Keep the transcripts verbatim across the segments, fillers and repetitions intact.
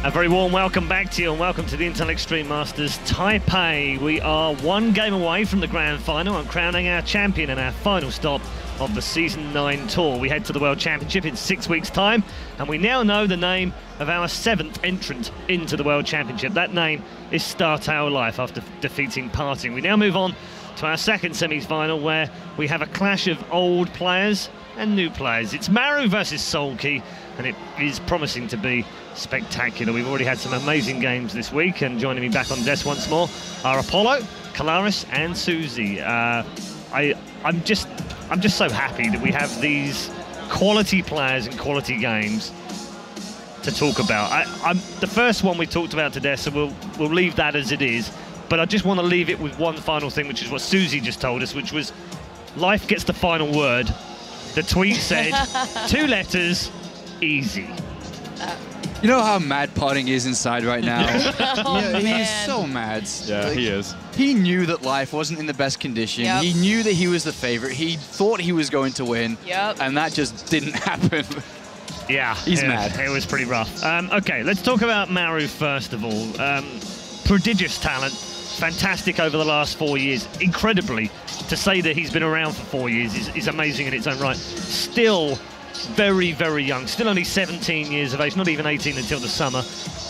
A very warm welcome back to you and welcome to the Intel Extreme Masters Taipei. We are one game away from the grand final and crowning our champion in our final stop of the Season nine Tour. We head to the World Championship in six weeks' time, and we now know the name of our seventh entrant into the World Championship. That name is StarTale Life after defeating Parting. We now move on to our second semi-final where we have a clash of old players and new players. It's Maru versus Seolki, and it is promising to be spectacular. We've already had some amazing games this week, and joining me back on desk once more are Apollo, Kalaris and Susie. Uh, I, I'm just I'm just so happy that we have these quality players and quality games to talk about. I, I'm, the first one we talked about today, so we'll, we'll leave that as it is, but I just want to leave it with one final thing, which is what Susie just told us, which was life gets the final word. The tweet said, two letters, easy. Uh, you know how mad Parting is inside right now? Oh, yeah, he man. is so mad. Yeah, like, he is. He knew that Life wasn't in the best condition. Yep. He knew that he was the favorite. He thought he was going to win. Yep. And that just didn't happen. Yeah, he's it, mad. It was pretty rough. Um, okay, let's talk about Maru first of all. Um, prodigious talent, fantastic over the last four years. Incredibly, to say that he's been around for four years is, is amazing in its own right. Still very, very young. Still only seventeen years of age, not even eighteen until the summer.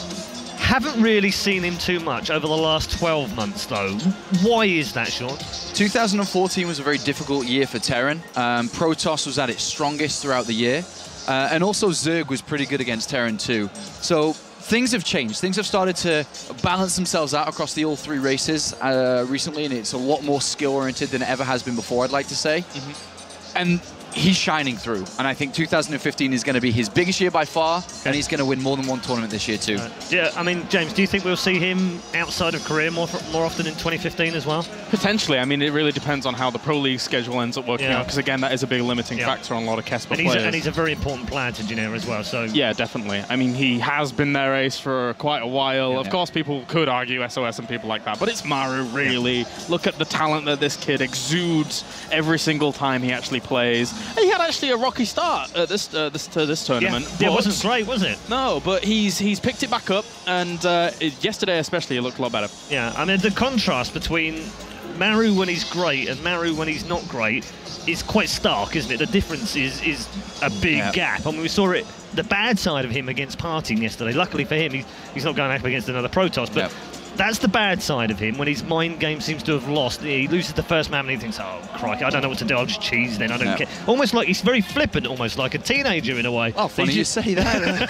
Haven't really seen him too much over the last twelve months, though. Why is that, Sean? two thousand fourteen was a very difficult year for Terran. Um, Protoss was at its strongest throughout the year. Uh, and also Zerg was pretty good against Terran too. So things have changed. Things have started to balance themselves out across the all three races uh, recently, and it's a lot more skill-oriented than it ever has been before, I'd like to say. Mm-hmm. And he's shining through, and I think two thousand fifteen is going to be his biggest year by far, okay. And he's going to win more than one tournament this year too. Uh, yeah, I mean, James, do you think we'll see him outside of Korea more more often in twenty fifteen as well? Potentially. I mean, it really depends on how the Pro League schedule ends up working yeah. out, because again, that is a big limiting yeah. factor on a lot of Kesper and he's players. A, and he's a very important player to Jennera as well. So yeah, definitely. I mean, he has been their ace for quite a while. Yeah. Of course, people could argue S O S and people like that, but it's Maru, really. Yeah. Look at the talent that this kid exudes every single time he actually plays. He had actually a rocky start at this uh, this to this tournament. Yeah, it wasn't great, was it? No, but he's he's picked it back up, and uh, it, yesterday especially, it looked a lot better. Yeah, I mean the contrast between Maru when he's great and Maru when he's not great is quite stark, isn't it? The difference is is a big yeah. gap. I mean, we saw it, the bad side of him against Parting yesterday. Luckily for him, he's, he's not going up against another Protoss, but. Yep. That's the bad side of him, when his mind game seems to have lost. He loses the first map and he thinks, oh, crikey, I don't know what to do, I'll just cheese then, I don't yeah. care. Almost like he's very flippant, almost like a teenager in a way. Oh, funny you say that.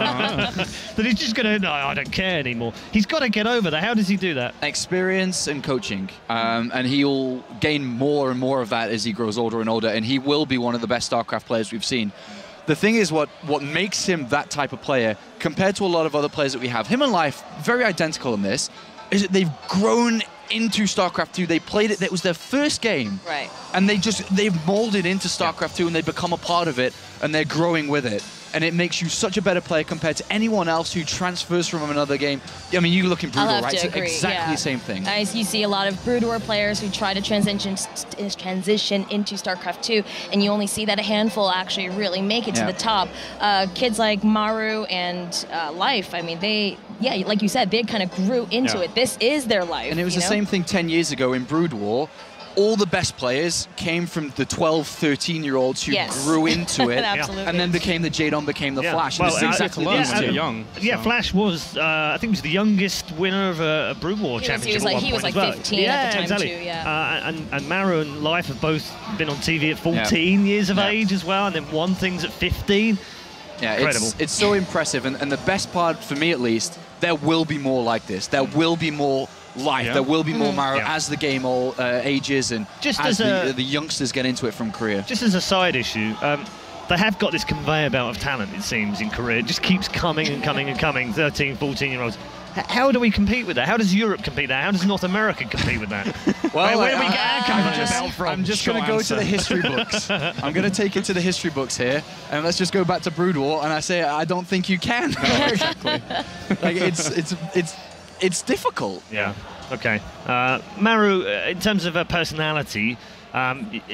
That he's just going to, no, I don't care anymore. He's got to get over that. How does he do that? Experience and coaching. Um, and he'll gain more and more of that as he grows older and older, and he will be one of the best StarCraft players we've seen. The thing is, what, what makes him that type of player, compared to a lot of other players that we have, him and Life, very identical in this, is that they've grown into StarCraft two. They played it, that was their first game. Right. And they just, they've molded into StarCraft two and they become a part of it, and they're growing with it. And it makes you such a better player compared to anyone else who transfers from another game. I mean, you look in Brood War, right? It's exactly yeah. the same thing. As you see a lot of Brood War players who try to transition transition into StarCraft two, and you only see that a handful actually really make it yeah. to the top. Uh, kids like Maru and uh, Life, I mean, they, yeah, like you said, they kind of grew into yeah. it. This is their life. And it was the know? same same thing ten years ago in Brood War. All the best players came from the twelve, thirteen-year-olds who yes. grew into it, Absolutely. and then became the Jadon, became the yeah. Flash. Well, and uh, exactly yeah, yeah, too young. Yeah, so. Flash was, uh, I think, he was the youngest winner of a, a Brood War he championship. Was, he was at like, he was point like as well. fifteen yeah, at the time exactly. too. Yeah. Uh, and, and Maru and Life have both been on T V at fourteen yeah. years of yeah. age as well, and then won things at fifteen. Yeah, Incredible. It's, it's so impressive, and, and the best part, for me at least, there will be more like this. There will be more Life. Yeah. There will be more Mm. Maru Yeah. as the game all uh, ages, and Just as, as the, a- the youngsters get into it from Korea. Just as a side issue, um, they have got this conveyor belt of talent, it seems, in Korea. It just keeps coming and coming and coming, thirteen, fourteen-year-olds. How do we compete with that? How does Europe compete with that? How does North America compete with that? Well, where, where I, do we get our I'm conveyor just, belt from? I'm just going to go answer. to the history books. I'm going to take it to the history books here, and let's just go back to Brood War, and I say I don't think you can. No, exactly. Like it's it's it's it's difficult. Yeah. Okay. Uh, Maru, uh, in terms of her personality, um, it,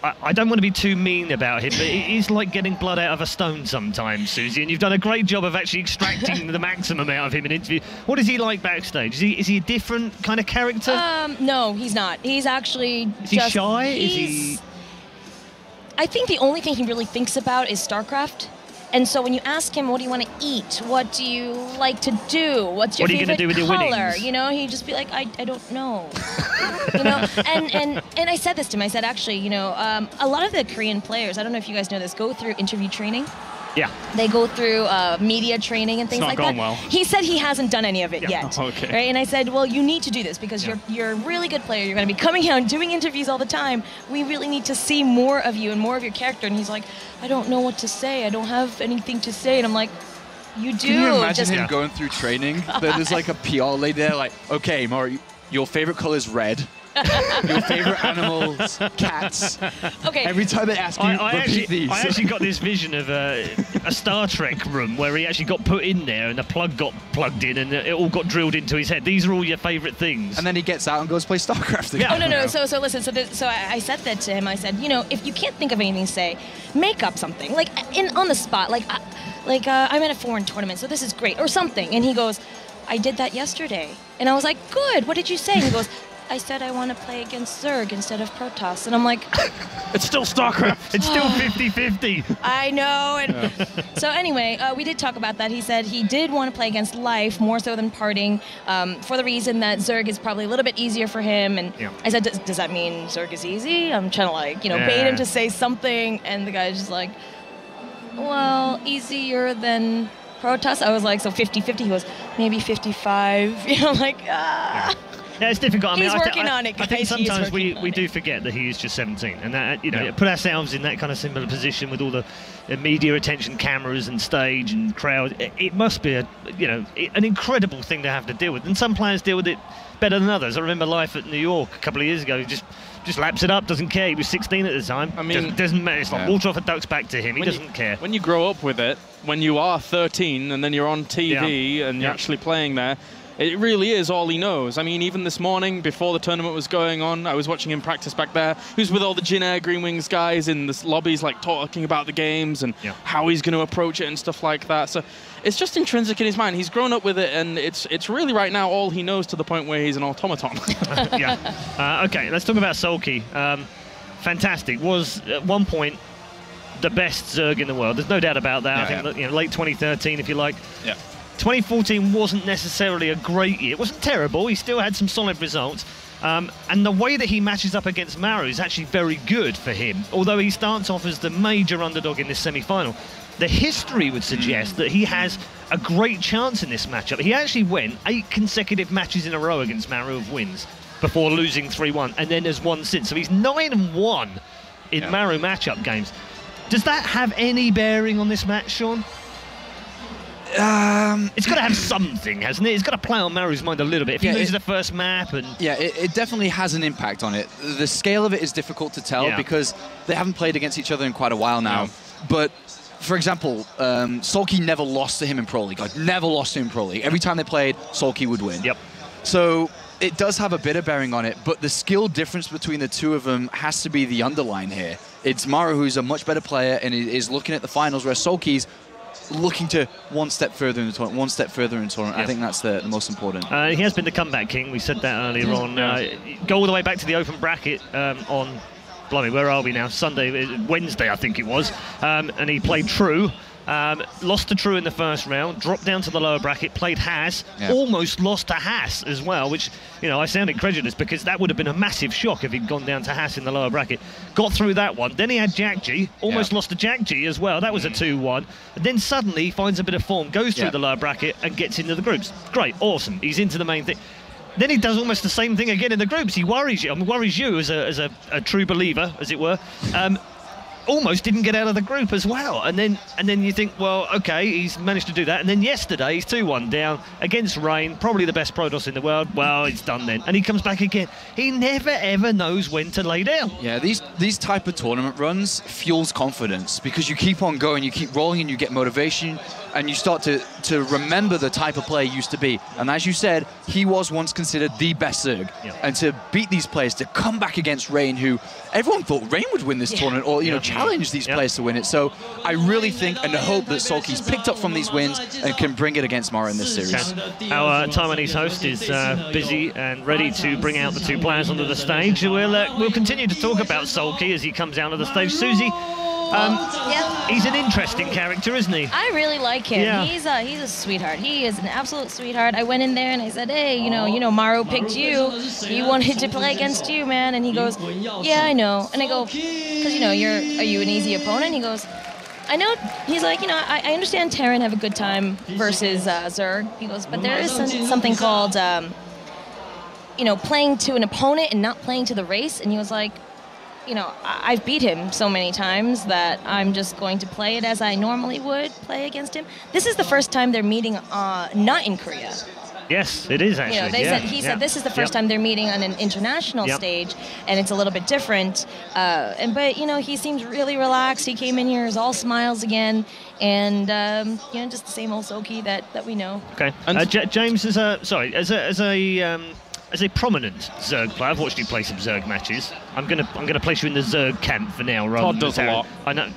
I, I don't want to be too mean about him, but it is like getting blood out of a stone sometimes, Susie, and you've done a great job of actually extracting the maximum out of him in interview. What is he like backstage? Is he is he a different kind of character? Um, no, he's not. He's actually is he just... shy? Is he... I think the only thing he really thinks about is StarCraft. And so when you ask him, what do you want to eat? What do you like to do? What's your what are you favorite do with your color? winnings? You know, he'd just be like, I, I don't know. you know, and, and, and I said this to him. I said, actually, you know, um, a lot of the Korean players, I don't know if you guys know this, go through interview training. Yeah. They go through uh, media training and things not like gone that. well. He said he hasn't done any of it Yeah. yet. Okay. Right? And I said, well, you need to do this because Yeah. you're you're a really good player. You're going to be coming out and doing interviews all the time. We really need to see more of you and more of your character. And he's like, I don't know what to say. I don't have anything to say. And I'm like, you do. Can you imagine Just him Yeah. going through training? There's like a P R lady there, like, okay, Mario, your favorite color is red. Your favorite animals, cats. okay. Every time they ask you, I, I, repeat actually, these. I actually got this vision of a, a Star Trek room where he actually got put in there and the plug got plugged in and it all got drilled into his head. These are all your favourite things. And then he gets out and goes play StarCraft again. Oh no no! So so listen. So this, so I, I said that to him. I said, you know, if you can't think of anything to say, make up something like in on the spot. Like uh, like uh, I'm at a foreign tournament, so this is great or something. And he goes, I did that yesterday, and I was like, good. What did you say? And he goes, I said I want to play against Zerg instead of Protoss. And I'm like, It's still StarCraft. It's still fifty fifty. I know. And so anyway, uh, we did talk about that. He said he did want to play against Life more so than Parting um, for the reason that Zerg is probably a little bit easier for him. And Yeah. I said, does, does that mean Zerg is easy? I'm trying to like, you know, bait Yeah. him to say something. And the guy's just like, well, easier than Protoss. I was like, so fifty fifty. He goes, maybe fifty-five. You know, I'm like, ah. Yeah, it's difficult. I mean, He's I thi- working I, on it, I think guys. He is sometimes we, working on we do it. forget that he is just seventeen, and that you know, Yeah. put ourselves in that kind of similar position with all the, the media attention, cameras and stage and crowd. It, it must be a you know it, an incredible thing to have to deal with, and some players deal with it better than others. I remember Life at New York a couple of years ago. He just just laps it up, doesn't care. He was sixteen at the time. I mean- doesn't, doesn't matter. It's like Yeah. water off a duck's back to him. He When doesn't you, care. When you grow up with it, when you are thirteen and then you're on T V Yeah. and you're Yeah. actually playing there, it really is all he knows. I mean, even this morning, before the tournament was going on, I was watching him practice back there. He was with all the Jin Air Green Wings guys in the lobbies, like talking about the games and Yeah. how he's going to approach it and stuff like that. So it's just intrinsic in his mind. He's grown up with it, and it's it's really right now all he knows to the point where he's an automaton. yeah. Uh, okay, let's talk about Sulky. Um, fantastic. Was at one point the best Zerg in the world. There's no doubt about that. Yeah, I think yeah. that, you know, late twenty thirteen, if you like. Yeah. twenty fourteen wasn't necessarily a great year. It wasn't terrible. He still had some solid results. Um, and the way that he matches up against Maru is actually very good for him. Although he starts off as the major underdog in this semi-final, the history would suggest that he has a great chance in this matchup. He actually went eight consecutive matches in a row against Maru of wins before losing three one, and then has won since. So he's nine and one in Yeah. Maru matchup games. Does that have any bearing on this match, Sean? Um, It's got to have something, hasn't it? It's got to play on Maru's mind a little bit. If Yeah, he loses it- the first map and... yeah, it, it definitely has an impact on it. The scale of it is difficult to tell Yeah. because they haven't played against each other in quite a while now. No. But, for example, um, Sulky never lost to him in Pro League. Like, never lost to him in Pro League. Every time they played, Sulky would win. Yep. So it does have a bit of bearing on it, but the skill difference between the two of them has to be the underline here. It's Maru who's a much better player and is looking at the finals, where Sulky's looking to one step further in the tournament, one step further in the tournament. Yeah. I think that's the, the most important. Uh, he has been the comeback king. We said that earlier on. Uh, go all the way back to the open bracket um, on, blimey, where are we now? Sunday, uh, Wednesday, I think it was. Um, and he played True. Um, lost to True in the first round, dropped down to the lower bracket, played Haas, Yeah. almost lost to Haas as well, which, you know, I sounded credulous because that would have been a massive shock if he'd gone down to Haas in the lower bracket. Got through that one. Then he had Jack G, almost Yeah. lost to Jack G as well. That was a two one. And then suddenly he finds a bit of form, goes through Yeah. the lower bracket and gets into the groups. Great, awesome. He's into the main thing. Then he does almost the same thing again in the groups. He worries you. I mean, worries you as a, as a, a true believer, as it were. Um, almost didn't get out of the group as well. And then and then you think, well, okay, he's managed to do that. And then yesterday, he's two one down against Rain, probably the best Protoss in the world. Well, it's done then. And he comes back again. He never, ever knows when to lay down. Yeah, these these type of tournament runs fuels confidence because you keep on going, you keep rolling, and you get motivation, and you start to, to remember the type of player he used to be. And as you said, he was once considered the best Zerg. Yeah. And to beat these players, to come back against Rain, who everyone thought Rain would win this Yeah. tournament, or you know, Yeah. challenge these Yeah. players to win it. So I really think and hope that Sulky's picked up from these wins and can bring it against Mara in this series. Okay. Our uh, Taiwanese host is uh, busy and ready to bring out the two players onto the stage. We'll, uh, we'll continue to talk about Sulky as he comes out of the stage. Susie, um, Yeah. he's an interesting character, isn't he? I really like him. Yeah. He's a he's a sweetheart. He is an absolute sweetheart. I went in there and I said, hey, you know, you know, Maru picked you. He wanted to play against you, man. And he goes, yeah, I know. And I go, because you know, you're are you an easy opponent? He goes, I know. He's like, you know, I, I understand Terran have a good time versus uh, Zerg. He goes, but there is some, something called, um, you know, playing to an opponent and not playing to the race. And he was like, you know, I- I've beat him so many times that I'm just going to play it as I normally would play against him. This is the first time they're meeting uh, not in Korea. Yes, it is actually. You know, they yeah. said he yeah. said this is the first Yep. time they're meeting on an international Yep. stage, and it's a little bit different. Uh, and but you know, he seems really relaxed. He came in here, is all smiles again, and um, you know, just the same old Soki that that we know. Okay. And- Uh, J- James, as a sorry, as a as a um, as a prominent Zerg player, I've watched you play some Zerg matches. I'm gonna I'm gonna place you in the Zerg camp for now, rather Todd than does a Terran. lot. I know.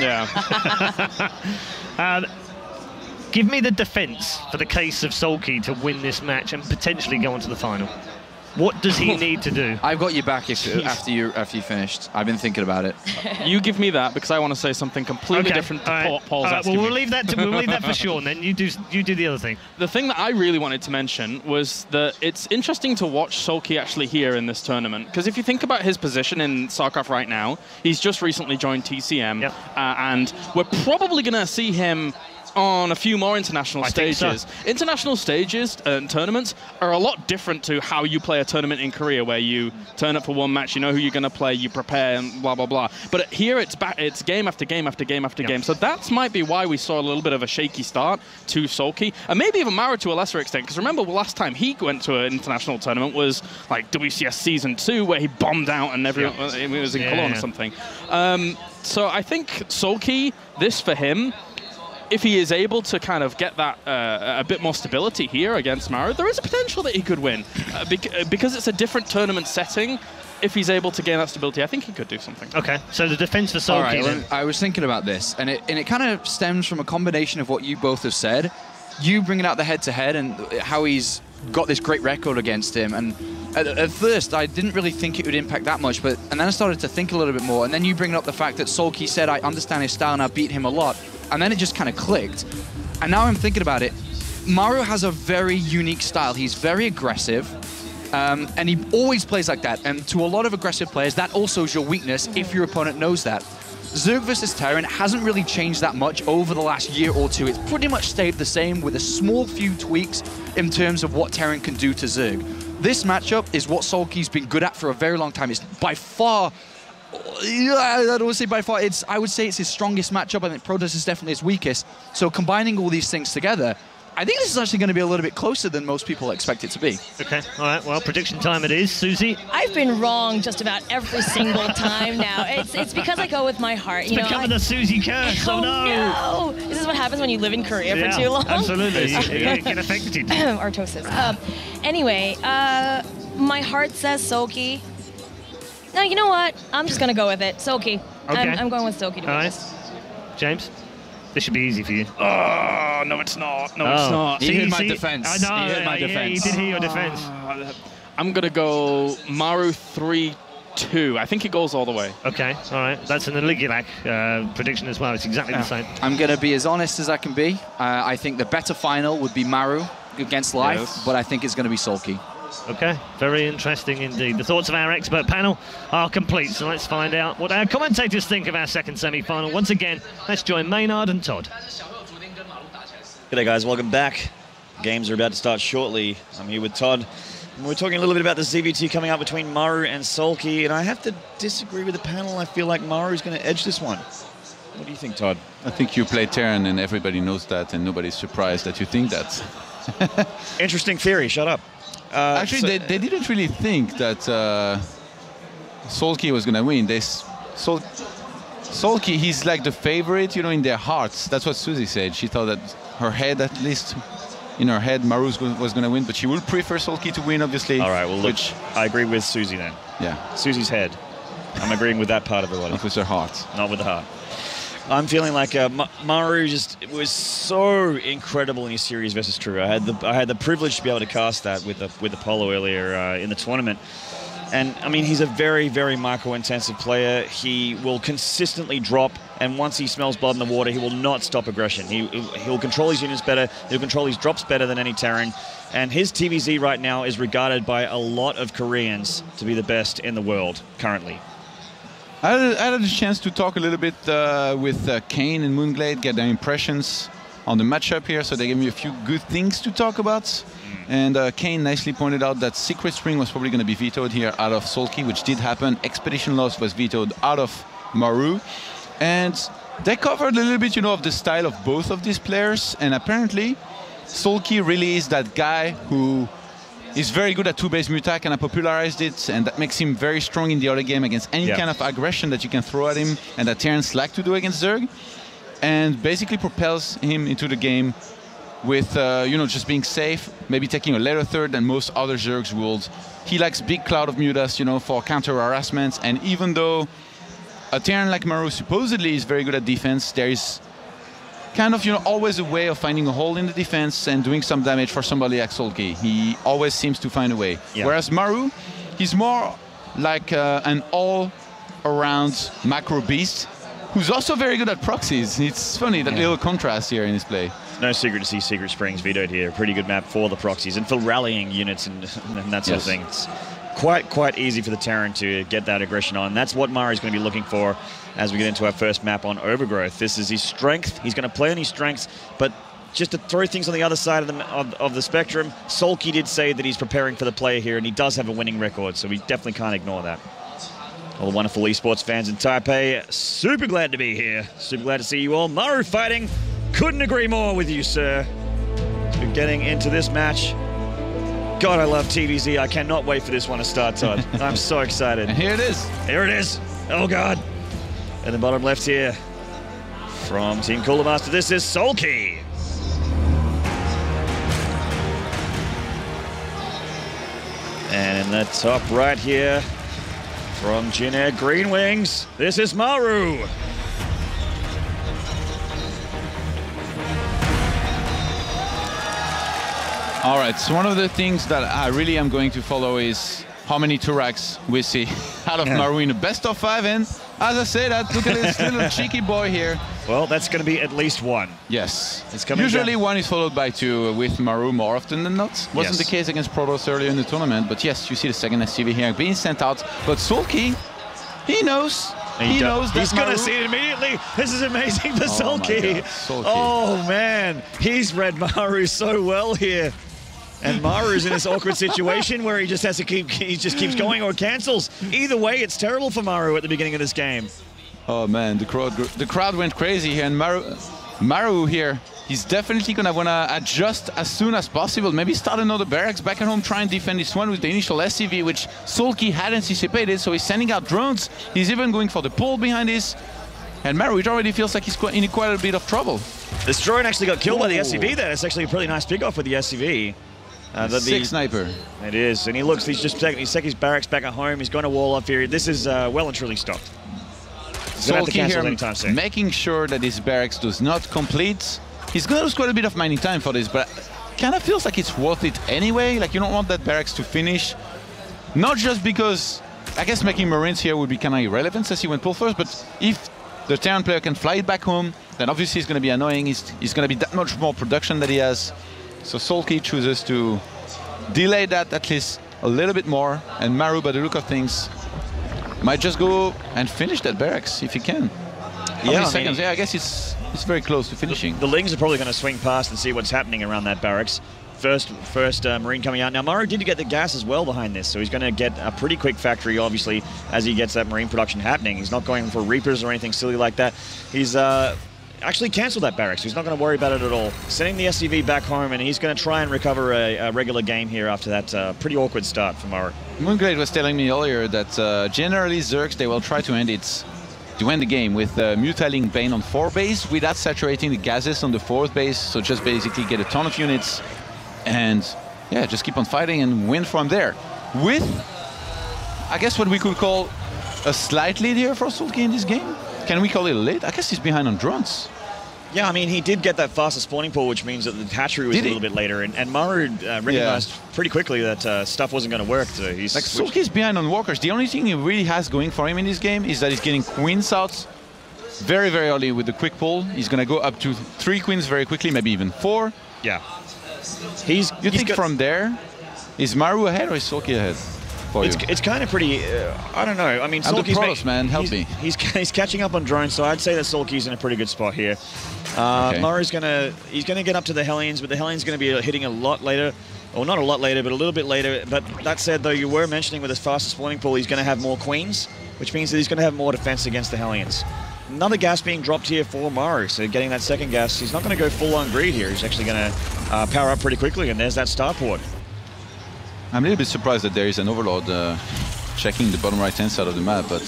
Yeah. um, give me the defence for the case of Sulky to win this match and potentially go on to the final. What does he need to do? I've got you back if, after you after you finished. I've been thinking about it. You give me that because I want to say something completely different to all right. Paul, Paul's All right, asking well, we'll me. leave that to, we'll leave that for Sean. Then you do you do the other thing. The thing that I really wanted to mention was that it's interesting to watch Sulky actually here in this tournament. Because if you think about his position in StarCraft right now, he's just recently joined T C M. Yep. Uh, and we're probably going to see him on a few more international I think stages. so. International stages and tournaments are a lot different to how you play a tournament in Korea, where you turn up for one match, you know who you're going to play, you prepare, and blah, blah, blah. But here it's back, it's game after game after game after Yep. game. So that might be why we saw a little bit of a shaky start to Sulky, and maybe even Mara to a lesser extent, because remember the last time he went to an international tournament was like W C S Season two, where he bombed out and everyone, Yeah. it was in Yeah, Cologne yeah. or something. Um, so I think Sulky, this for him, if he is able to kind of get that uh, a bit more stability here against Maru, there is a potential that he could win. Uh, bec- because it's a different tournament setting, if he's able to gain that stability, I think he could do something. Okay, so the defence for All Sulky right, then. well, I was thinking about this, and it and it kind of stems from a combination of what you both have said. You bringing out the head-to-head and how he's got this great record against him, and at, at first I didn't really think it would impact that much, but and then I started to think a little bit more, and then you bring up the fact that Sulky said, I understand his style and I beat him a lot, and then it just kind of clicked. And now I'm thinking about it, Maru has a very unique style. He's very aggressive. Um, and he always plays like that. And to a lot of aggressive players, that also is your weakness if your opponent knows that. Zerg versus Terran hasn't really changed that much over the last year or two. It's pretty much stayed the same with a small few tweaks in terms of what Terran can do to Zerg. This matchup is what Sulky's been good at for a very long time. It's by far, I don't want to say by far, it's, I would say it's his strongest matchup. I think Protoss is definitely his weakest. So combining all these things together, I think this is actually going to be a little bit closer than most people expect it to be. Okay, all right, well, prediction time it is. Susie? I've been wrong just about every single time now. It's it's because I go with my heart. It's you know, becoming I, the Susie curse, oh, oh no! no! This is what happens when you live in Korea Yeah, for too long. absolutely, you, you get affected. Artosis. Um, anyway, uh, my heart says Sulky. No, you know what? I'm just gonna go with it. Sulky. Okay. I'm, I'm going with Sulky to All win right. this. James? This should be easy for you. Oh, no, it's not. No, Oh. it's not. He heard my defense. I know, He heard my yeah, defense. he did hear your defense. Uh, I'm going to go Maru three two. I think it goes all the way. Okay, all right. That's an Aligulac uh, prediction as well. It's exactly the same. I'm going to be as honest as I can be. Uh, I think the better final would be Maru against Life, Yes. but I think it's going to be Sulky. Okay, very interesting indeed. The thoughts of our expert panel are complete, so let's find out what our commentators think of our second semi-final. Once again, let's join Maynard and Todd. G'day guys, welcome back. Games are about to start shortly. I'm here with Todd. We're talking a little bit about the Z V T coming up between Maru and Sulky, and I have to disagree with the panel. I feel like Maru's going to edge this one. What do you think, Todd? I think you play Terran and everybody knows that, and nobody's surprised that you think that. Interesting theory. Shut up. Uh, Actually, so, they, they didn't really think that uh, Sulky was going to win. They Sol Sulky, he's like the favorite, you know, in their hearts. That's what Susie said. She thought that her head, at least in her head, Maru was going to win, but she would prefer Sulky to win, obviously. All right, well, look, which, I agree with Susie then. Yeah. Susie's head. I'm agreeing with that part of it. Not with her heart. Not with the heart. I'm feeling like uh, Ma Maru just was so incredible in his series versus True. I had the I had the privilege to be able to cast that with the with Apollo earlier uh, in the tournament. And, I mean, he's a very, very micro-intensive player. He will consistently drop, and once he smells blood in the water, he will not stop aggression. He, he'll control his units better. He'll control his drops better than any Terran. And his T V Z right now is regarded by a lot of Koreans to be the best in the world currently. I had, I had a chance to talk a little bit uh, with uh, Kane and Moonglade, get their impressions on the matchup here, so they gave me a few good things to talk about. And uh, Kane nicely pointed out that Secret Spring was probably going to be vetoed here out of Sulky, which did happen. Expedition Lost was vetoed out of Maru. And they covered a little bit, you know, of the style of both of these players. And apparently, Sulky really is that guy who is very good at two-base Mutak, and I popularized it, and that makes him very strong in the early game against any yeah. kind of aggression that you can throw at him, and that Terrans like to do against Zerg, and basically propels him into the game with, uh, you know, just being safe, maybe taking a later third than most other Zergs would. He likes big cloud of Mutas, you know, for counter harassments, and even though a Terran like Maru supposedly is very good at defense, there is kind of, you know, always a way of finding a hole in the defense and doing some damage for somebody like Sulky. He always seems to find a way. Yeah. Whereas Maru, he's more like uh, an all-around macro beast who's also very good at proxies. It's funny, that yeah. little contrast here in his play. No secret to see Secret Springs vetoed here. Pretty good map for the proxies and for rallying units and, and that sort yes. of thing. It's quite, quite easy for the Terran to get that aggression on. That's what Maru's going to be looking for as we get into our first map on Overgrowth. This is his strength. He's going to play on his strengths, but just to throw things on the other side of the, of, of the spectrum, Sulky did say that he's preparing for the player here, and he does have a winning record, so we definitely can't ignore that. All the wonderful esports fans in Taipei, super glad to be here. Super glad to see you all. Maru fighting. Couldn't agree more with you, sir. So getting into this match. God, I love T V Z. I cannot wait for this one to start, Todd. I'm so excited. And here it is. Here it is. Oh, God. At the bottom left here, from Team Cooler Master, this is Sulky. And in the top right here, from Jin Air Green Wings, this is Maru. All right, so one of the things that I really am going to follow is how many Turaks we see out of Maru in the best of five. And as I say that, look at this little cheeky boy here. Well, that's going to be at least one. Yes. It's coming Usually down. one is followed by two with Maru more often than not. Wasn't yes. the case against Protoss earlier in the tournament, but yes, you see the second S C V here being sent out. But Sulky, he knows. He, he knows that He's going Maru... to see it immediately. This is amazing for oh Sulky. Sulky. Oh, man. He's read Maru so well here. And Maru's in this awkward situation where he just has to keep, he just keeps going or cancels. Either way, it's terrible for Maru at the beginning of this game. Oh man, the crowd, the crowd went crazy here, and Maru, Maru here, he's definitely gonna wanna adjust as soon as possible. Maybe start another barracks back at home, try and defend this one with the initial S C V, which Sulky had anticipated. So he's sending out drones. He's even going for the pole behind this. And Maru, it already feels like he's in quite a bit of trouble. This drone actually got killed Ooh. by the S C V there. It's actually a pretty nice pick-off with the S C V. Uh, the, Sick sniper. It is, and he looks, he's just taking, he's taking his barracks back at home. He's going to wall off here. This is uh, well and truly stopped. He's going to have to cancel anytime soon. Making sure that his barracks does not complete. He's going to lose quite a bit of mining time for this, but kind of feels like it's worth it anyway. Like, you don't want that barracks to finish. Not just because, I guess making Marines here would be kind of irrelevant as he went pull first, but if the Terran player can fly it back home, then obviously it's going to be annoying. He's, he's going to be that much more production that he has. So Sulky chooses to delay that at least a little bit more, and Maru, by the look of things, might just go and finish that barracks if he can. How yeah, many I seconds? mean, yeah, I guess it's it's very close to finishing. The, the Lings are probably going to swing past and see what's happening around that barracks. first first uh, Marine coming out. Now, Maru did get the gas as well behind this, so he's going to get a pretty quick factory, obviously, as he gets that Marine production happening. He's not going for Reapers or anything silly like that. He's uh, actually cancelled that barracks, so he's not going to worry about it at all. Sending the S C V back home, and he's going to try and recover a, a regular game here after that uh, pretty awkward start for Maru. Moonglade was telling me earlier that uh, generally Zergs, they will try to end it, to end the game with uh, Mutaling Bane on four base without saturating the gases on the fourth base, so just basically get a ton of units and yeah, just keep on fighting and win from there. With, I guess, what we could call a slight lead here for Sulky in this game. Can we call it a lead? I guess he's behind on drones. Yeah, I mean, he did get that faster spawning pool, which means that the hatchery was Did a little he? bit later, and, and Maru uh, recognized Yeah. pretty quickly that uh, stuff wasn't going to work. So he's Like, switched- Sulky's behind on walkers. The only thing he really has going for him in this game is that he's getting queens out very, very early with the quick pull. He's going to go up to three queens very quickly, maybe even four. yeah. He's You he's think got- from there, is Maru ahead or is Sulky ahead for It's, you? it's kind of pretty, uh, I don't know. I mean, I'm the Sulky's Protoss, man, help he's, me. He's, he's catching up on drones, so I'd say that Sulky's in a pretty good spot here. Uh, Okay. Maru's gonna, he's gonna get up to the Hellions, but the Hellions gonna be hitting a lot later. Well, not a lot later, but a little bit later. But that said, though, you were mentioning with his faster spawning pool, he's gonna have more queens, which means that he's gonna have more defense against the Hellions. Another gas being dropped here for Maru, so getting that second gas, he's not gonna go full on greed here. He's actually gonna uh, power up pretty quickly, and there's that starport. I'm a little bit surprised that there is an overlord uh, checking the bottom right hand side of the map, but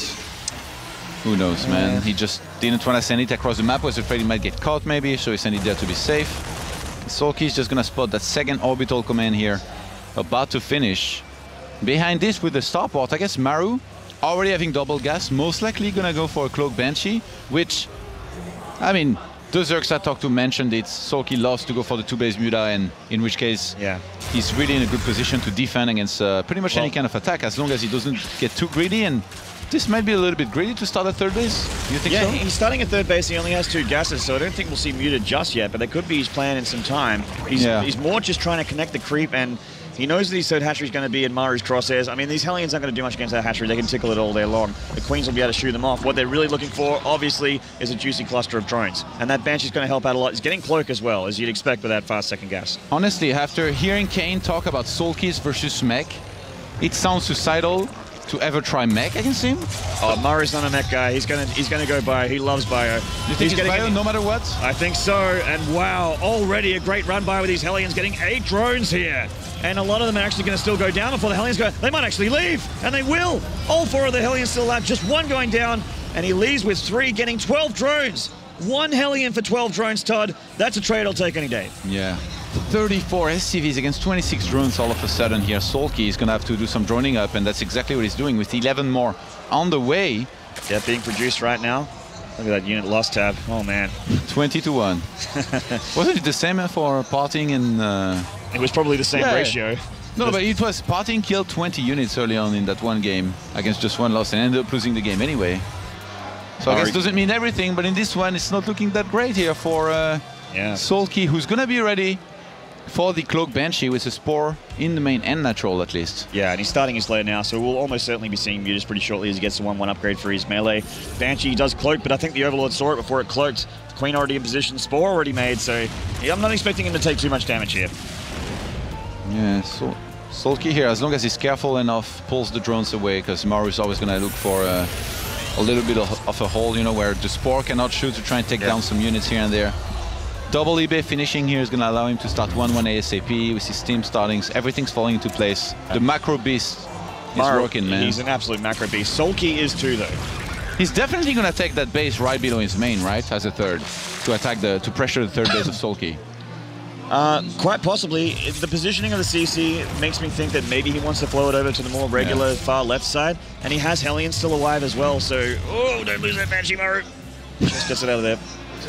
who knows, man. He just didn't want to send it across the map, was afraid he might get caught maybe, so he sent it there to be safe. Sulky's just gonna spot that second orbital command here, about to finish. Behind this with the starport, I guess Maru, already having double gas, most likely gonna go for a Cloak Banshee, which, I mean, the Zergs I talked to mentioned it. Sulky loves to go for the two-base Muta, and in which case, Yeah. he's really in a good position to defend against uh, pretty much any Well- kind of attack, as long as he doesn't get too greedy. And this might be a little bit greedy to start at third base. You think Yeah, so? he's starting at third base. He only has two gases, so I don't think we'll see Muta just yet, but that could be his plan in some time. He's, Yeah. he's more just trying to connect the creep, and he knows that his third hatchery is going to be in Maru's crosshairs. I mean, these Hellions aren't going to do much against that hatchery. They can tickle it all day long. The Queens will be able to shoot them off. What they're really looking for, obviously, is a juicy cluster of drones. And that Banshee's going to help out a lot. He's getting Cloak as well, as you'd expect with that fast second gas. Honestly, after hearing Kane talk about Sulkies versus mech, it sounds suicidal to ever try mech against him. Oh, Maru's not a mech guy. He's going to he's gonna go bio. He loves bio. You think he's it's getting bio in- no matter what? I think so, and wow, already a great run by with these Hellions, getting eight drones here. And a lot of them are actually going to still go down before the Hellions go. They might actually leave, and they will. All four of the Hellions still alive, just one going down, and he leaves with three, getting twelve drones. One Hellion for twelve drones, Todd. That's a trade I'll take any day. Yeah. thirty-four S C Vs against twenty-six drones all of a sudden here. Sulky is going to have to do some droning up, and that's exactly what he's doing with eleven more on the way. Yeah, being produced right now. Look at that unit loss tab. Oh, man. twenty to one. Wasn't it the same for Parting and... Uh... It was probably the same Yeah. ratio. No, but it was Parting killed twenty units early on in that one game against just one loss and ended up losing the game anyway. So I guess Alright. it doesn't mean everything, but in this one it's not looking that great here for uh, Yeah. Sulky, who's gonna be ready for the Cloak Banshee with a Spore in the main and natural at least. Yeah, and he's starting his lair now, so we'll almost certainly be seeing Mutas pretty shortly as he gets the one one upgrade for his melee. Banshee does cloak, but I think the Overlord saw it before it cloaked. The Queen already in position, Spore already made, so yeah, I'm not expecting him to take too much damage here. Yeah, so Sulky here, as long as he's careful enough, pulls the drones away, because Maru's always gonna look for uh, a little bit of, of a hole, you know, where the Spore cannot shoot to try and take Yeah. down some units here and there. Double eBay finishing here is going to allow him to start one one ASAP with his team startings. Everything's falling into place. The macro beast is Maru, working, man. He's an absolute macro beast. Sulky is too, though. He's definitely going to take that base right below his main, right, as a third, to attack the, to pressure the third base of Sulky. Uh, quite possibly. The positioning of the C C makes me think that maybe he wants to flow it over to the more regular Yeah. far left side, and he has Hellion still alive as well, so... Oh, don't lose that Banshee, Maru. Just gets it out of there.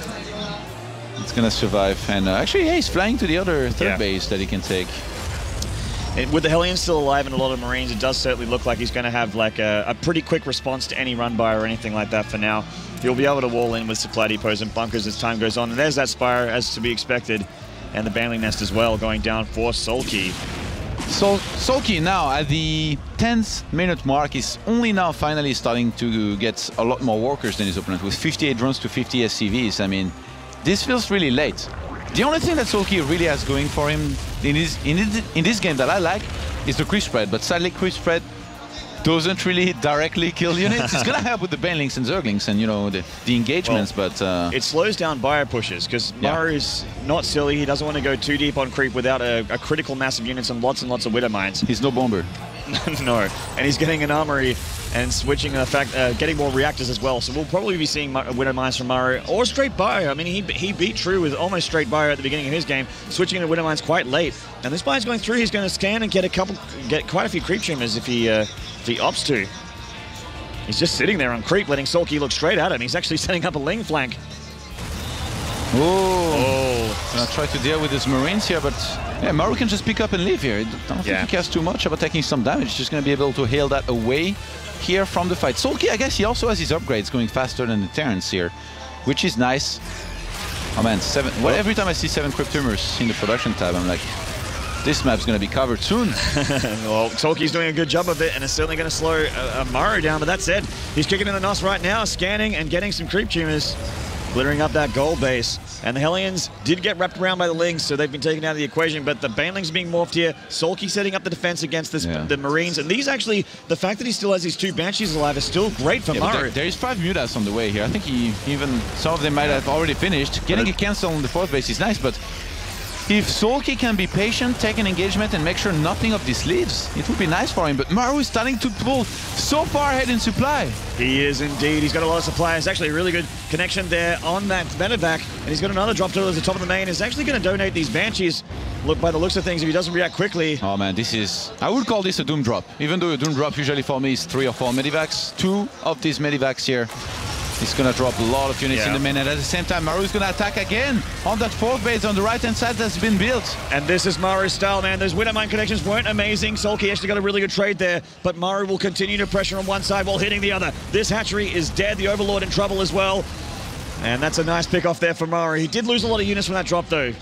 It's going to survive. And uh, actually, yeah, he's flying to the other third Yeah. base that he can take. And with the Hellions still alive and a lot of Marines, it does certainly look like he's going to have like a, a pretty quick response to any run by or anything like that for now. He'll be able to wall in with supply depots and bunkers as time goes on. And there's that Spire as to be expected. And the Baneling Nest as well going down for Sulky. So Sulky now at the tenth minute mark is only now finally starting to get a lot more workers than his opponent with fifty-eight drones to fifty S C Vs. I mean, this feels really late. The only thing that Sulky really has going for him in his, in his, in this game that I like is the creep spread, but sadly creep spread doesn't really directly kill units. It's gonna help with the Banelings and Zerglings and you know the, the engagements, well, but uh, it slows down bio pushes because yeah. Maru's not silly. He doesn't want to go too deep on creep without a, a critical mass of units and lots and lots of Widow Mines. he's no bomber. No, and he's getting an armory and switching the fact, uh, getting more reactors as well. So we'll probably be seeing Widow Mines from Maru or straight bio. I mean, he he beat True with almost straight bio at the beginning of his game, switching into Widow Mines quite late. And this bio's going through. He's going to scan and get a couple, get quite a few creep tumors if he uh, if he opts to. He's just sitting there on creep, letting Sulky look straight at him. He's actually setting up a Ling flank. Oh, gonna try to deal with his Marines here, but yeah, Maru can just pick up and leave here. I don't think Yeah. he cares too much about taking some damage. He's just gonna be able to hail that away here from the fight. Sulky, I guess he also has his upgrades going faster than the Terrans here, which is nice. Oh man, seven. Well, every time I see seven Crypt Tumors in the production tab, I'm like, this map's gonna be covered soon. Well, Sulky's doing a good job of it, and it's certainly going to slow uh, uh, Maru down. But that said, he's kicking in the N O S right now, scanning and getting some creep tumors, glittering up that gold base. And the Hellions did get wrapped around by the Lings, so they've been taken out of the equation. But the Banelings are being morphed here. Sulky setting up the defense against this, Yeah. the Marines. And these actually, the fact that he still has these two Banshees alive is still great for Yeah, but Maru. there, there is five Mutas on the way here. I think he even some of them might have already finished. Getting a cancel on the fourth base is nice, but if Sulky can be patient, take an engagement, and make sure nothing of this leaves, it would be nice for him. But Maru is starting to pull so far ahead in supply. He is indeed. He's got a lot of supply. It's actually a really good connection there on that medevac. And he's got another drop turtle at the top of the main. He's actually going to donate these Banshees. Look, by the looks of things, if he doesn't react quickly. Oh man, this is... I would call this a Doom drop. Even though a Doom drop usually for me is three or four medivacs. Two of these medivacs here. He's gonna drop a lot of units Yeah. in the main, and at the same time, Maru's gonna attack again on that fourth base on the right-hand side that's been built. And this is Maru's style, man. Those Widowmine connections weren't amazing. Sulky actually got a really good trade there, but Maru will continue to pressure on one side while hitting the other. This hatchery is dead. The Overlord in trouble as well. And that's a nice pick off there for Maru. He did lose a lot of units from that drop, though.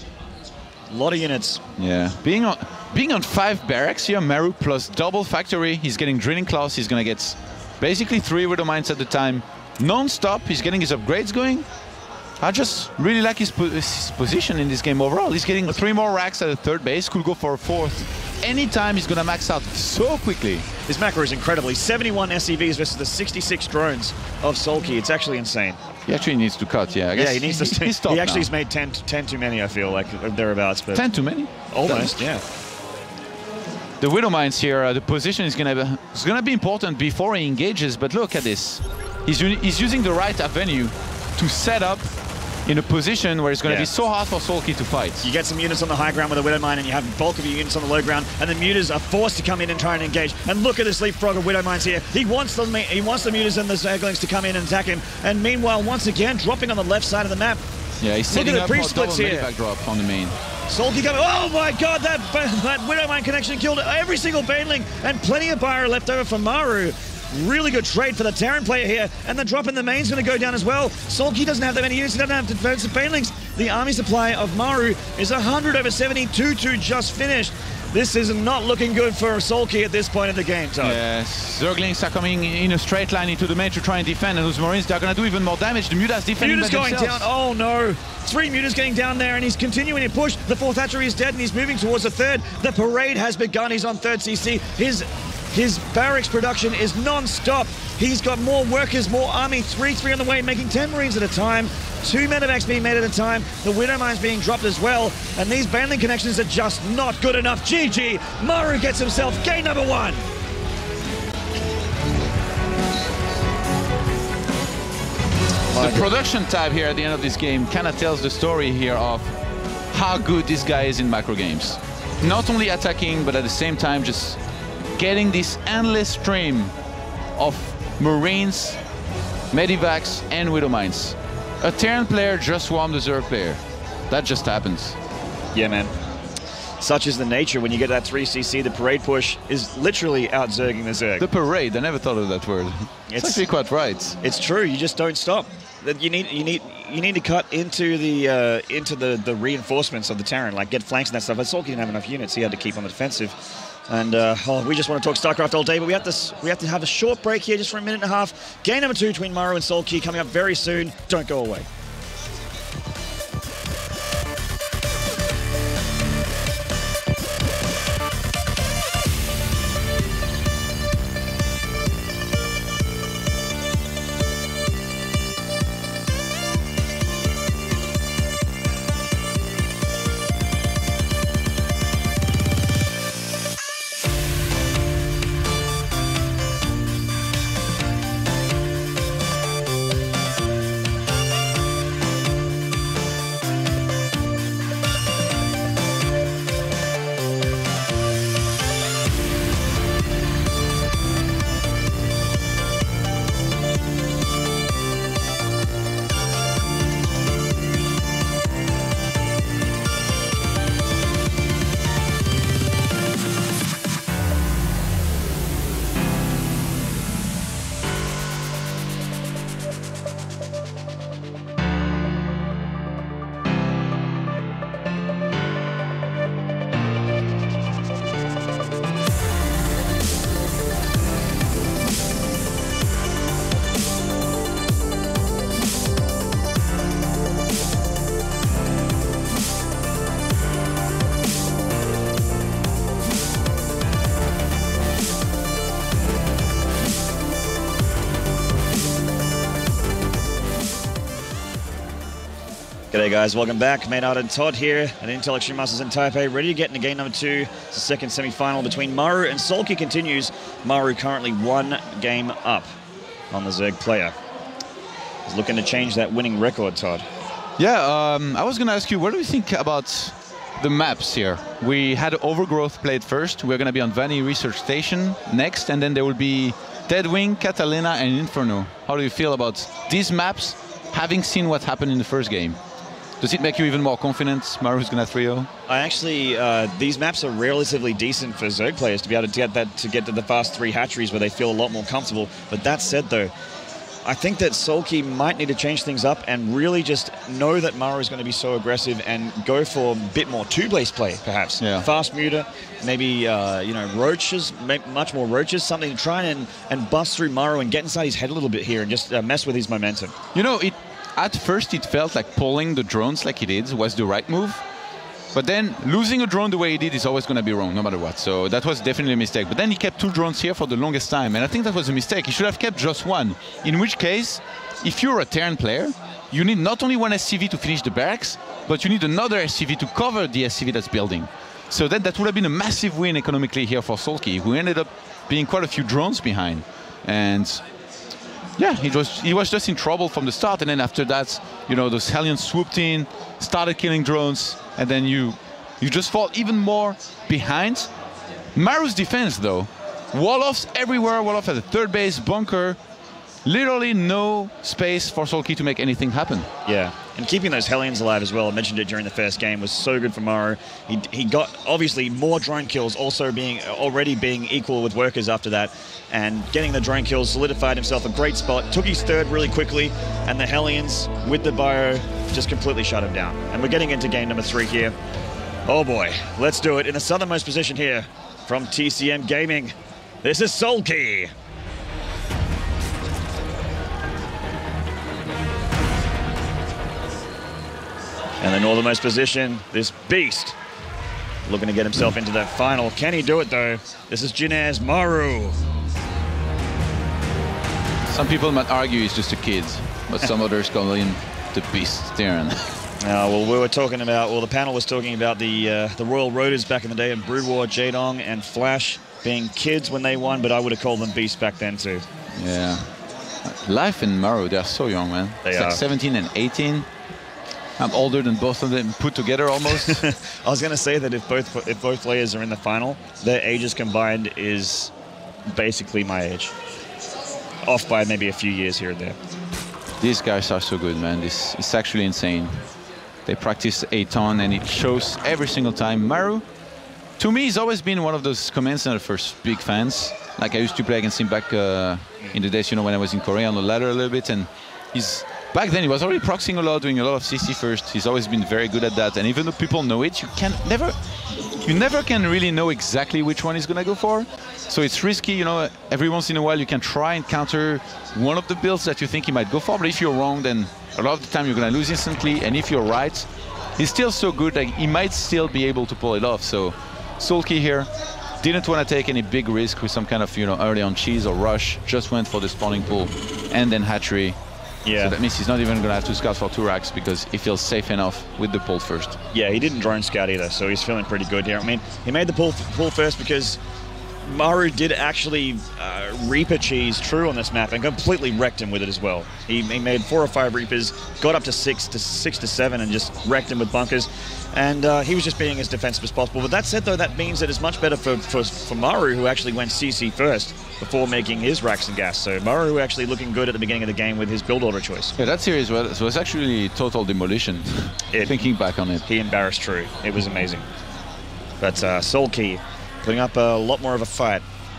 A lot of units. Yeah, being on being on five barracks here, Maru plus double factory. He's getting drilling claws. He's gonna get basically three Widow Mines at the time. Non-stop, he's getting his upgrades going. I just really like his, po his position in this game overall. He's getting three more racks at the third base, could go for a fourth. Anytime he's gonna max out so quickly. His macro is incredibly seventy-one S C Vs versus the sixty-six drones of Sulky. It's actually insane. He actually needs to cut, yeah. I guess Yeah, he needs to. he, He, he's stopped actually now. has made ten, ten too many, I feel like, thereabouts. But ten too many? almost, yeah. The Widow Mines here, uh, the position is gonna be, it's gonna be important before he engages, but look at this. He's, he's using the right avenue to set up in a position where it's going to Yeah. be so hard for Sulky to fight. You get some units on the high ground with a Widow Mine, and you have the bulk of your units on the low ground, and the Mutas are forced to come in and try and engage. And look at this Leapfrog of Widow Mines here. He wants the he wants the Mutas and the Zerglings to come in and attack him. And meanwhile, once again, dropping on the left side of the map. Yeah, he's Look at setting the up for a pre-splits double here. medivac drop on the main. Sulky coming. Oh my God! That that Widow Mine connection killed every single Baneling, and plenty of Pyro left over for Maru. Really good trade for the Terran player here, and the drop in the main is going to go down as well. Sulky doesn't have that many units, he doesn't have defensive Banelings. The army supply of Maru is one hundred over seventy, two two just finished. This is not looking good for Sulky at this point of the game, Todd. Yes, Zerglings are coming in a straight line into the main to try and defend, and those Marines, they're going to do even more damage. The Mutas defending Muta's by going themselves. down. Oh no. Three Mutas getting down there, and he's continuing to push. The fourth hatchery is dead, and he's moving towards the third. The parade has begun. He's on third C C. His His barracks production is non-stop. He's got more workers, more army, three three on the way, making ten Marines at a time. Two medevacs being made at a time. The Widow Mines being dropped as well. And these Baneling connections are just not good enough. G G. Maru gets himself game number one. The production tab here at the end of this game kind of tells the story here of how good this guy is in macro games. Not only attacking, but at the same time just getting this endless stream of Marines, Medivacs, and Widow Mines. A Terran player just swarmed a Zerg player. That just happens. Yeah, man. Such is the nature when you get that three C C. The parade push is literally out-zerging the Zerg. The parade, I never thought of that word. It's, It's- actually quite right. It's true. You just don't stop. That You need, you need, you need to cut into the uh, into the the reinforcements of the Terran, like get flanks and that stuff. But Sulky didn't have enough units. He had to keep on the defensive. And uh, oh, we just want to talk StarCraft all day, but we have to s- we have to have a short break here, just for a minute and a half. Game number two between Maru and Sulky coming up very soon. Don't go away. G'day guys, welcome back. Maynard and Todd here at Intel Extreme Masters in Taipei, ready to get into game number two. It's the second semi-final between Maru and Sulky continues. Maru currently one game up on the Zerg player. He's looking to change that winning record, Todd. Yeah, um, I was going to ask you, what do you think about the maps here? We had Overgrowth played first. We're going to be on Vanny Research Station next, and then there will be Deadwing, Catalina, and Inferno. How do you feel about these maps, having seen what happened in the first game? Does it make you even more confident Maru's going to three oh? I actually, uh, these maps are relatively decent for Zerg players to be able to get that to get to the fast three hatcheries where they feel a lot more comfortable. But that said, though, I think that Sulky might need to change things up and really just know that Maru is going to be so aggressive and go for a bit more two-blaze play, perhaps. Yeah. Fast muter, maybe uh, you know roaches, much more roaches, something to try and and bust through Maru and get inside his head a little bit here and just uh, mess with his momentum. You know, it. At first it felt like pulling the drones like he did was the right move. But then losing a drone the way he did is always going to be wrong, no matter what. So that was definitely a mistake. But then he kept two drones here for the longest time. And I think that was a mistake. He should have kept just one. In which case, if you're a Terran player, you need not only one S C V to finish the barracks, but you need another S C V to cover the S C V that's building. So that, that would have been a massive win economically here for Sulky, who ended up being quite a few drones behind. And yeah, he was he was just in trouble from the start, and then after that, you know, those Hellions swooped in, started killing drones, and then you you just fall even more behind. Maru's defense, though, wall-offs everywhere, wall-off at the third base, bunker, literally no space for Sulky to make anything happen. Yeah, and keeping those Hellions alive as well, I mentioned it during the first game, was so good for Maru. He, he got, obviously, more drone kills, also being already being equal with workers after that, and getting the drone kills, solidified himself a great spot, took his third really quickly, and the Hellions, with the bio, just completely shut him down. And we're getting into game number three here. Oh boy, let's do it. In the southernmost position here, from T C M Gaming, this is Sulky. And the northernmost position, this beast, looking to get himself into that final. Can he do it, though? This is Jinez Maru. Some people might argue he's just a kid, but some others call him the beast Terran. Uh, well, we were talking about, well, the panel was talking about the uh, the Royal Roaders back in the day, and Brood War, Jaedong, and Flash being kids when they won, but I would have called them beasts back then, too. Yeah. Life in Maru, they're so young, man. They it's are. like seventeen and eighteen. I'm older than both of them put together almost. I was going to say that if both if both players are in the final, their ages combined is basically my age. Off by maybe a few years here and there. These guys are so good, man. This is actually insane. They practice a ton, and it shows every single time. Maru, to me, he's always been one of those command center first big fans. Like I used to play against him back uh, in the days, you know, when I was in Korea on the ladder a little bit, and he's back then he was already proxying a lot, doing a lot of C C first. He's always been very good at that, and even though people know it, you can never, you never can really know exactly which one he's gonna go for. So it's risky, you know. Every once in a while, you can try and counter one of the builds that you think he might go for, but if you're wrong, then a lot of the time you're gonna lose instantly. And if you're right, he's still so good that he might still be able to pull it off. So Sulky here didn't want to take any big risk with some kind of, you know, early on cheese or rush. Just went for the spawning pool and then hatchery. Yeah. So that means he's not even going to have to scout for two racks because he feels safe enough with the pull first. Yeah, he didn't drone scout either, so he's feeling pretty good here. I mean, he made the pull, pull first because Maru did actually uh, Reaper cheese true on this map and completely wrecked him with it as well. He, he made four or five Reapers, got up to six to six to seven, and just wrecked him with bunkers. And uh, he was just being as defensive as possible. But that said, though, that means that it's much better for, for, for Maru, who actually went C C first before making his racks and gas. So Maru actually looking good at the beginning of the game with his build order choice. Yeah, that series was, was actually total demolition, It, thinking back on it. He embarrassed True. It was amazing. But uh, Sulky putting up a lot more of a fight.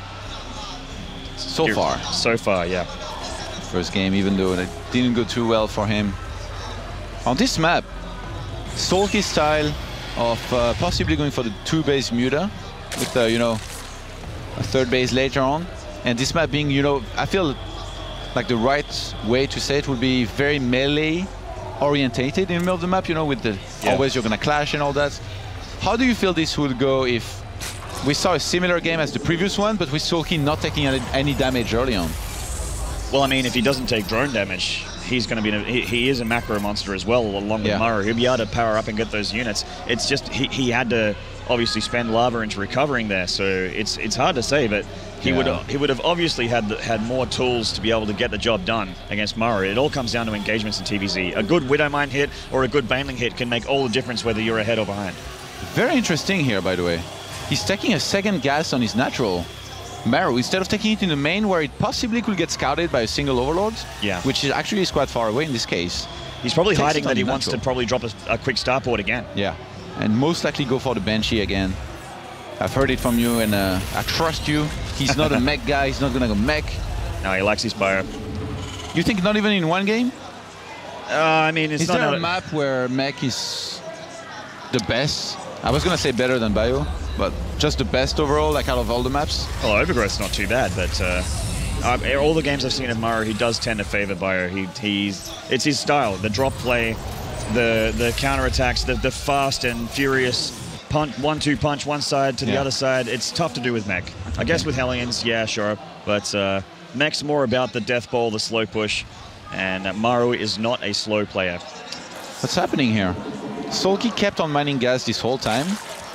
So Here- far. So far, yeah. First game, even though it didn't go too well for him. On this map, Sulky style of uh, possibly going for the two base muta with, uh, you know, a third base later on. And this map being, you know, I feel like the right way to say it would be very melee orientated in the middle of the map, you know, with the Yeah. always you're gonna clash and all that. How do you feel this would go if we saw a similar game as the previous one, but with Sulky not taking any, any damage early on? Well, I mean, if he doesn't take drone damage, he's going to be, a, he, he is a macro monster as well, along with Yeah. Maru. He'll be able to power up and get those units. It's just, he, he had to obviously spend lava into recovering there, so it's it's hard to say, but he Yeah. would he would have obviously had the, had more tools to be able to get the job done against Maru. It all comes down to engagements in T V Z. A good Widowmine hit or a good Baneling hit can make all the difference whether you're ahead or behind. Very interesting here, by the way. He's taking a second gas on his natural. Maru, instead of taking it in the main where it possibly could get scouted by a single overlord, Yeah. which is actually is quite far away in this case. He's probably Takes hiding it on that he the wants to natural. probably drop a, a quick starport again. Yeah, and most likely go for the Banshee again. I've heard it from you, and uh, I trust you. He's not a mech guy. He's not gonna go mech. No, he likes his bio. You think not even in one game? Uh, I mean, it's Is not there a out- map where mech is the best? I was gonna say better than bio, but just the best overall, like out of all the maps. Well, Overgrowth's not too bad, but uh, uh, all the games I've seen of Maru, he does tend to favor bio. He, he's it's his style, the drop play, the the counter attacks, the, the fast and furious punch, one-two punch, one side to the Yeah. other side. It's tough to do with mech. I guess with Hellions, yeah, sure, but uh, mech's more about the death ball, the slow push, and uh, Maru is not a slow player. What's happening here? Sulky kept on mining gas this whole time.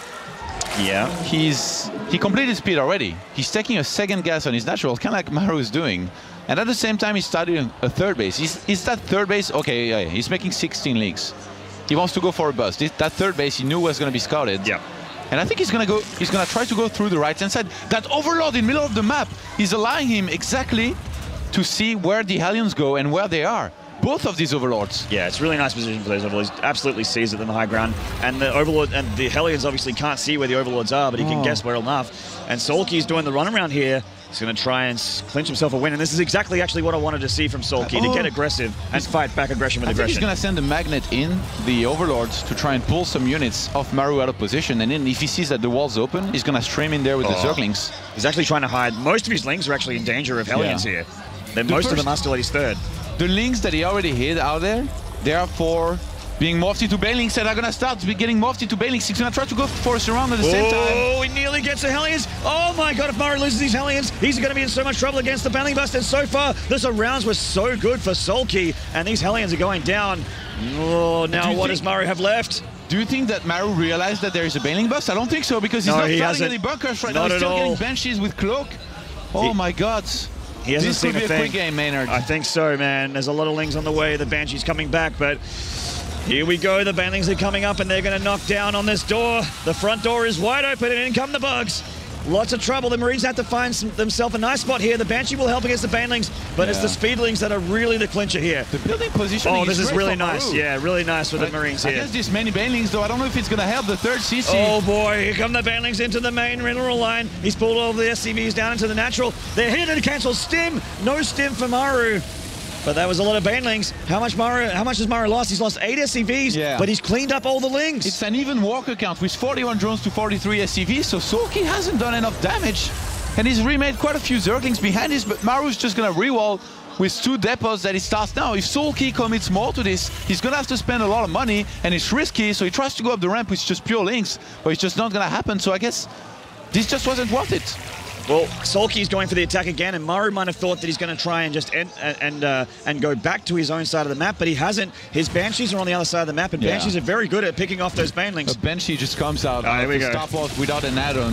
Yeah. He's he completed speed already. He's taking a second gas on his natural, kind of like Maru is doing. And at the same time, he's starting a third base. He's, is that third base? Okay, yeah, he's making sixteen leagues. He wants to go for a bust. This, that third base he knew was going to be scouted. Yeah. And I think he's going to go. He's going to try to go through the right-hand side. That overlord in the middle of the map is allowing him exactly to see where the Hellions go and where they are. Both of these overlords. Yeah, it's really nice position for those overlords. Absolutely sees it in the high ground. And the overlord and the Hellions obviously can't see where the overlords are, but he can Oh. guess well enough. And Sulky's doing the runaround here. He's going to try and s- clinch himself a win. And this is exactly actually what I wanted to see from Sulky, Oh. to get aggressive and fight back aggression with I think he's aggression. going to send a magnet in the overlords to try and pull some units of Maru out of position. And then if he sees that the wall's open, he's going to stream in there with the Oh. Zerglings. He's actually trying to hide. Most of his lings are actually in danger of Hellions Yeah. here. Then The most of first- them are still at his third. The links that he already hid out there, they are for being morphed into Banelings and are going to start be getting morphed into Banelings. He's going to try to go for a surround at the same time. Oh, he nearly gets the Hellions. Oh my god, if Maru loses these Hellions, he's going to be in so much trouble against the Baneling Bust. And so far, the surrounds were so good for Sulky, and these Hellions are going down. Oh, Do now you what think- does Maru have left? Do you think that Maru realized that there is a Baneling bust? I don't think so, because he's No, not he starting hasn't. any bunkers right Not now. He's at still all. getting Banshees with Cloak. Oh He- my god. He hasn't This seen could be a a thing. quick game, Maynard. I think so, man. There's a lot of lings on the way. The Banshee's coming back, but here we go. The Banelings are coming up, and they're going to knock down on this door. The front door is wide open, and in come the bugs. Lots of trouble. The Marines have to find some, themselves a nice spot here. The Banshee will help against the Banelings, but it's Yeah. the Speedlings that are really the clincher here. The building positioning Oh, this is great really for nice. Maru. Yeah, really nice for the Marines here. Against this many Banelings, though, I don't know if it's going to help the third C C. Oh boy, here come the Banelings into the main mineral line. He's pulled all the S C Vs down into the natural. They're here to cancel stim. No stim for Maru. But that was a lot of Banelings. How much Maru? How much has Maru lost? He's lost eight S C Vs, Yeah. but he's cleaned up all the lings. It's an even walker count with forty-one drones to forty-three S C Vs, so Sulky hasn't done enough damage. And he's remade quite a few Zerglings behind this, but Maru's just going to rewall with two depots that he starts now. If Sulky commits more to this, he's going to have to spend a lot of money, and it's risky, so he tries to go up the ramp with just pure links, but it's just not going to happen, so I guess this just wasn't worth it. Well, Sulky's going for the attack again, and Maru might have thought that he's going to try and just end, and uh, and go back to his own side of the map, but he hasn't. His Banshees are on the other side of the map, and Yeah. Banshees are very good at picking off those Banelings. A Banshee just comes out Ah, here of we the go. stop off without an add-on.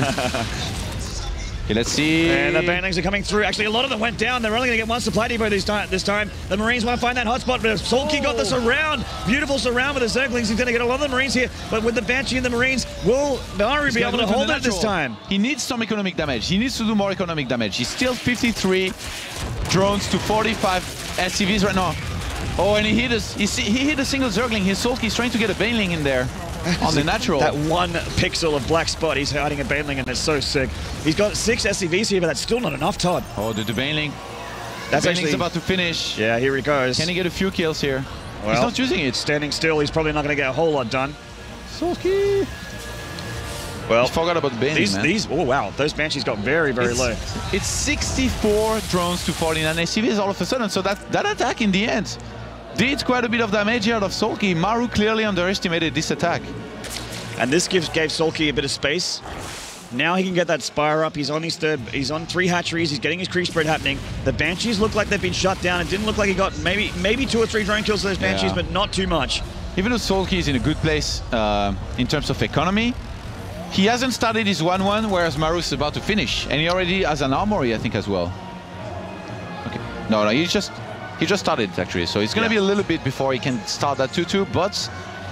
Okay, let's see. And the Banelings are coming through. Actually, a lot of them went down. They're only going to get one supply depot this time. This time, the Marines want to find that hotspot, but Sulky got the surround. Beautiful surround with the Zerglings. He's going to get a lot of the Marines here, but with the Banshee and the Marines, will Maru He's be gonna able to go hold the it this natural. time? He needs some economic damage. He needs to do more economic damage. He's still fifty-three drones to forty-five S C Vs right now. Oh, and he hit us. He, he hit a single Zergling. His Sulky's trying to get a Baneling in there on the natural. That one pixel of black spot, he's hiding a Baneling, and it's so sick. He's got six S C Vs here, but that's still not enough, Todd. Oh, the, the Baneling. That's Baneling's actually about to finish. Yeah, here he goes. Can he get a few kills here? Well, He's not using it. Standing still, he's probably not going to get a whole lot done. Sulky. Well, I forgot about the Baneling, these, man. these, oh wow, those Banshees got very, very it's, low. It's sixty-four drones to forty-nine S C Vs all of a sudden, so that, that attack in the end did quite a bit of damage out of Sulky. Maru clearly underestimated this attack. And this gives gave Sulky a bit of space. Now he can get that Spire up. He's on his third. He's on three hatcheries. He's getting his creep spread happening. The Banshees look like they've been shut down. It didn't look like he got maybe maybe two or three drone kills to those Banshees, Yeah. but not too much. Even though Sulky is in a good place uh, in terms of economy, he hasn't started his one one, whereas Maru is about to finish, and he already has an armory, I think, as well. Okay. No, no, he just he just started actually, so it's gonna Yeah. be a little bit before he can start that two two. But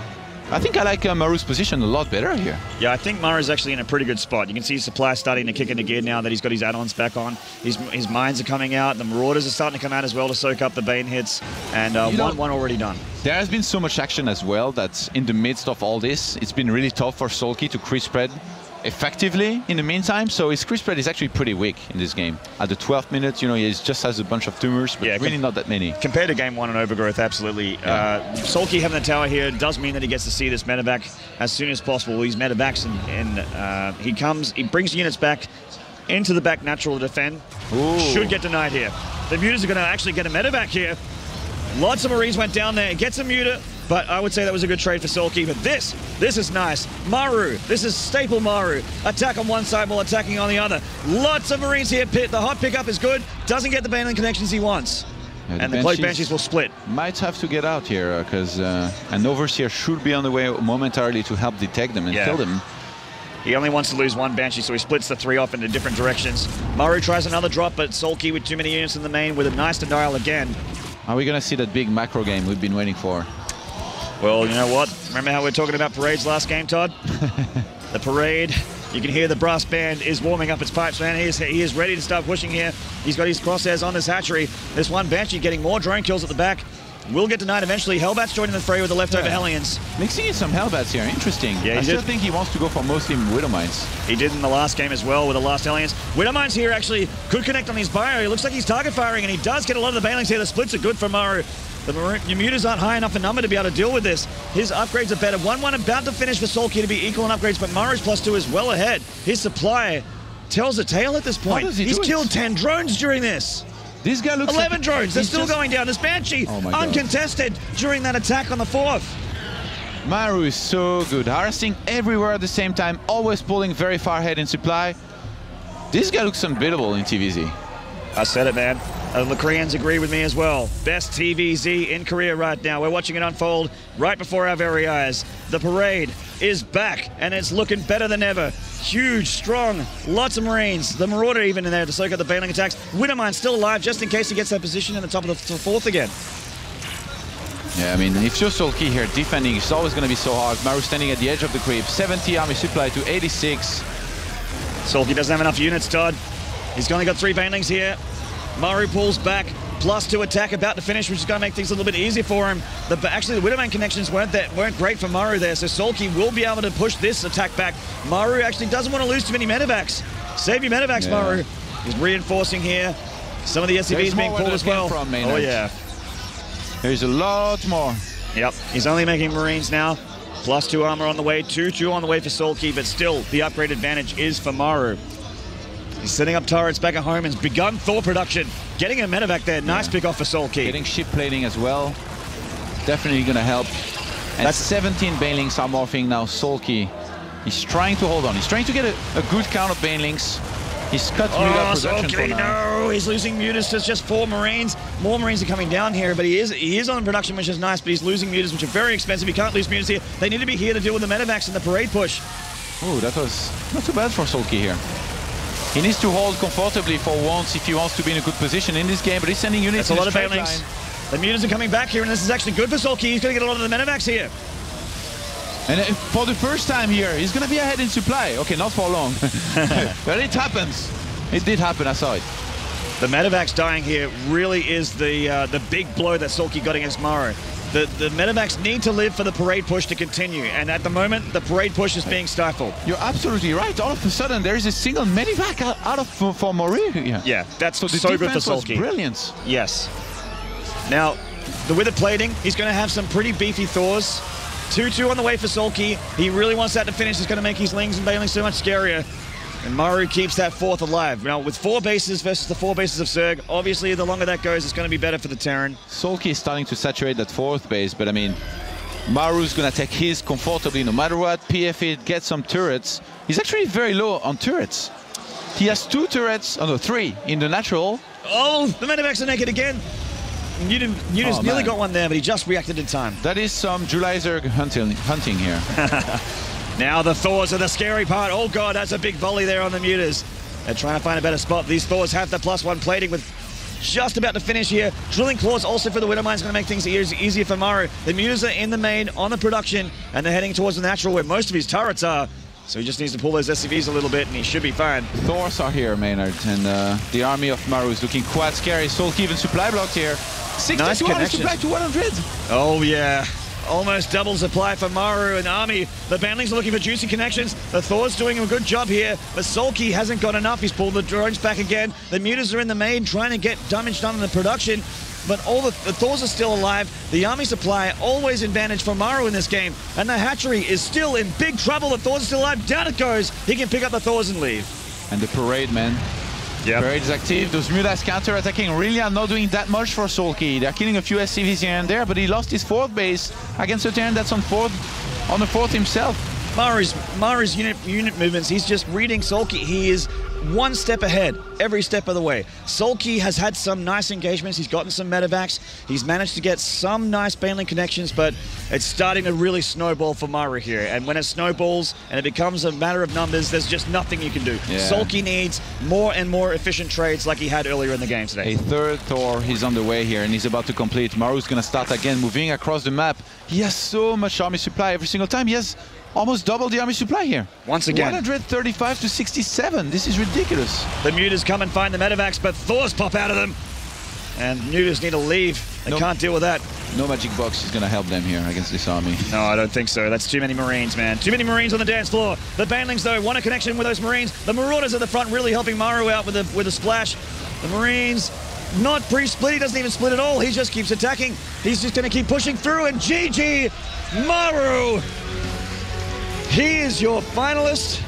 I think I like uh, Maru's position a lot better here. Yeah, I think Mara's actually in a pretty good spot. You can see his supply starting to kick into gear now that he's got his add-ons back on. His, his mines are coming out. The Marauders are starting to come out as well to soak up the Bane hits. And uh, You know- one, one already done. There has been so much action as well that in the midst of all this, it's been really tough for Sulky to creep spread effectively in the meantime. So his creep spread is actually pretty weak in this game. At the twelfth minute, you know, he just has a bunch of tumors, but Yeah, really com- not that many. Compared to game one and Overgrowth, absolutely. Yeah. Uh, Sulky having the tower here does mean that he gets to see this medevac as soon as possible. He's medevac's and, and uh, he comes, he brings units back into the back natural to defend. Ooh. Should get denied here. The Mutas are going to actually get a medevac here. Lots of Marines went down there. It gets a Muta, but I would say that was a good trade for Sulky. But this, this is nice. Maru, this is staple Maru. Attack on one side while attacking on the other. Lots of Marines here. Pit, the hot pickup is good. Doesn't get the Baneling connections he wants. Yeah, and the Cloak Banshees will split. Might have to get out here because uh, an Overseer should be on the way momentarily to help detect them and Yeah. kill them. He only wants to lose one Banshee, so he splits the three off into different directions. Maru tries another drop, but Sulky with too many units in the main with a nice denial again. Are we going to see that big macro game we've been waiting for? Well, you know what? Remember how we were talking about parades last game, Todd? The parade, you can hear the brass band is warming up its pipes, man. He is, he is ready to start pushing here. He's got his crosshairs on this hatchery. This one Banshee getting more drone kills at the back. Will get denied eventually. Hellbat's joining the fray with the leftover Yeah. Hellions. Mixing in some Hellbats here, interesting. Yeah, he I still did. think he wants to go for mostly Widow Mines. He did in the last game as well with the last Hellions. Widowmines here actually could connect on his bio. He looks like he's target firing, and he does get a lot of the Banelings here. The splits are good for Maru. The Mutas aren't high enough in number to be able to deal with this. His upgrades are better. one one about to finish for Sulky to be equal in upgrades, but Maru's plus two is well ahead. His supply tells a tale at this point. does he He's do it? killed ten drones during this. This guy looks eleven like drones. They're he's still just- going down. This Banshee Oh my God. uncontested during that attack on the fourth. Maru is so good, harassing everywhere at the same time, always pulling very far ahead in supply. This guy looks unbeatable in T V Z. I said it, man. Uh, the Koreans agree with me as well. Best T V Z in Korea right now. We're watching it unfold right before our very eyes. The parade is back, and it's looking better than ever. Huge, strong, lots of Marines. The Marauder even in there to soak up the Baneling attacks. Widowmine still alive just in case he gets that position in the top of the f- fourth again. Yeah, I mean, if you're Sulky here defending, it's always going to be so hard. Maru standing at the edge of the creep. seventy army supply to eighty-six. Sulky doesn't have enough units, Todd. He's only got three Banelings here. Maru pulls back, plus two attack about to finish, which is going to make things a little bit easier for him. The, actually, the Widowmane connections weren't that weren't great for Maru there, so Sulky will be able to push this attack back. Maru actually doesn't want to lose too many medevacs. Save your medevacs, Yeah. Maru. He's reinforcing here. Some of the S C Vs There's being more pulled where as that came well. from, Oh Maynard. yeah. There's a lot more. Yep. He's only making Marines now. Plus two armor on the way, two two on the way for Sulky, but still the upgrade advantage is for Maru. He's setting up turrets back at home and has begun Thor production. Getting a medevac there. Nice Yeah. pick off for Sulky. Getting ship plating as well. Definitely going to help. And That's- seventeen Banelings are morphing now. Sulky. He's trying to hold on. He's trying to get a, a good count of Banelings. He's cut Muta Oh, production for Sulky, now. no! He's losing Mutas to just four Marines. More Marines are coming down here, but he is he is on production, which is nice, but he's losing Mutas, which are very expensive. He can't lose Mutas here. They need to be here to deal with the medevacs and the parade push. Oh, that was not too bad for Sulky here. He needs to hold comfortably for once if he wants to be in a good position in this game, but he's sending units That's a in lot of straight Banelings. line. The Mutas are coming back here, and this is actually good for Sulky. He's going to get a lot of the medevacs here. And uh, for the first time here, he's going to be ahead in supply. Okay, not for long. But it happens. It did happen, I saw it. The medevacs dying here really is the uh, the big blow that Sulky got against Maru. The, the medevacs need to live for the parade push to continue, and at the moment, the parade push is being stifled. You're absolutely right. All of a sudden, there is a single medevac out, out of for, for Marie. Yeah. Yeah, that's So so, the good for defense was Sulky. brilliant. Yes. Now, the withered plating, he's going to have some pretty beefy Thors. two two on the way for Sulky. He really wants that to finish. It's going to make his Lings and Banelings so much scarier. And Maru keeps that fourth alive. Now, with four bases versus the four bases of Zerg, obviously, the longer that goes, it's going to be better for the Terran. Sulky is starting to saturate that fourth base, but I mean, Maru's gonna take his comfortably no matter what. P F it, get some turrets. He's actually very low on turrets. He has two turrets, oh no, three in the natural. Oh, the Medivacs are naked again. Newton, Newton's Oh, nearly man. got one there, but he just reacted in time. That is some Julizer hunting, hunting here. Now the Thors are the scary part. Oh god, that's a big volley there on the Mutas. They're trying to find a better spot. These Thors have the plus one plating with just about to finish here. Drilling Claws also for the Widowmine is going to make things easy, easier for Maru. The Mutas are in the main on the production, and they're heading towards the natural where most of his turrets are. So he just needs to pull those S C Vs a little bit, and he should be fine. Thors are here, Maynard, and uh, the army of Maru is looking quite scary. Sulky even supply blocked here. sixty Nice to one hundred connection. supply to one hundred. Oh yeah. Almost double supply for Maru and Army. The Banlings are looking for juicy connections. The Thor's doing a good job here, but Sulky hasn't got enough. He's pulled the drones back again. The Mutas are in the main trying to get damage done in the production, but all the, the Thors are still alive. The Army supply always advantage for Maru in this game, and the hatchery is still in big trouble. The Thors are still alive. Down it goes. He can pick up the Thors and leave. And the parade, man. Yeah. Parade is active. Those Mutas counter-attacking really are not doing that much for Sulky. They're killing a few S C Vs here and there, but he lost his fourth base against a Terran that's on fourth, on the fourth himself. Maru's, Maru's unit, unit movements, he's just reading Sulky. He is one step ahead every step of the way. Sulky has had some nice engagements. He's gotten some medevacs. He's managed to get some nice Baneling connections, but it's starting to really snowball for Maru here. And when it snowballs and it becomes a matter of numbers, there's just nothing you can do. Yeah. Sulky needs more and more efficient trades like he had earlier in the game today. A third Thor, he's on the way here and he's about to complete. Maru's gonna start again moving across the map. He has so much army supply every single time. He has almost double the army supply here. Once again. one hundred thirty-five to sixty-seven. This is ridiculous. The Mutas come and find the medevacs, but Thors pop out of them. And Mutas need to leave. They Nope. can't deal with that. No magic box is gonna help them here against this army. No, I don't think so. That's too many Marines, man. Too many Marines on the dance floor. The Banlings, though, want a connection with those Marines. The Marauders at the front really helping Maru out with a, with a splash. The Marines not pre-split. He doesn't even split at all. He just keeps attacking. He's just going to keep pushing through. And G G, Maru. He is your finalist.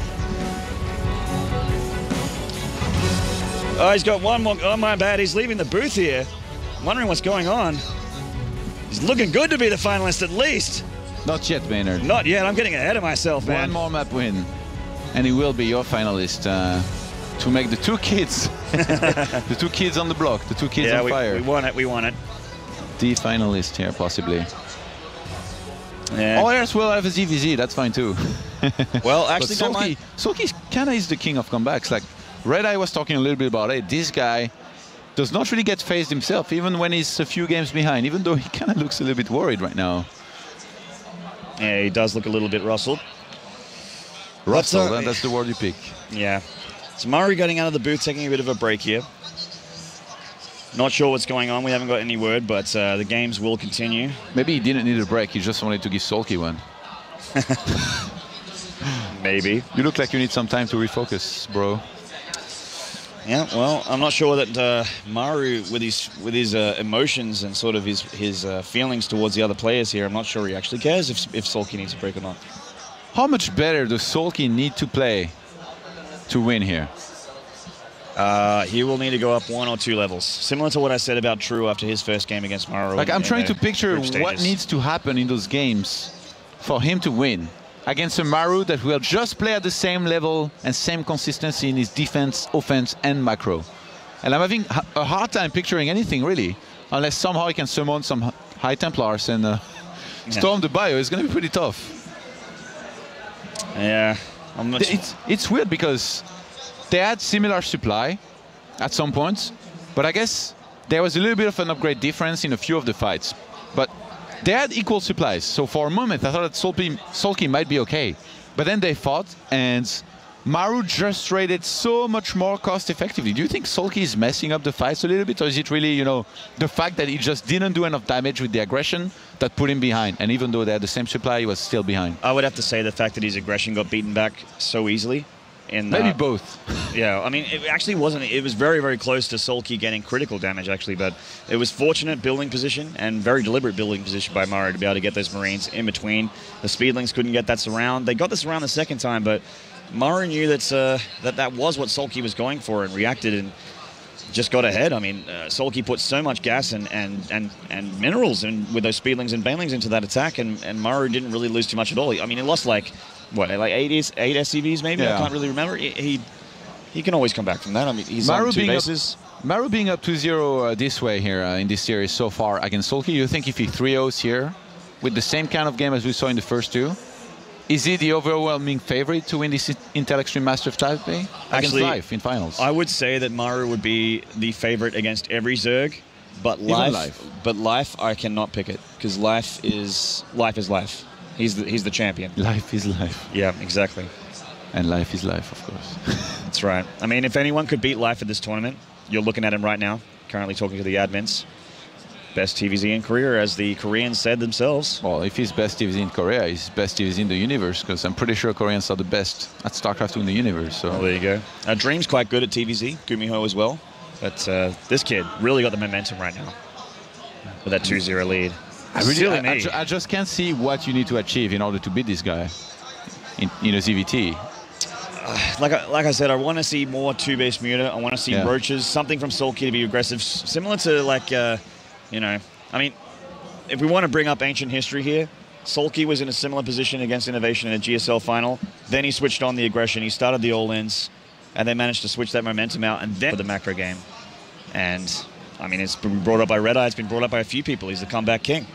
Oh, he's got one more. Oh, my bad. He's leaving the booth here. I'm wondering what's going on. He's looking good to be the finalist at least. Not yet, Maynard. Not yet. I'm getting ahead of myself, man. One more map win, and he will be your finalist uh, to make the two kids, the two kids on the block, the two kids yeah, on we, fire. we won it. We won it. The finalist here, possibly. Yeah. All else will have a Z V Z, that's fine too. Well, But actually, don't Sulky, mind. Sulky kind of is the king of comebacks. Like Red Eye was talking a little bit about it. This guy does not really get phased himself, even when he's a few games behind. Even though he kind of looks a little bit worried right now. Yeah, he does look a little bit rustled. Russell, uh, that- that's the word you pick. Yeah. So Murray getting out of the booth, taking a bit of a break here. Not sure what's going on. We haven't got any word, but uh, the games will continue. Maybe he didn't need a break. He just wanted to give Sulky one. Maybe. You look like you need some time to refocus, bro. Yeah. Well, I'm not sure that uh, Maru, with his with his uh, emotions and sort of his his uh, feelings towards the other players here, I'm not sure he actually cares if if Sulky needs a break or not. How much better does Sulky need to play to win here? Uh, he will need to go up one or two levels, similar to what I said about True after his first game against Maru. Like, in- I'm in trying the to picture group what stages. needs to happen in those games for him to win against a Maru that will just play at the same level and same consistency in his defense, offense, and macro. And I'm having h- a hard time picturing anything, really, unless somehow he can summon some h- High Templars and uh, storm the bio. It's going to be pretty tough. Yeah, I'm not sure. It's, it's weird because they had similar supply at some points, but I guess there was a little bit of an upgrade difference in a few of the fights. But they had equal supplies, so for a moment I thought that Sulky, Sulky might be okay. But then they fought, and Maru just traded so much more cost effectively. Do you think Sulky is messing up the fights a little bit, or is it really, you know, the fact that he just didn't do enough damage with the aggression that put him behind? And even though they had the same supply, he was still behind. I would have to say the fact that his aggression got beaten back so easily. In, Maybe uh, both. Yeah, I mean, it actually wasn't. It was very, very close to Sulky getting critical damage, actually, but it was fortunate building position and very deliberate building position by Maru to be able to get those Marines in between. The Speedlings couldn't get that surround. They got the surround the second time, but Maru knew that uh, that, that was what Sulky was going for and reacted. And just got ahead. I mean, uh, Solky put so much gas and and and, and minerals in with those speedlings and banelings into that attack, and, and Maru didn't really lose too much at all. I mean, he lost like, what, like eight, eight S C Vs maybe? Yeah. I can't really remember. He, he he can always come back from that. I mean, he's Maru on two being bases. Up, Maru being up two zero uh, this way here uh, in this series so far against Solky, you think if he three ohs here, with the same kind of game as we saw in the first two, is he the overwhelming favorite to win this Intel Extreme Master of Taipei against Actually, Life in finals? I would say that Maru would be the favorite against every Zerg, but life, Life. but life, I cannot pick it because life is life is life. He's the, he's the champion. Life is life. Yeah, exactly. And life is life, of course. That's right. I mean, if anyone could beat life at this tournament, you're looking at him right now. Currently talking to the admins. Best T V Z in Korea, as the Koreans said themselves. Well, if he's best T V Z in Korea, he's best T V Z in the universe, because I'm pretty sure Koreans are the best at StarCraft two in the universe. So Oh, there you go. Uh, Dream's quite good at T V Z, Gumiho as well. But uh, this kid really got the momentum right now with that two zero lead. I, really, Silly I, me. I, ju- I just can't see what you need to achieve in order to beat this guy in, in a Z V T. Like I, like I said, I want to see more two-base Muta. I want to see Yeah. Roaches, something from Solky to be aggressive, s- similar to like, uh, you know, I mean, if we want to bring up ancient history here, Solky was in a similar position against Innovation in a G S L final. Then he switched on the aggression. He started the all-ins, and they managed to switch that momentum out, and then for the macro game. And I mean, it's been brought up by Red Eye. It's been brought up by a few people. He's the comeback king.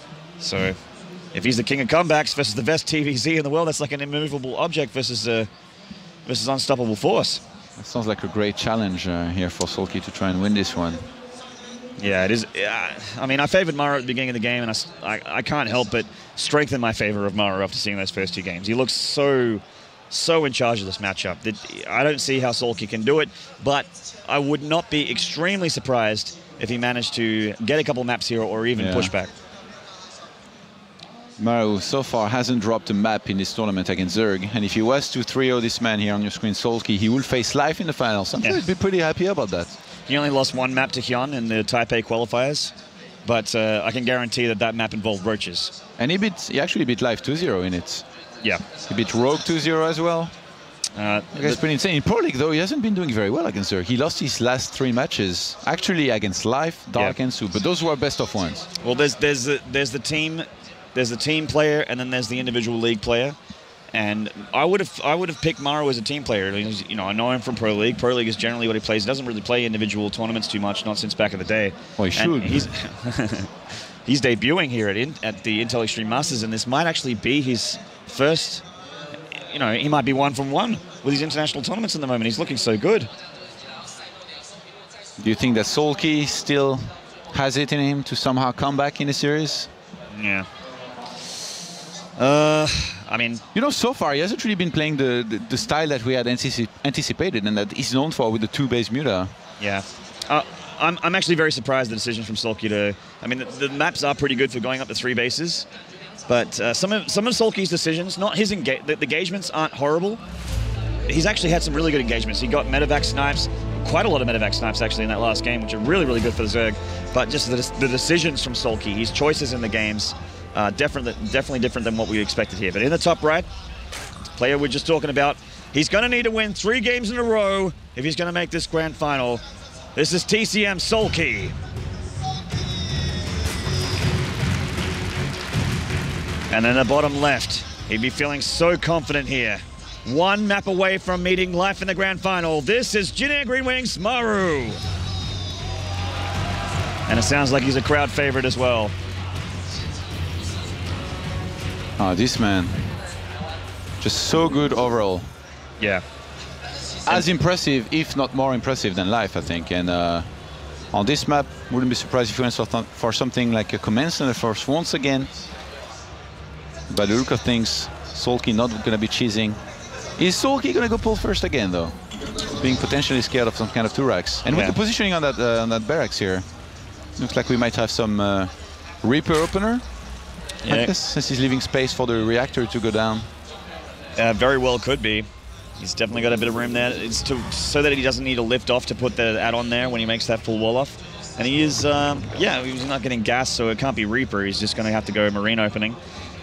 So if he's the king of comebacks versus the best T V Z in the world, that's like an immovable object versus a versus unstoppable force. That sounds like a great challenge uh, here for Solky to try and win this one. Yeah, it is. Yeah, I mean, I favored Maru at the beginning of the game, and I, s- I, I can't help but strengthen my favor of Maru after seeing those first two games. He looks so, so in charge of this matchup that I don't see how Solky can do it, but I would not be extremely surprised if he managed to get a couple maps here or even Yeah. push back. Maru so far hasn't dropped a map in this tournament against Zerg, and if he was to three oh this man here on your screen, Solky, he will face Life in the finals. I'm Yeah. sure he'd be pretty happy about that. He only lost one map to Hyun in the Taipei qualifiers, but uh, I can guarantee that that map involved Roaches. And he beat, he actually beat Life two zero in it. Yeah. He beat Rogue two zero as well. Uh, That's pretty insane. In Pro League, though, he hasn't been doing very well against Zerg. He lost his last three matches, actually against Life, Dark, Yeah. and Su, but those were best of ones. Well, there's there's the, there's the team, there's the team player, and then there's the individual league player. And I would have I would have picked Maru as a team player. He's- You know, I know him from Pro League. Pro League is generally what he plays. He doesn't really play individual tournaments too much, not since back in the day. Well, he And should. He's he's debuting here at in, at the Intel Extreme Masters, and this might actually be his first. You know, he might be one from one with his international tournaments at the moment. He's looking so good. Do you think that Solky still has it in him to somehow come back in the series? Yeah. Uh, I mean, You know, so far he hasn't really been playing the, the, the style that we had antici- anticipated and that he's known for with the two-base Muta. yeah. Uh, I'm, I'm actually very surprised the decision from Solky to. I mean, the, the maps are pretty good for going up to three bases, but uh, some of some of Solky's decisions, not his engage, the, the engagements aren't horrible. He's actually had some really good engagements. He got medevac snipes, quite a lot of medevac snipes actually in that last game, which are really really good for the Zerg. But just the, the decisions from Solky, his choices in the games, uh, definitely definitely different than what we expected here. But in the top right, player we're just talking about, he's going to need to win three games in a row if he's going to make this grand final. This is T C M Solky. And then the bottom left, he'd be feeling so confident here. One map away from meeting Life in the grand final. This is Jin Air Green Wings Maru. And it sounds like he's a crowd favorite as well. Oh, this man, just so good overall. Yeah. As impressive, if not more impressive than Life, I think. And uh, on this map, wouldn't be surprised if he went for, th for something like a Commence and a Force once again. By the look of things, Solky not going to be cheesing. Is Solky going to go pull first again, though? Being potentially scared of some kind of two-racks. And with Yeah. the positioning on that uh, on that barracks here, looks like we might have some uh, Reaper opener. Yeah. I guess, since he's leaving space for the reactor to go down. Uh, very well could be. He's definitely got a bit of room there. It's to, so that he doesn't need to lift off to put the add-on there when he makes that full wall off. And he is, um, yeah, he's not getting gas, so it can't be Reaper. He's just going to have to go Marine opening.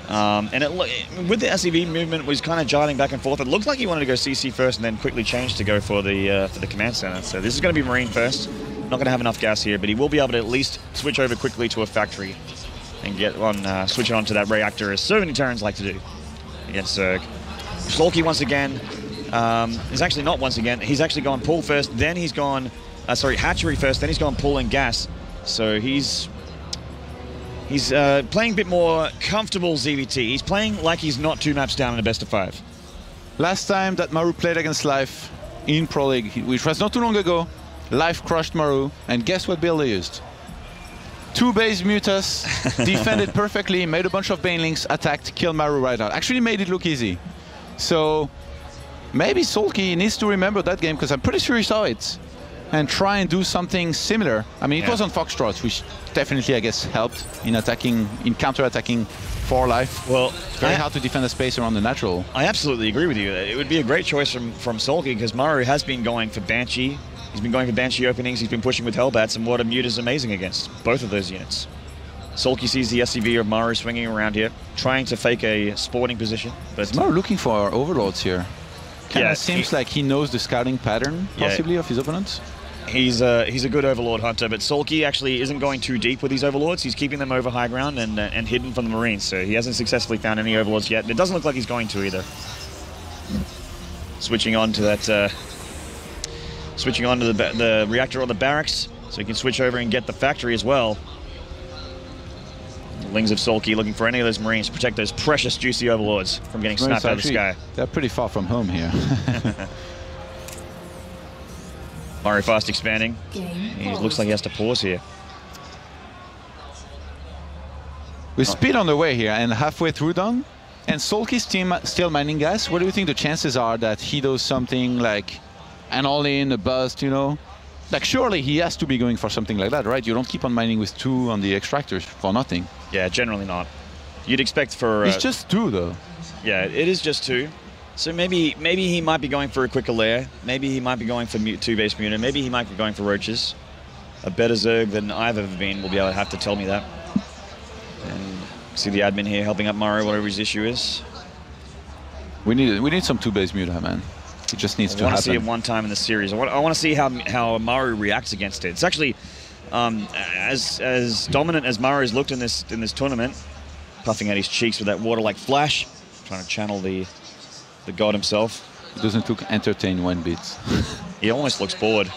Um, and it, with the S E V movement was kind of jiving back and forth. It looked like he wanted to go C C first and then quickly change to go for the uh, for the command center. So this is going to be Marine first. Not going to have enough gas here, but he will be able to at least switch over quickly to a factory and get on, uh, switch it onto that reactor, as so many Terrans like to do against Zerg. Sulky once again um, is actually not once again. He's actually gone pull first, then he's gone, uh, sorry, hatchery first, then he's gone pull and gas. So he's he's uh, playing a bit more comfortable Z V T. He's playing like he's not two maps down in a best of five. Last time that Maru played against Life in Pro League, which was not too long ago, Life crushed Maru, and guess what build they used? Two base Mutas, defended perfectly, made a bunch of Banelings, attacked, killed Maru right out. Actually made it look easy. So maybe Sulky needs to remember that game, because I'm pretty sure he saw it, and try and do something similar. I mean, it yeah. was on Foxtrot, which definitely, I guess, helped in attacking, in counter-attacking for Life. Well, it's very I, hard to defend the space around the natural. I absolutely agree with you. It would be a great choice from, from Sulky, because Maru has been going for Banshee. He's been going for Banshee openings, he's been pushing with Hellbats, and what a Mute is amazing against both of those units. Sulky sees the S C V of Maru swinging around here, trying to fake a spawning position. But is Maru looking for overlords here? Kind of yeah, seems he, like he knows the scouting pattern, possibly, yeah. of his opponents. He's, uh, he's a good Overlord hunter, but Sulky actually isn't going too deep with these Overlords. He's keeping them over high ground and, uh, and hidden from the Marines, so he hasn't successfully found any Overlords yet. And it doesn't look like he's going to either. Switching on to that... Uh, Switching on to the, the reactor on the barracks, so he can switch over and get the factory as well. The Lings of Sulky looking for any of those Marines to protect those precious, juicy Overlords from getting snapped out of the sky. They're pretty far from home here. Maru fast expanding. He looks like he has to pause here. With speed on the way here and halfway through done, and Sulky's team still mining gas, what do you think the chances are that he does something like an all-in, a bust, you know? Like, surely he has to be going for something like that, right? You don't keep on mining with two on the extractors for nothing. Yeah, generally not. You'd expect for... Uh, it's just two, though. Yeah, it is just two. So maybe maybe he might be going for a quicker lair. Maybe he might be going for two-base Muta. Maybe he might be going for Roaches. A better Zerg than I've ever been will be able to have to tell me that. And see the admin here helping up Maru, whatever his issue is. We need we need some two-base Muta, man. It just needs I to want happen. to see it one time in the series. I want, I want to see how how Maru reacts against it. It's actually um, as as dominant as Maru's looked in this in this tournament, puffing at his cheeks with that water-like flash, trying to channel the the god himself. It doesn't look entertained one bit. He almost looks bored.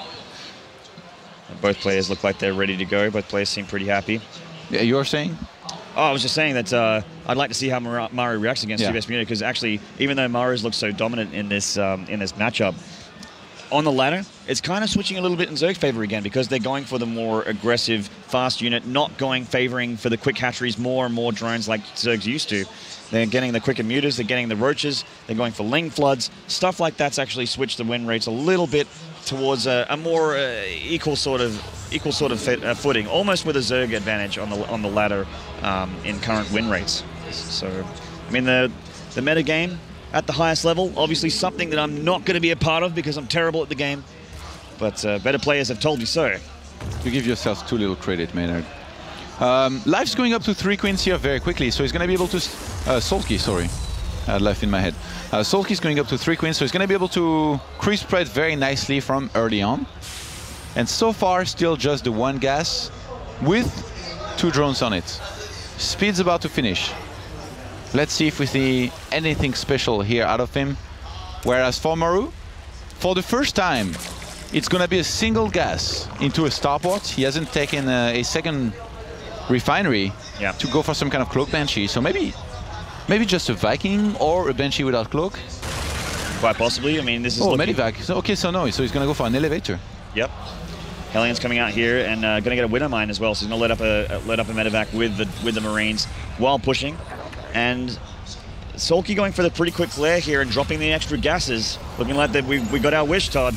Both players look like they're ready to go. Both players seem pretty happy. Yeah, you're saying? Oh, I was just saying that uh, I'd like to see how Mar Maru reacts against yeah. two-base Muta, because actually, even though Maru's looks so dominant in this um, in this matchup, on the ladder, it's kind of switching a little bit in Zerg's favor again, because they're going for the more aggressive, fast unit, not going favoring for the quick hatcheries, more and more drones like Zerg's used to. They're getting the quicker Mutas, they're getting the Roaches, they're going for Ling Floods. Stuff like that's actually switched the win rates a little bit towards a, a more uh, equal sort of equal sort of fit, uh, footing, almost with a Zerg advantage on the on the ladder um, in current win rates. So, I mean, the the meta game at the highest level, obviously something that I'm not going to be a part of because I'm terrible at the game, but uh, better players have told me so. You give yourself too little credit, Maynard. Um, Life's going up to three queens here very quickly, so he's going to be able to... Uh, Sulky, sorry. I had Life in my head. Uh, Sulky's going up to three queens, so he's going to be able to creep spread very nicely from early on. And so far, still just the one gas with two drones on it. Speed's about to finish. Let's see if we see anything special here out of him. Whereas for Maru, for the first time, it's going to be a single gas into a starport. He hasn't taken a, a second refinery yeah. to go for some kind of cloak Banshee. So maybe maybe just a Viking or a Banshee without cloak. Quite possibly. I mean, this is Oh, looking... Medivac. So, okay, so no. So he's going to go for an elevator. Yep. Hellions coming out here and uh, going to get a Winter Mine as well. So he's going to let up a let up a Medivac with the with the Marines while pushing. And Sulky going for the pretty quick flare here and dropping the extra gases. Looking like that we we got our wish, Todd.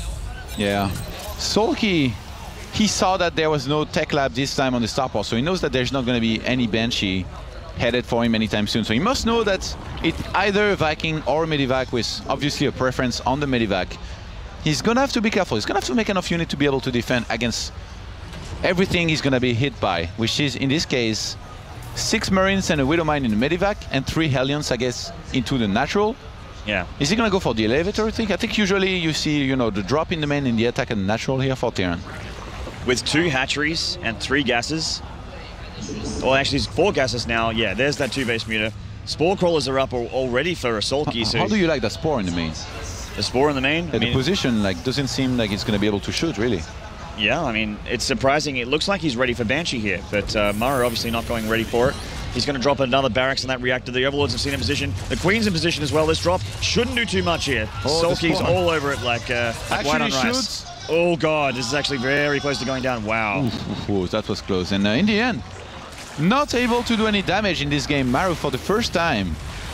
Yeah. Sulky, he saw that there was no tech lab this time on the starport, so he knows that there's not going to be any Banshee headed for him anytime soon. So he must know that it's either a Viking or a Medivac, with obviously a preference on the Medivac. He's going to have to be careful. He's going to have to make enough unit to be able to defend against everything he's going to be hit by, which is, in this case, six Marines and a Widowmine in the Medivac, and three Hellions, I guess, into the natural. Yeah. Is he going to go for the elevator, I think? I think usually you see, you know, the drop in the main and the attack and the natural here for Terran. With two hatcheries and three gases. Well, actually, it's four gases now. Yeah, there's that two base muta. Spore crawlers are up al already for a Sulky. How, so how do you like that Spore in the main? the Spore in the main? Yeah, I the mean, position like doesn't seem like it's going to be able to shoot, really. yeah, I mean, it's surprising. It looks like he's ready for Banshee here, but uh, Maru obviously not going ready for it. He's going to drop another barracks in that reactor. The Overlords have seen in position. The Queen's in position as well. This drop shouldn't do too much here. Oh, Sulky's Spore. all over it like, uh, like white on Actually rice. shoots. Oh, God, this is actually very close to going down. Wow. Oof, oof, that was close. And uh, in the end, not able to do any damage in this game. Maru for the first time.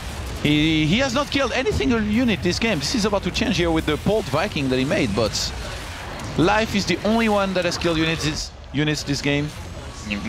He, he has not killed any single unit this game. This is about to change here with the Bolt Viking that he made, but Life is the only one that has killed units this, units this game. Mm-hmm.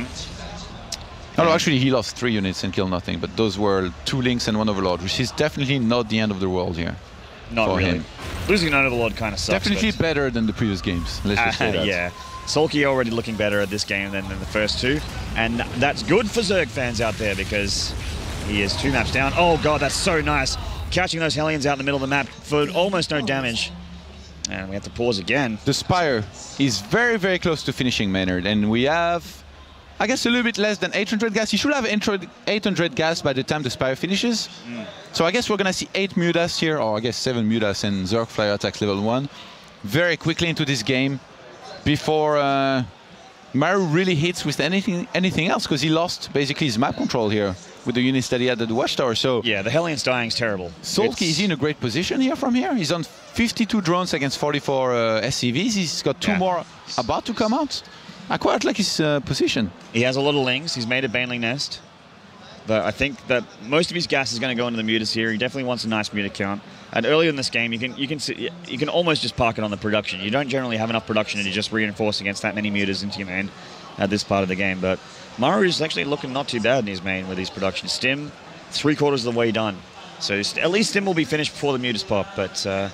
No, no, actually he lost three units and killed nothing, but those were two Links and one Overlord, which is definitely not the end of the world here. Not for really. him. Losing an Overlord kind of sucks. Definitely but- better than the previous games. Let's just say Uh, that. yeah. Sulky already looking better at this game than, than the first two. And that's good for Zerg fans out there because he is two maps down. Oh, God, that's so nice. Catching those Hellions out in the middle of the map for almost no damage. And we have to pause again. The Spire is very, very close to finishing Maynard, and we have, I guess, a little bit less than eight hundred gas. You should have eight hundred gas by the time the Spire finishes. Mm. So I guess we're going to see eight Mutas here, or I guess seven Mutas and Zerg Flyer attacks level one very quickly into this game before uh, Maru really hits with anything anything else, because he lost basically his map control here with the units that he had at the Watchtower. So yeah, the Hellions dying is terrible. Sulky is in a great position here from here. He's on fifty-two drones against forty-four uh, S C Vs. He's got two Yeah. more about to come out. I quite like his uh, position. He has a lot of Lings. He's made a Baneling nest. But I think that most of his gas is going to go into the mutas here. He definitely wants a nice muta count. And earlier in this game, you can you can see, you can almost just park it on the production. You don't generally have enough production to just reinforce against that many mutas into your main at this part of the game. But Maru is actually looking not too bad in his main with his production. Stim, three quarters of the way done. So st at least Stim will be finished before the mutas pop. But uh,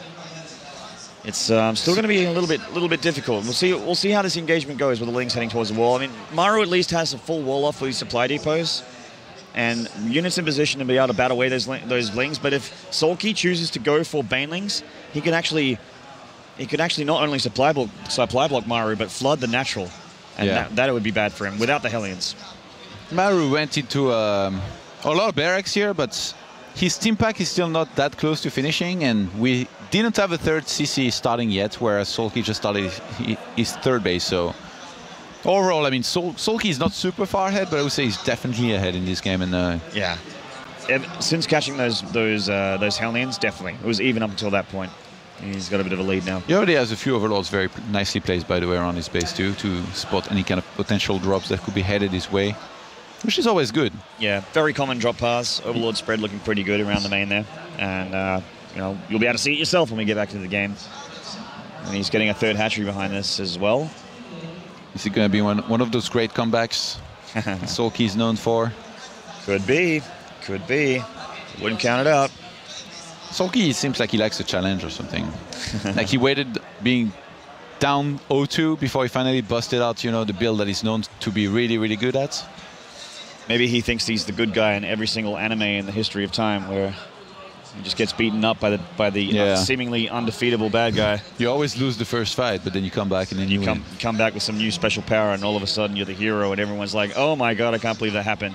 it's um, still going to be a little bit little bit difficult. We'll see we'll see how this engagement goes with the Lings heading towards the wall. I mean, Maru at least has a full wall off with his supply depots. And units in position to be able to bat away those those Lings. But if Sulky chooses to go for Banelings, he can actually he could actually not only supply block supply block Maru, but flood the natural, and Yeah. that, that would be bad for him without the Hellions. Maru went into um, a lot of barracks here, but his team pack is still not that close to finishing, and we didn't have a third C C starting yet, whereas Sulky just started his, his third base. So overall, I mean, Sul Sulky is not super far ahead, but I would say he's definitely ahead in this game. And uh, Yeah, Ev since catching those those uh, those Hellions, definitely it was even up until that point. He's got a bit of a lead now. he already has a few Overlords very p- nicely placed, by the way, around his base too, to spot any kind of potential drops that could be headed his way, which is always good. Yeah, very common drop paths. Overlord spread looking pretty good around the main there, and uh, you know you'll be able to see it yourself when we get back to the game. And he's getting a third hatchery behind this as well. Is it going to be one, one of those great comebacks Sulky is known for? Could be, could be. Wouldn't count it out. Sulky, it seems like he likes a challenge or something. Like he waited being down oh two before he finally busted out, you know, the build that he's known to be really, really good at. Maybe he thinks he's the good guy in every single anime in the history of time, where he just gets beaten up by the by the Yeah. seemingly undefeatable bad guy. You always lose the first fight, but then you come back and then you, You come win. come back with some new special power, and all of a sudden you're the hero, and everyone's like, "Oh my God, I can't believe that happened."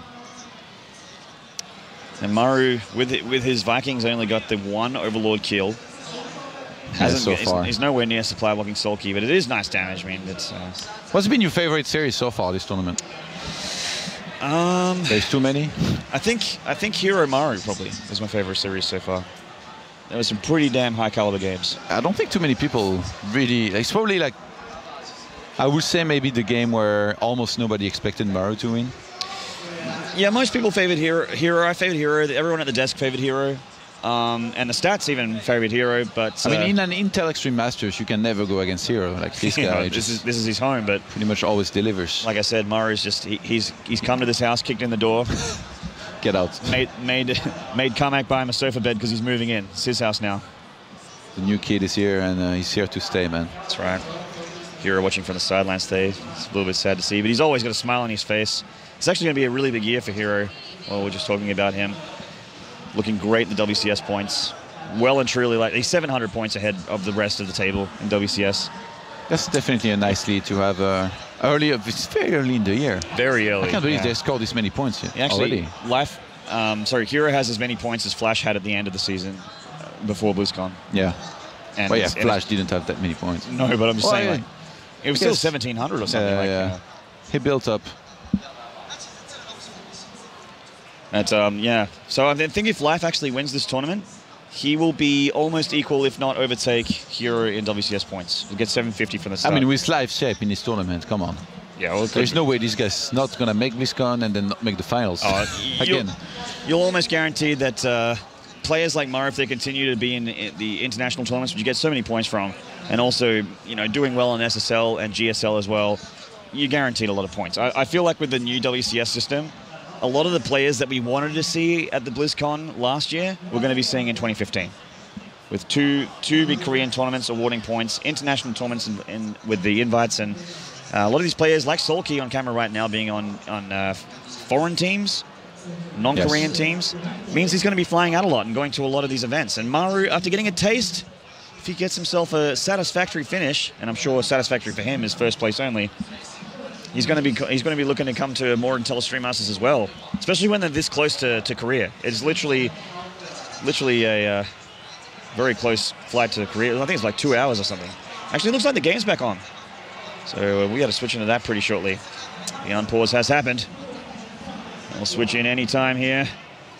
And Maru, with it, with his Vikings, only got the one Overlord kill. Hasn't so he's- far. He's nowhere near supply blocking Sulky, but it is nice damage. I mean, it's. Uh, What's been your favorite series so far this tournament? um, There's too many. I think I think Hero Maru probably is my favorite series so far. There was some pretty damn high caliber games. I don't think too many people really. It's probably like, I would say maybe the game where almost nobody expected Maru to win. Yeah, most people favored Hero. Hero, I favored Hero. Everyone at the desk favored Hero, um, and the stats even favored Hero. But I mean, uh, in an Intel Extreme Masters, you can never go against Hero. Like this you guy, know, just this is this is his home. But pretty much always delivers. like I said, Maru's just he, he's he's come to this house, kicked in the door, Get out. made made made Carmack buy him a sofa bed because he's moving in. It's his house now. The new kid is here, and uh, he's here to stay, man. That's right. Hero watching from the sidelines today. It's a little bit sad to see, but he's always got a smile on his face. It's actually going to be a really big year for Hero. Well, we're just talking about him. Looking great in the W C S points. Well and truly, like he's seven hundred points ahead of the rest of the table in W C S. That's definitely a nice lead to have uh, early. It's very early in the year. Very early. I can't believe yeah. they scored this many points yet Actually, already. Life, um, sorry, Hero has as many points as Flash had at the end of the season uh, before BlizzCon. Yeah. And Well, yeah, it's- and Flash didn't have that many points. it's- No, but I'm just Well, saying, yeah. like, it was I still guess- seventeen hundred or something. Yeah, like, yeah. uh, He built up. And, um, yeah. So I think if Life actually wins this tournament, he will be almost equal, if not overtake Hero in W C S points. He'll get seven fifty from the I start. mean, with live shape in this tournament, come on. yeah, well, it could There's be. no way this guy's not gonna make BlizzCon and then not make the finals. Uh, Again. You'll, you'll almost guarantee that uh, players like Mario, if they continue to be in, in the international tournaments, which you get so many points from, and also, you know, doing well in S S L and G S L as well, you're guaranteed a lot of points. I, I feel like with the new W C S system, a lot of the players that we wanted to see at the BlizzCon last year, we're going to be seeing in twenty fifteen. With two two big Korean tournaments awarding points, international tournaments in, in, with the invites, and uh, a lot of these players, like Solky on camera right now, being on, on uh, foreign teams, non-Korean Yes. teams, means he's going to be flying out a lot and going to a lot of these events. And Maru, after getting a taste, if he gets himself a satisfactory finish, and I'm sure satisfactory for him is first place only, he's going to be he's going to be looking to come to more IntelliStream Masters as well, especially when they're this close to, to Korea. It's literally literally a uh, very close flight to Korea. I think it's like two hours or something. Actually, it looks like the game's back on. So uh, we got to switch into that pretty shortly. The unpause has happened. We'll switch in any time here.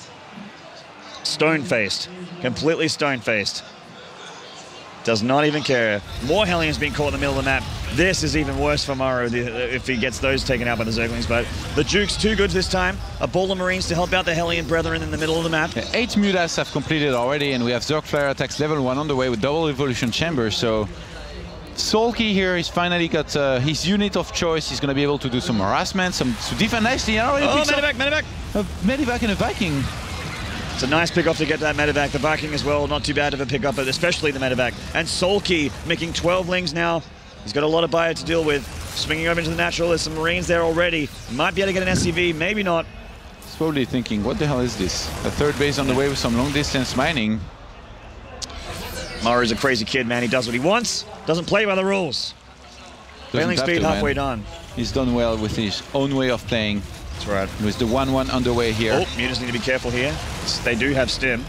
Stone-faced. Completely stone-faced. Does not even care. More Hellions being caught in the middle of the map. This is even worse for Maru if he gets those taken out by the Zerglings, but the Duke's too good this time. A ball of Marines to help out the Hellion brethren in the middle of the map. Yeah, eight Mutas have completed already, and we have Zerg Flare attacks level one on the way with double evolution chamber. So Solky here, he's finally got uh, his unit of choice. He's going to be able to do some harassment, some to defend nicely. And already Oh, picks up medevac, medevac! a Medivac and a Viking. It's a nice pick-off to get that medevac. The Viking as well, not too bad of a pick-up, but especially the medevac. And Solky making twelve lings now. He's got a lot of bio to deal with. Swinging over into the natural, there's some Marines there already. Might be able to get an S C V, maybe not. He's probably thinking, what the hell is this? A third base on the way with some long distance mining. Maru's a crazy kid, man. He does what he wants. Doesn't play by the rules. Doesn't Failing have speed to, man. halfway done. He's done well with his own way of playing. That's right. With the one one underway here. Oh, you just need to be careful here. They do have stim.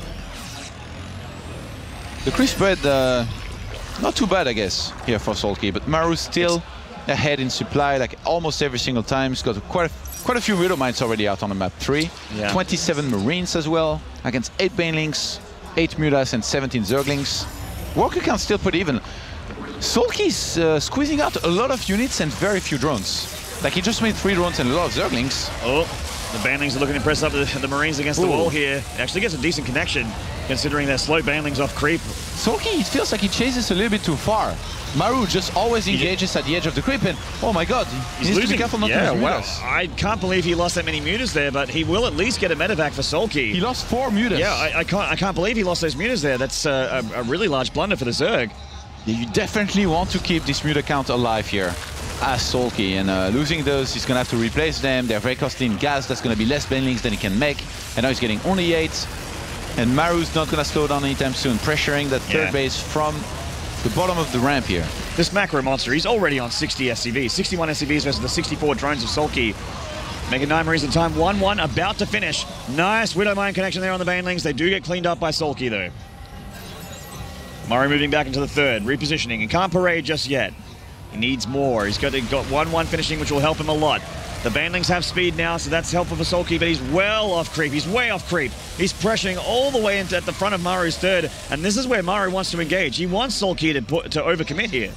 The creep spread, uh, not too bad, I guess, here for Solky, but Maru's still ahead in supply, like almost every single time. He's got quite a, quite a few Widow Mines already out on the map. Three, Yeah. twenty-seven Marines as well, against eight Banelings, eight Mutas, and seventeen Zerglings. Worker count still pretty even. Solky's uh, squeezing out a lot of units and very few drones. Like, he just made three drones and a lot of Zerglings. Oh, the Banlings are looking to press up the, the Marines against the Ooh. wall here. Actually gets a decent connection, considering their slow Banlings off creep. Solky, it feels like he chases a little bit too far. Maru just always engages at the edge of the creep, and oh my god, he He's needs losing. to be careful not yeah, to lose wow. Mutas. I can't believe he lost that many mutas there, but he will at least get a medevac for Solky. He lost four Mutas. Yeah, I, I can't. I can't believe he lost those mutas there. That's uh, a, a really large blunder for the Zerg. You definitely want to keep this Muta count alive here as Solky, and uh, losing those, he's gonna have to replace them. They're very costly in gas. That's gonna be less Banelings than he can make, and now he's getting only eight. And Maru's not gonna slow down anytime soon, pressuring that third Yeah. base from the bottom of the ramp here. This macro monster, he's already on sixty S C Vs, sixty-one S C Vs versus the sixty-four drones of Solky. Making nine Marines in time, one one, about to finish. Nice Widow Mine connection there on the Banelings. They do get cleaned up by Solky though. Murray moving back into the third, repositioning. He can't parade just yet. He needs more. He's got got one one finishing, which will help him a lot. The Banelings have speed now, so that's helpful for Solky, but he's well off creep. He's way off creep. He's pressuring all the way into at the front of Maru's third, and this is where Maru wants to engage. He wants Solky to put, to overcommit here.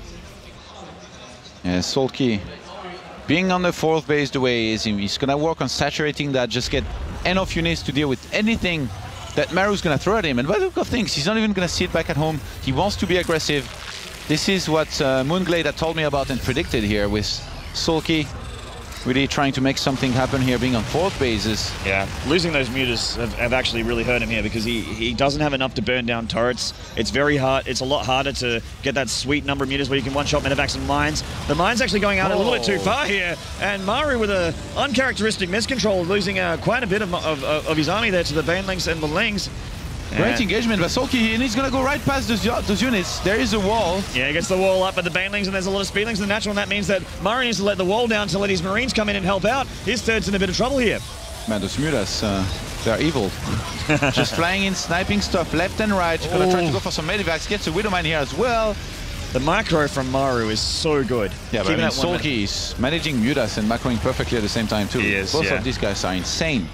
Yeah, Solky being on the fourth base the way he is, he's gonna work on saturating that, just get enough units to deal with anything that Maru's gonna throw at him. And by the look of things, he's not even gonna sit back at home. He wants to be aggressive. This is what uh, Moonglade had told me about and predicted here with Solky. really trying to make something happen here, being on fourth bases. Yeah, losing those mutas have, have actually really hurt him here because he, he doesn't have enough to burn down turrets. It's very hard. It's a lot harder to get that sweet number of mutas where you can one-shot medevacs and mines. The mine's actually going out oh. a little bit too far here, and Maru with a uncharacteristic miscontrol, losing uh, quite a bit of, of, of his army there to the Banelings and the Lings. Great engagement by Sulky, and he's going to go right past those, those units. There is a wall. Yeah, he gets the wall up, but the Banelings, and there's a lot of Speedlings in the natural, and that means that Murray needs to let the wall down to let his Marines come in and help out. His third's in a bit of trouble here. Man, those mutas, uh, they're evil. Just flying in, sniping stuff left and right. Gonna try to go for some medivacs, gets a Widowmine here as well. The micro from Maru is so good. Yeah, but I mean, Sulky is managing mutas and macroing perfectly at the same time too. He is, Both yeah. of these guys are insane.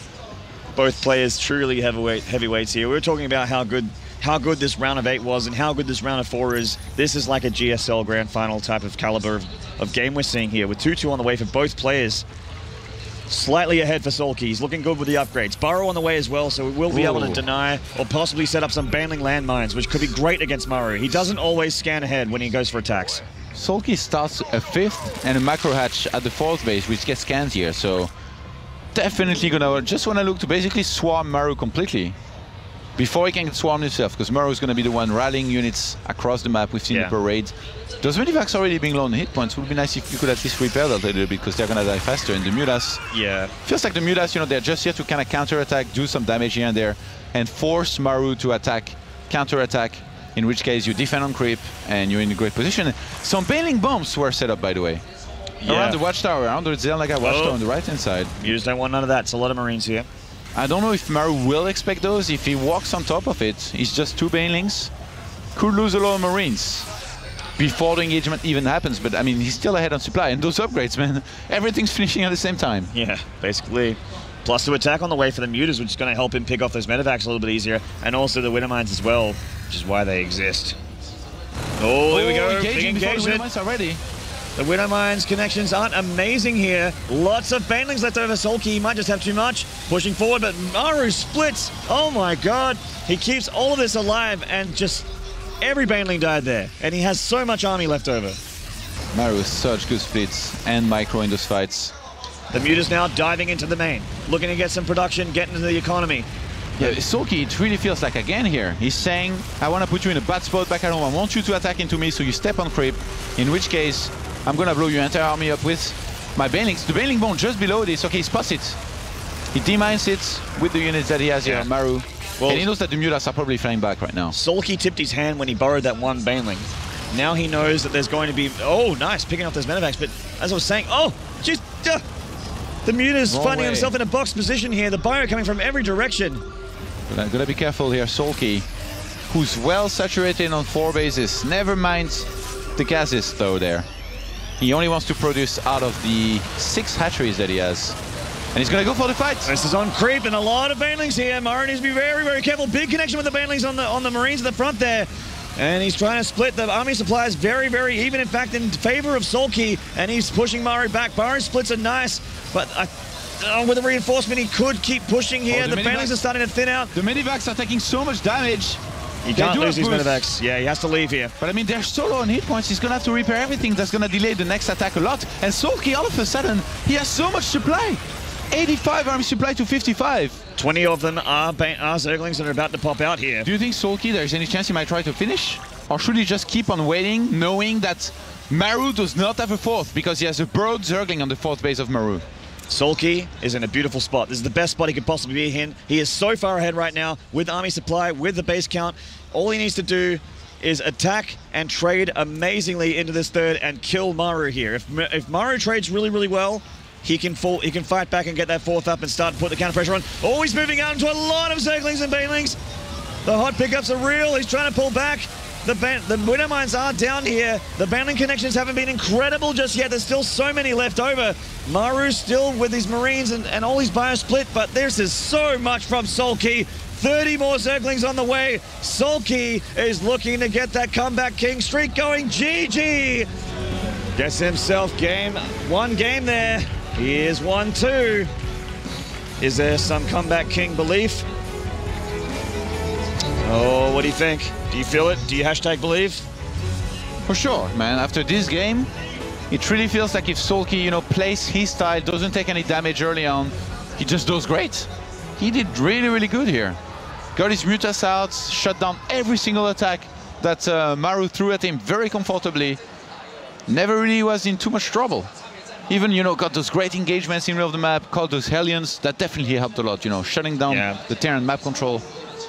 Both players truly heavyweight heavyweights here. We were talking about how good how good this round of eight was and how good this round of four is. This is like a G S L Grand Final type of caliber of, of game we're seeing here, with two two on the way for both players. Slightly ahead for Sulky. He's looking good with the upgrades. Burrow on the way as well, so we will be Ooh. able to deny or possibly set up some Baneling landmines, which could be great against Maru. He doesn't always scan ahead when he goes for attacks. Sulky starts a fifth and a macro hatch at the fourth base, which gets scanned here, so definitely gonna just want to look to basically swarm Maru completely before he can get swarmed himself, because Maru is going to be the one rallying units across the map. We've seen yeah. the parade. Those medivacs already being low on hit points. Would be nice if you could at least repair that a little bit, because they're going to die faster. And the mutas, yeah, feels like the mutas, you know, they're just here to kind of counter-attack, do some damage here and there, and force Maru to attack, counter-attack, in which case you defend on creep and you're in a great position. Some Baneling bombs were set up, by the way. Yeah. Around the watchtower, around the Xel'Naga watchtower oh. on the right-hand side. You just don't want none of that. It's a lot of Marines here. I don't know if Maru will expect those. If he walks on top of it, he's just two Banelings. Could lose a lot of Marines before the engagement even happens. But I mean, he's still ahead on supply. And those upgrades, man, everything's finishing at the same time. Yeah, basically. Plus two attack on the way for the mutas, which is going to help him pick off those medevacs a little bit easier. And also the Widowmines as well, which is why they exist. Oh, here we go. Engaging before the Widowmines are ready. The Widowmines connections aren't amazing here. Lots of Banelings left over. Sulky might just have too much. Pushing forward, but Maru splits. Oh my god. He keeps all of this alive, and just every Baneling died there. And he has so much army left over. Maru with such good splits and micro in those fights. The mutas now diving into the main, looking to get some production, getting into the economy. Yeah, Sulky, it really feels like again here. He's saying, I want to put you in a bad spot back at home. I want you to attack into me, so you step on creep. In which case, I'm gonna blow your entire army up with my Banelings. The Baneling bone just below this. Okay, he spots it. He demines it with the units that he has yeah. here, Maru. Well, and he knows that the mutas are probably flying back right now. Sulky tipped his hand when he borrowed that one Baneling. Now he knows that there's going to be... Oh, nice, picking up those medevacs. But as I was saying... Oh, jeez. Uh, the muta's Wrong finding way. himself in a box position here. The bio coming from every direction. But I'm gonna be careful here. Sulky, who's well saturated on four bases. Never mind the gases, though, there. He only wants to produce out of the six hatcheries that he has. And he's going to go for the fight. This is on creep, and a lot of Banelings here. Maru needs to be very, very careful. Big connection with the Banelings on the on the Marines at the front there. And he's trying to split the army supplies very, very even, in fact, in favor of Sulky. And he's pushing Maru back. Maru splits are nice, but I, oh, with the reinforcement, he could keep pushing here. Oh, the the Banelings are starting to thin out. The medivacs are taking so much damage. He can't lose his medevacs. Yeah, he has to leave here. But I mean, they're so low on hit points, he's going to have to repair everything. That's going to delay the next attack a lot. And Sulky, all of a sudden, he has so much supply. eighty-five army supply to fifty-five. twenty of them are, are Zerglings that are about to pop out here. Do you think Sulky, there's any chance he might try to finish? Or should he just keep on waiting, knowing that Maru does not have a fourth, because he has a burrowed Zergling on the fourth base of Maru? Sulky is in a beautiful spot. This is the best spot he could possibly be in. He is so far ahead right now with army supply, with the base count. All he needs to do is attack and trade amazingly into this third and kill Maru here. If, if Maru trades really, really well, he can fall, he can fight back and get that fourth up and start to put the counter pressure on. Oh, he's moving out into a lot of Zerglings and Banelings. The hot pickups are real. He's trying to pull back. The, ban the Widowmines are down here. The Baneling connections haven't been incredible just yet. There's still so many left over. Maru still with his Marines and, and all his bio split, but this is so much from Sulky. thirty more Zerglings on the way. Sulky is looking to get that comeback king streak going. G G. Gets himself game, one game there. He is one two. Is there some comeback king belief? Oh, what do you think? Do you feel it? Do you hashtag believe? For sure, man. After this game, it really feels like if Sulky, you know, plays his style, doesn't take any damage early on, he just does great. He did really, really good here. Got his Mutas out, shut down every single attack that uh, Maru threw at him very comfortably. Never really was in too much trouble. Even, you know, got those great engagements in the middle of the map, called those Hellions. That definitely helped a lot, you know, shutting down Yeah. the Terran map control.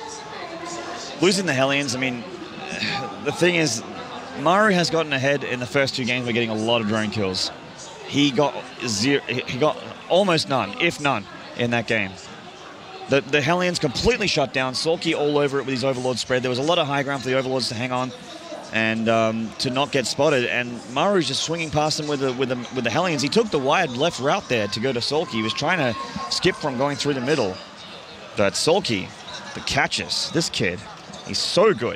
Losing the Hellions, I mean, the thing is, Maru has gotten ahead in the first two games by getting a lot of drone kills. He got zero, he got almost none, if none, in that game. The, the Hellions completely shut down. Sulky all over it with his Overlord spread. There was a lot of high ground for the Overlords to hang on and um, to not get spotted. And Maru's just swinging past them with the, with, the, with the Hellions. He took the wide left route there to go to Sulky. He was trying to skip from going through the middle. But Sulky, the catches, this kid, he's so good.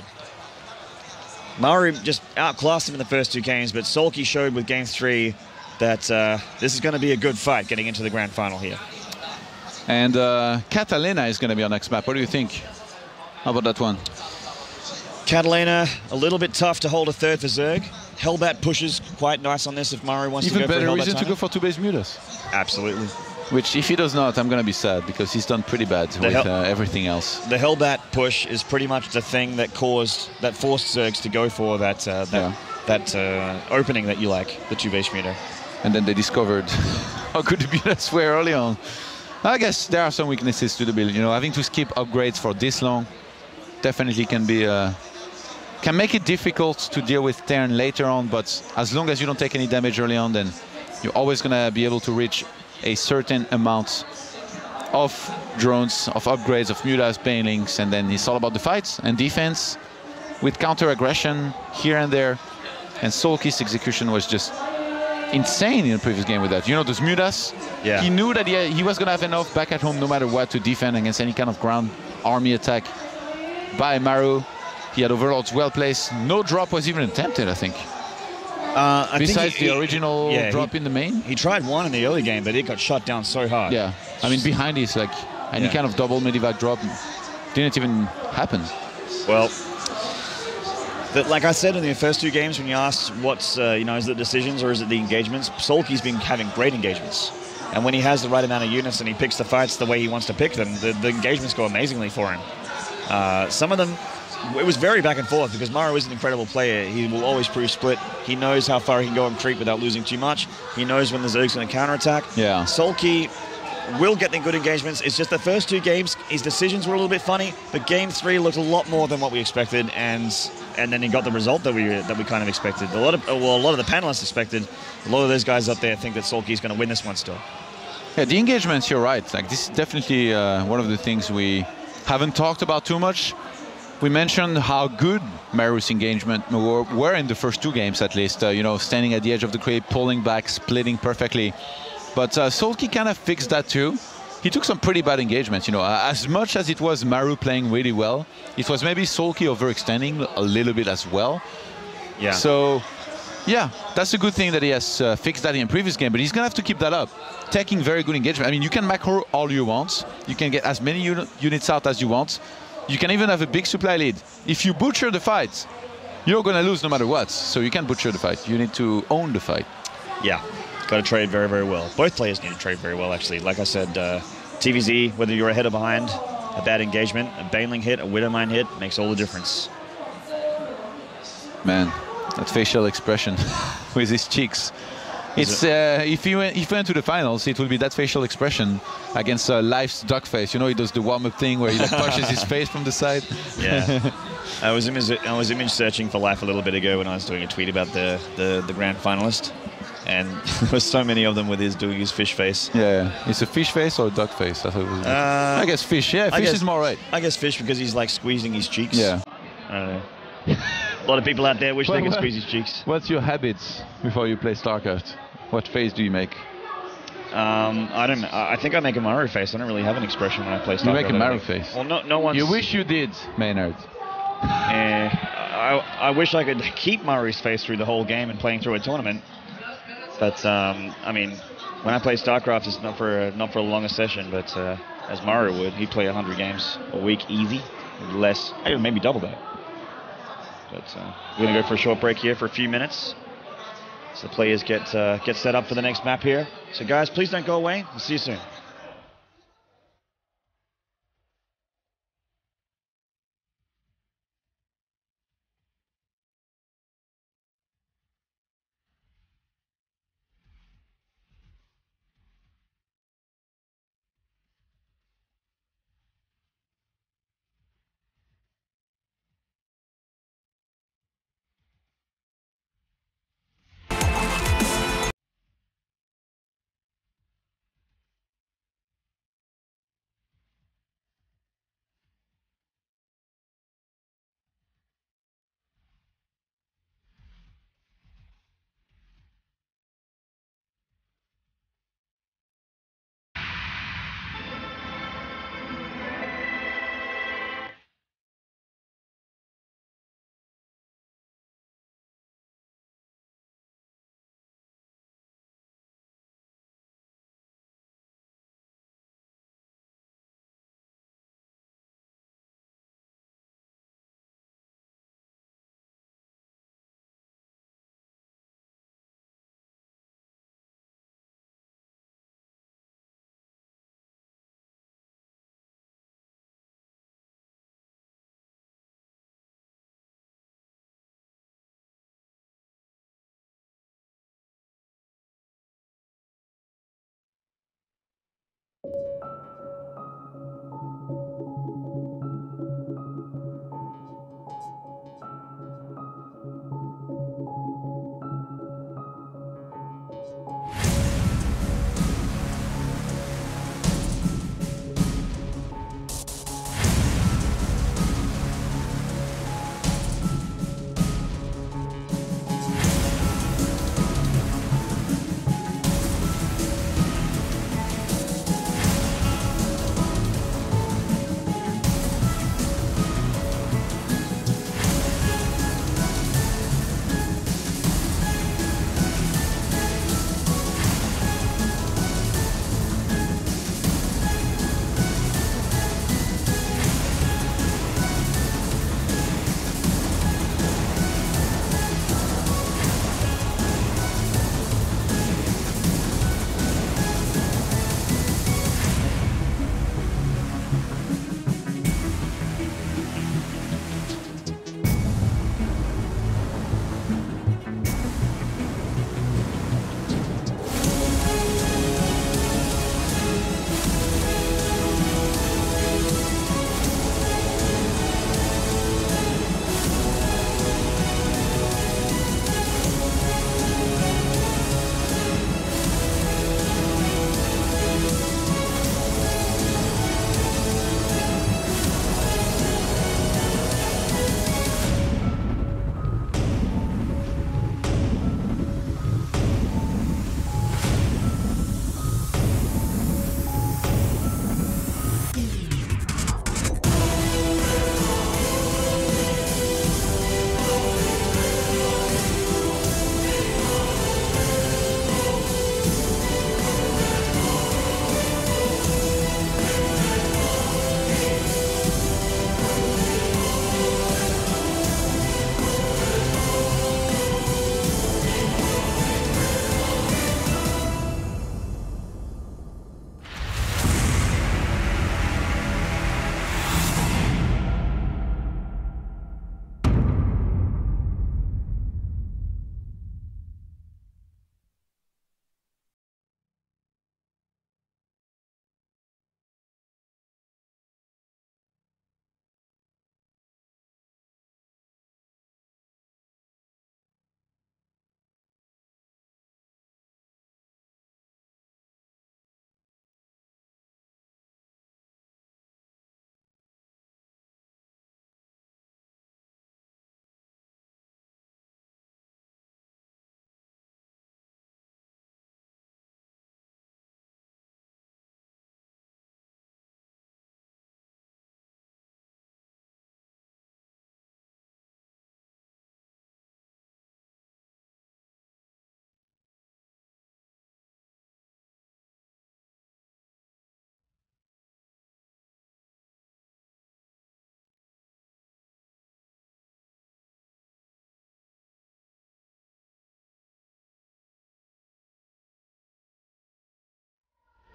Maru just outclassed him in the first two games, but Sulky showed with game three that uh, this is going to be a good fight getting into the grand final here. And uh, Catalina is going to be our next map. What do you think? How about that one? Catalina, a little bit tough to hold a third for Zerg. Hellbat pushes quite nice on this if Maru wants Even to go for a better Hellbat reason to timing. go for two base Mutas. Absolutely. Which, if he does not, I'm going to be sad, because he's done pretty bad The with hell- uh, everything else. The Hellbat push is pretty much the thing that caused, that forced Zergs to go for that uh, that, Yeah. that uh, opening that you like, the two base meter. And then they discovered how good the Mutas were early on. I guess there are some weaknesses to the build. You know, having to skip upgrades for this long definitely can be uh, can make it difficult to deal with Terran later on. But as long as you don't take any damage early on, then you're always gonna be able to reach a certain amount of drones, of upgrades, of Mutas, Banelings, and then it's all about the fights and defense with counter aggression here and there. And Sulky's execution was just insane in the previous game with that. You know, those Mutas, Yeah. he knew that he, he was going to have enough back at home no matter what to defend against any kind of ground army attack by Maru. He had Overlords well placed. No drop was even attempted, I think. Uh, I Besides think he- the he- original yeah, drop he, in the main. He tried one in the early game, but it got shut down so hard. Yeah, I mean, behind is like any Yeah. kind of double medivac drop didn't even happen. Well, the, like I said in the first two games, when you asked what's, uh, you know, is it decisions or is it the engagements, Sulky's been having great engagements. And when he has the right amount of units and he picks the fights the way he wants to pick them, the, the engagements go amazingly for him. Uh, some of them, it was very back and forth because Maru is an incredible player. He will always prove split. He knows how far he can go and creep without losing too much. He knows when the Zerg's going to counterattack. Yeah. Sulky will get the good engagements. It's just the first two games, his decisions were a little bit funny, but game three looked a lot more than what we expected, and and then he got the result that we that we kind of expected. A lot of well, a lot of the panelists expected. A lot of those guys up there think that Sulky's going to win this one still. Yeah, the engagements, you're right. Like, this is definitely uh, one of the things we haven't talked about too much. We mentioned how good Maru's engagement were, were in the first two games, at least. Uh, you know, standing at the edge of the creep, pulling back, splitting perfectly. But uh, Sulky kind of fixed that too. He took some pretty bad engagements, you know. As much as it was Maru playing really well, it was maybe Sulky overextending a little bit as well. Yeah. So, yeah, that's a good thing that he has uh, fixed that in previous game, but he's gonna have to keep that up. Taking very good engagement. I mean, you can macro all you want. You can get as many uni units out as you want. You can even have a big supply lead. If you butcher the fight, you're gonna lose no matter what. So you can't butcher the fight. You need to own the fight. Yeah, got to trade very, very well. Both players need to trade very well, actually. Like I said, uh, T V Z, whether you're ahead or behind, a bad engagement, a Baneling hit, a Widowmine hit, makes all the difference. Man, that facial expression with his cheeks. It's uh, if you went, if you went to the finals, it would be that facial expression against uh, Life's duck face. You know, he does the warm-up thing where he like, touches his face from the side. Yeah, I was image I was image searching for Life a little bit ago when I was doing a tweet about the the, the grand finalist, and there were so many of them with his doing his fish face. Yeah, it's a fish face or a duck face. I thought it was. Uh, I guess fish. Yeah, I fish guess- is more right. I guess fish because he's like squeezing his cheeks. Yeah. I don't know. A lot of people out there wish Well, they could well- squeeze his cheeks. What's your habits before you play StarCraft? What face do you make? Um, I don't. I I think I make a Maru face. I don't really have an expression when I play StarCraft. You make a I don't Maru think. face. Well, no, no one's. You wish you did, Maynard. Eh, I, I wish I could keep Maru's face through the whole game and playing through a tournament. But um, I mean, when I play StarCraft, it's not for a, not for a longer session. But uh, as Maru would, he'd play one hundred games a week easy, less, maybe double that. But uh, we're gonna go for a short break here for a few minutes. So the players get uh, get set up for the next map here. So guys, please don't go away. We'll see you soon.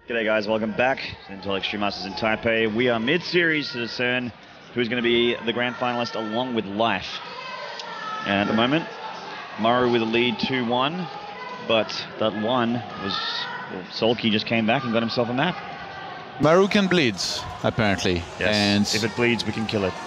G'day guys, welcome back to Intel Extreme Masters in Taipei. We are mid-series to discern who's going to be the grand finalist along with Life. And at the moment, Maru with a lead two one, but that one was, well, Sulky just came back and got himself a map. Maru can bleed, apparently. Yes, and if it bleeds, we can kill it.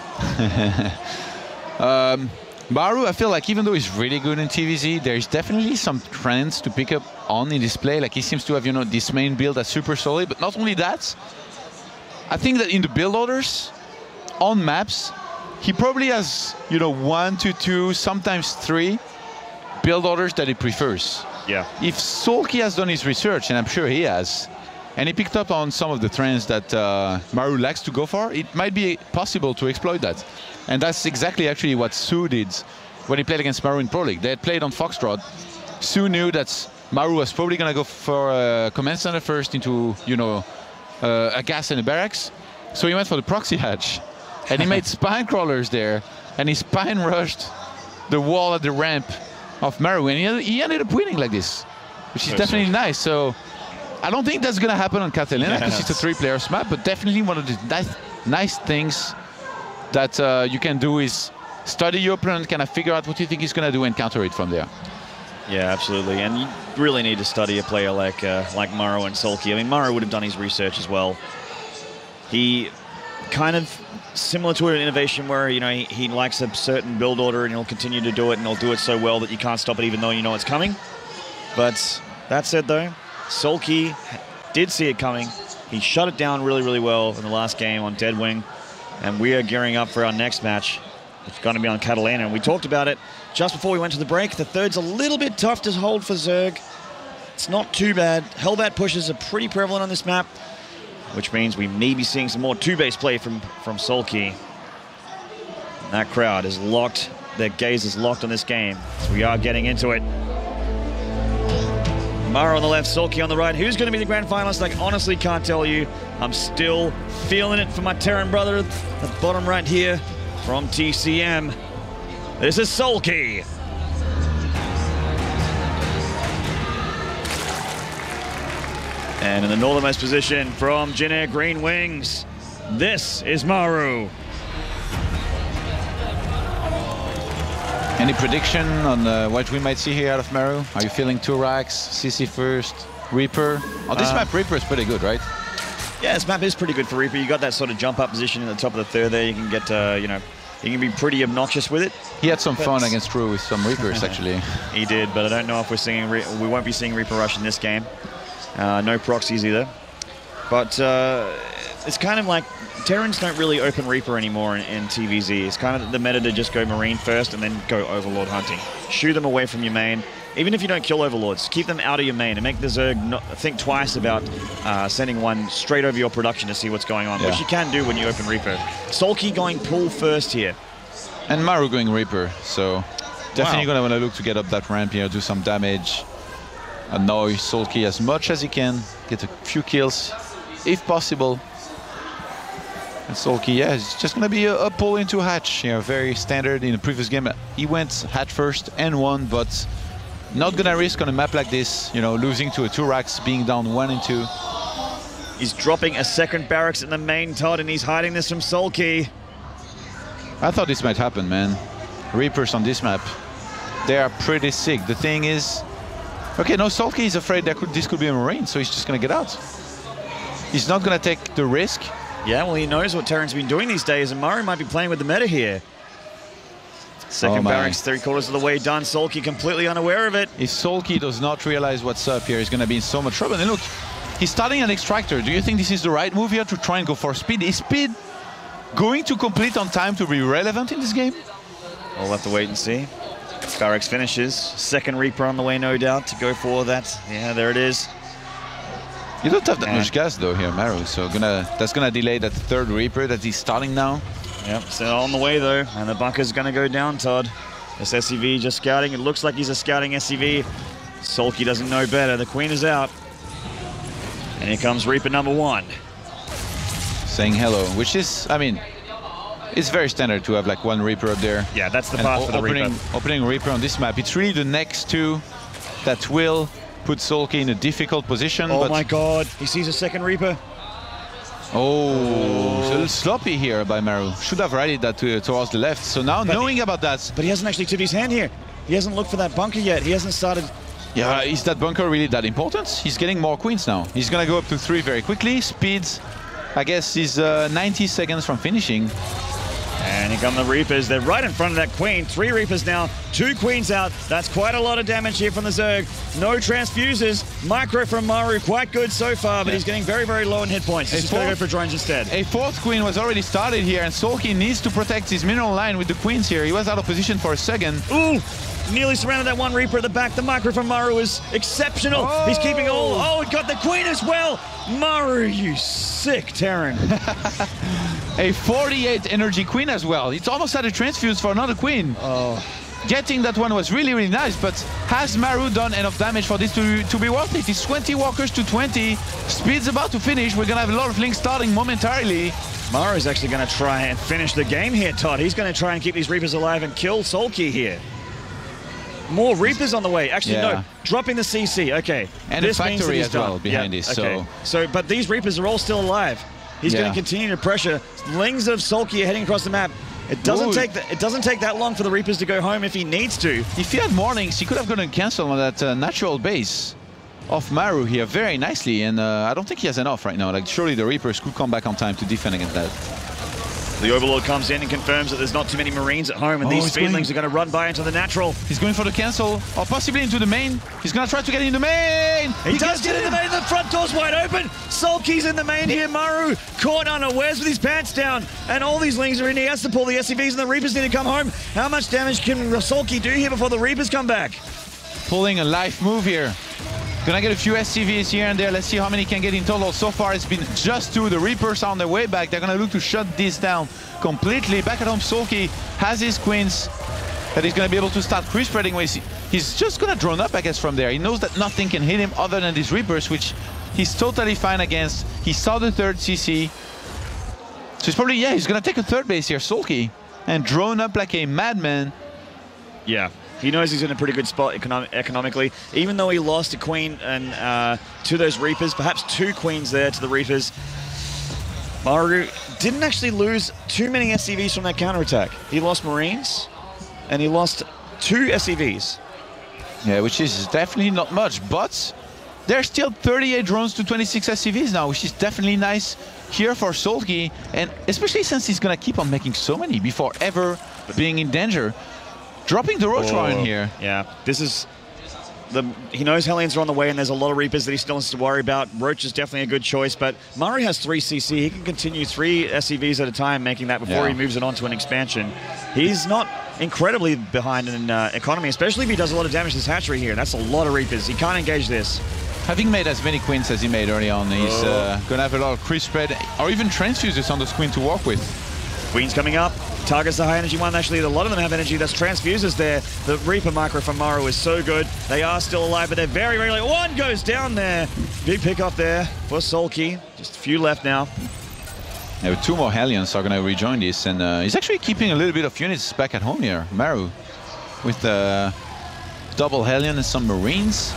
um, Maru, I feel like even though he's really good in T V Z, there's definitely some trends to pick up on in this play. Like he seems to have, you know, this main build that's super solid, but not only that, I think that in the build orders, on maps, he probably has, you know, one to two, sometimes three build orders that he prefers. Yeah. If Sulky has done his research, and I'm sure he has, and he picked up on some of the trends that uh, Maru likes to go for, it might be possible to exploit that. And that's exactly actually what Su did when he played against Maru in Pro League. They had played on Foxtrot. Su knew that Maru was probably going to go for a command center first into, you know, uh, a gas and a barracks. So he went for the proxy hatch. And he made spine crawlers there. And he spine rushed the wall at the ramp of Maru. And he, he ended up winning like this, which is so definitely sick. Nice. So I don't think that's going to happen on Catalina because it's a three-player map, but definitely one of the nice, nice things that uh, you can do is study your opponent, kind of figure out what you think he's going to do and counter it from there. Yeah, absolutely. And you really need to study a player like uh, like Maru and Sulky. I mean, Maru would have done his research as well. He kind of similar to an innovation where, you know, he, he likes a certain build order and he'll continue to do it, and he'll do it so well that you can't stop it even though you know it's coming. But that said, though, Sulky did see it coming. He shut it down really, really well in the last game on Deadwing. And we are gearing up for our next match. It's going to be on Catalina. And we talked about it just before we went to the break. The third's a little bit tough to hold for Zerg. It's not too bad. Hellbat pushes are pretty prevalent on this map, which means we may be seeing some more two-base play from, from Sulky. And that crowd is locked. Their gaze is locked on this game. So we are getting into it. Maru on the left, Sulky on the right. Who's going to be the grand finalist? I honestly can't tell you. I'm still feeling it for my Terran brother at the bottom right here from T C M. This is Sulky. And in the northernmost position from Jin Air Green Wings, this is Maru. Any prediction on uh, what we might see here out of Maru? Are you feeling two racks, C C first, Reaper? On this uh, map, Reaper is pretty good, right? Yeah, this map is pretty good for Reaper. You got that sort of jump up position in the top of the third there. You can get, uh, you know, you can be pretty obnoxious with it. He had some but fun against True with some Reapers, actually. He did, but I don't know if we're seeing, Re we won't be seeing Reaper Rush in this game. Uh, no proxies either. But uh, it's kind of like Terrans don't really open Reaper anymore in, in T V Z. It's kind of the meta to just go Marine first and then go Overlord hunting. Shoo them away from your main. Even if you don't kill Overlords, keep them out of your main and make the Zerg not think twice about uh, sending one straight over your production to see what's going on, yeah. Which you can do when you open Reaper. Sulky going pull first here. And Maru going Reaper, so definitely wow. Going to want to look to get up that ramp here, do some damage, annoy Sulky as much as he can, get a few kills, if possible. And Sulky, yeah, it's just going to be a, a pull into hatch, you know, very standard. In the previous game, he went hatch first and won, but not going to risk on a map like this, you know, losing to a two racks, being down one and two. He's dropping a second barracks in the main, Todd, and he's hiding this from Sulky. I thought this might happen, man. Reapers on this map, they are pretty sick. The thing is, okay, no, Sulky is afraid that could, this could be a Marine, so he's just going to get out. He's not going to take the risk. Yeah, well, he knows what Terran's been doing these days, and Maru might be playing with the meta here. Second oh barracks, three quarters of the way done. Sulky completely unaware of it. If Sulky does not realize what's up here, he's going to be in so much trouble. And look, he's starting an extractor. Do you think this is the right move here to try and go for speed? Is speed going to complete on time to be relevant in this game? We'll have to wait and see. Skyrex finishes. Second Reaper on the way, no doubt, to go for that. Yeah, there it is. You don't have that and much gas though here, Maru, so gonna that's gonna delay that third Reaper that he's starting now. Yep, so on the way though, and the bunker's gonna go down, Todd. This S C V just scouting. It looks like he's a scouting S C V. Sulky doesn't know better. The Queen is out. And here comes Reaper number one. Saying hello, which is, I mean, it's very standard to have like one Reaper up there. Yeah, that's the and path for the opening, Reaper. Opening Reaper on this map, it's really the next two that will put Sulky in a difficult position. Oh but my God, he sees a second Reaper. Oh, it's a little sloppy here by Maru. Should have rallied that to, towards the left. So now But knowing he- about that, But he hasn't actually tipped his hand here. He hasn't looked for that bunker yet. He hasn't started. yeah, is that bunker really that important? He's getting more queens now. He's gonna go up to three very quickly. Speeds, I guess, is uh, ninety seconds from finishing. And here come the Reapers. They're right in front of that Queen. Three Reapers now, two Queens out. That's quite a lot of damage here from the Zerg. No transfuses. Micro from Maru, quite good so far, but Yeah. he's getting very, very low in hit points. He's A just going to go fourth- for drones instead. A fourth queen was already started here, and Sulky needs to protect his mineral line with the queens here. He was out of position for a second. Ooh, nearly surrounded that one Reaper at the back. The Micro from Maru is exceptional. Oh. He's keeping all. Oh, he got the Queen as well. Maru, you sick Terran. A forty-eight energy queen as well. It's almost had a transfuse for another queen. Oh. Getting that one was really, really nice, but has Maru done enough damage for this to, to be worth it? It's twenty walkers to twenty. Speed's about to finish. We're gonna have a lot of links starting momentarily. Maru's actually going to try and finish the game here, Todd. He's going to try and keep these Reapers alive and kill Sulky here. More Reapers on the way. Actually, Yeah. no. Dropping the C C. Okay. And a This means that factory he's as well done. behind Yeah, this, okay. so- So, but these Reapers are all still alive. He's Yeah. going to continue to pressure. Lings of Sulky are heading across the map. It doesn't Ooh. take the, it doesn't take that long for the Reapers to go home if he needs to. If he had mornings, he could have gone and cancel on that uh, natural base of Maru here very nicely, and uh, I don't think he has enough right now. Like, surely the Reapers could come back on time to defend against that. The Overlord comes in and confirms that there's not too many Marines at home, and Oh, these he's going- Speedlings are going to run by into the natural. He's going for the cancel, or possibly into the main. He's gonna try to get in the main. He, does gets get in the main, the front door's wide open. Sulky's in the main here. Maru caught unawares with his pants down. And all these Lings are in. He has to pull the S C Vs and the Reapers need to come home. How much damage can Sulky do here before the Reapers come back? Pulling a life move here. Gonna get a few S C Vs here and there. Let's see how many can get in total. So far, it's been just two. The Reapers are on their way back. They're gonna look to shut this down completely. Back at home, Sulky has his queens that he's gonna be able to start crew spreading with. He's just gonna drone up, I guess, from there. He knows that nothing can hit him other than these Reapers, which he's totally fine against. He saw the third C C. So he's probably, yeah, he's gonna take a third base here, Sulky, and drone up like a madman. Yeah. He knows he's in a pretty good spot econom economically, even though he lost a Queen and uh, to those Reapers, perhaps two Queens there to the Reapers. Maru didn't actually lose too many S C Vs from that counterattack. He lost Marines, and he lost two S C Vs. Yeah, which is definitely not much, but there's still thirty-eight drones to twenty-six S C Vs now, which is definitely nice here for Sulky, and especially since he's gonna keep on making so many before ever being in danger. Dropping the Roach Warren Oh, here. Yeah, this is... The, he knows Hellions are on the way and there's a lot of Reapers that he still has to worry about. Roach is definitely a good choice, but Maru has three C C. He can continue three S C Vs at a time, making that before Yeah. he moves it on to an expansion. He's not incredibly behind in uh, economy, especially if he does a lot of damage to this hatchery here. That's a lot of Reapers. He can't engage this. Having made as many queens as he made early on, he's Oh. uh, gonna have a lot of crew spread, or even transfuses on the queen to work with. Queen's coming up. Targets the high energy one. Actually, a lot of them have energy. That's transfuses there. The Reaper Micro from Maru is so good. They are still alive, but they're very, very low. One goes down there. Big pick off there for Sulky. Just a few left now. Yeah, with two more Hellions are gonna rejoin this, and uh, he's actually keeping a little bit of units back at home here, Maru, with the uh, double Hellion and some Marines.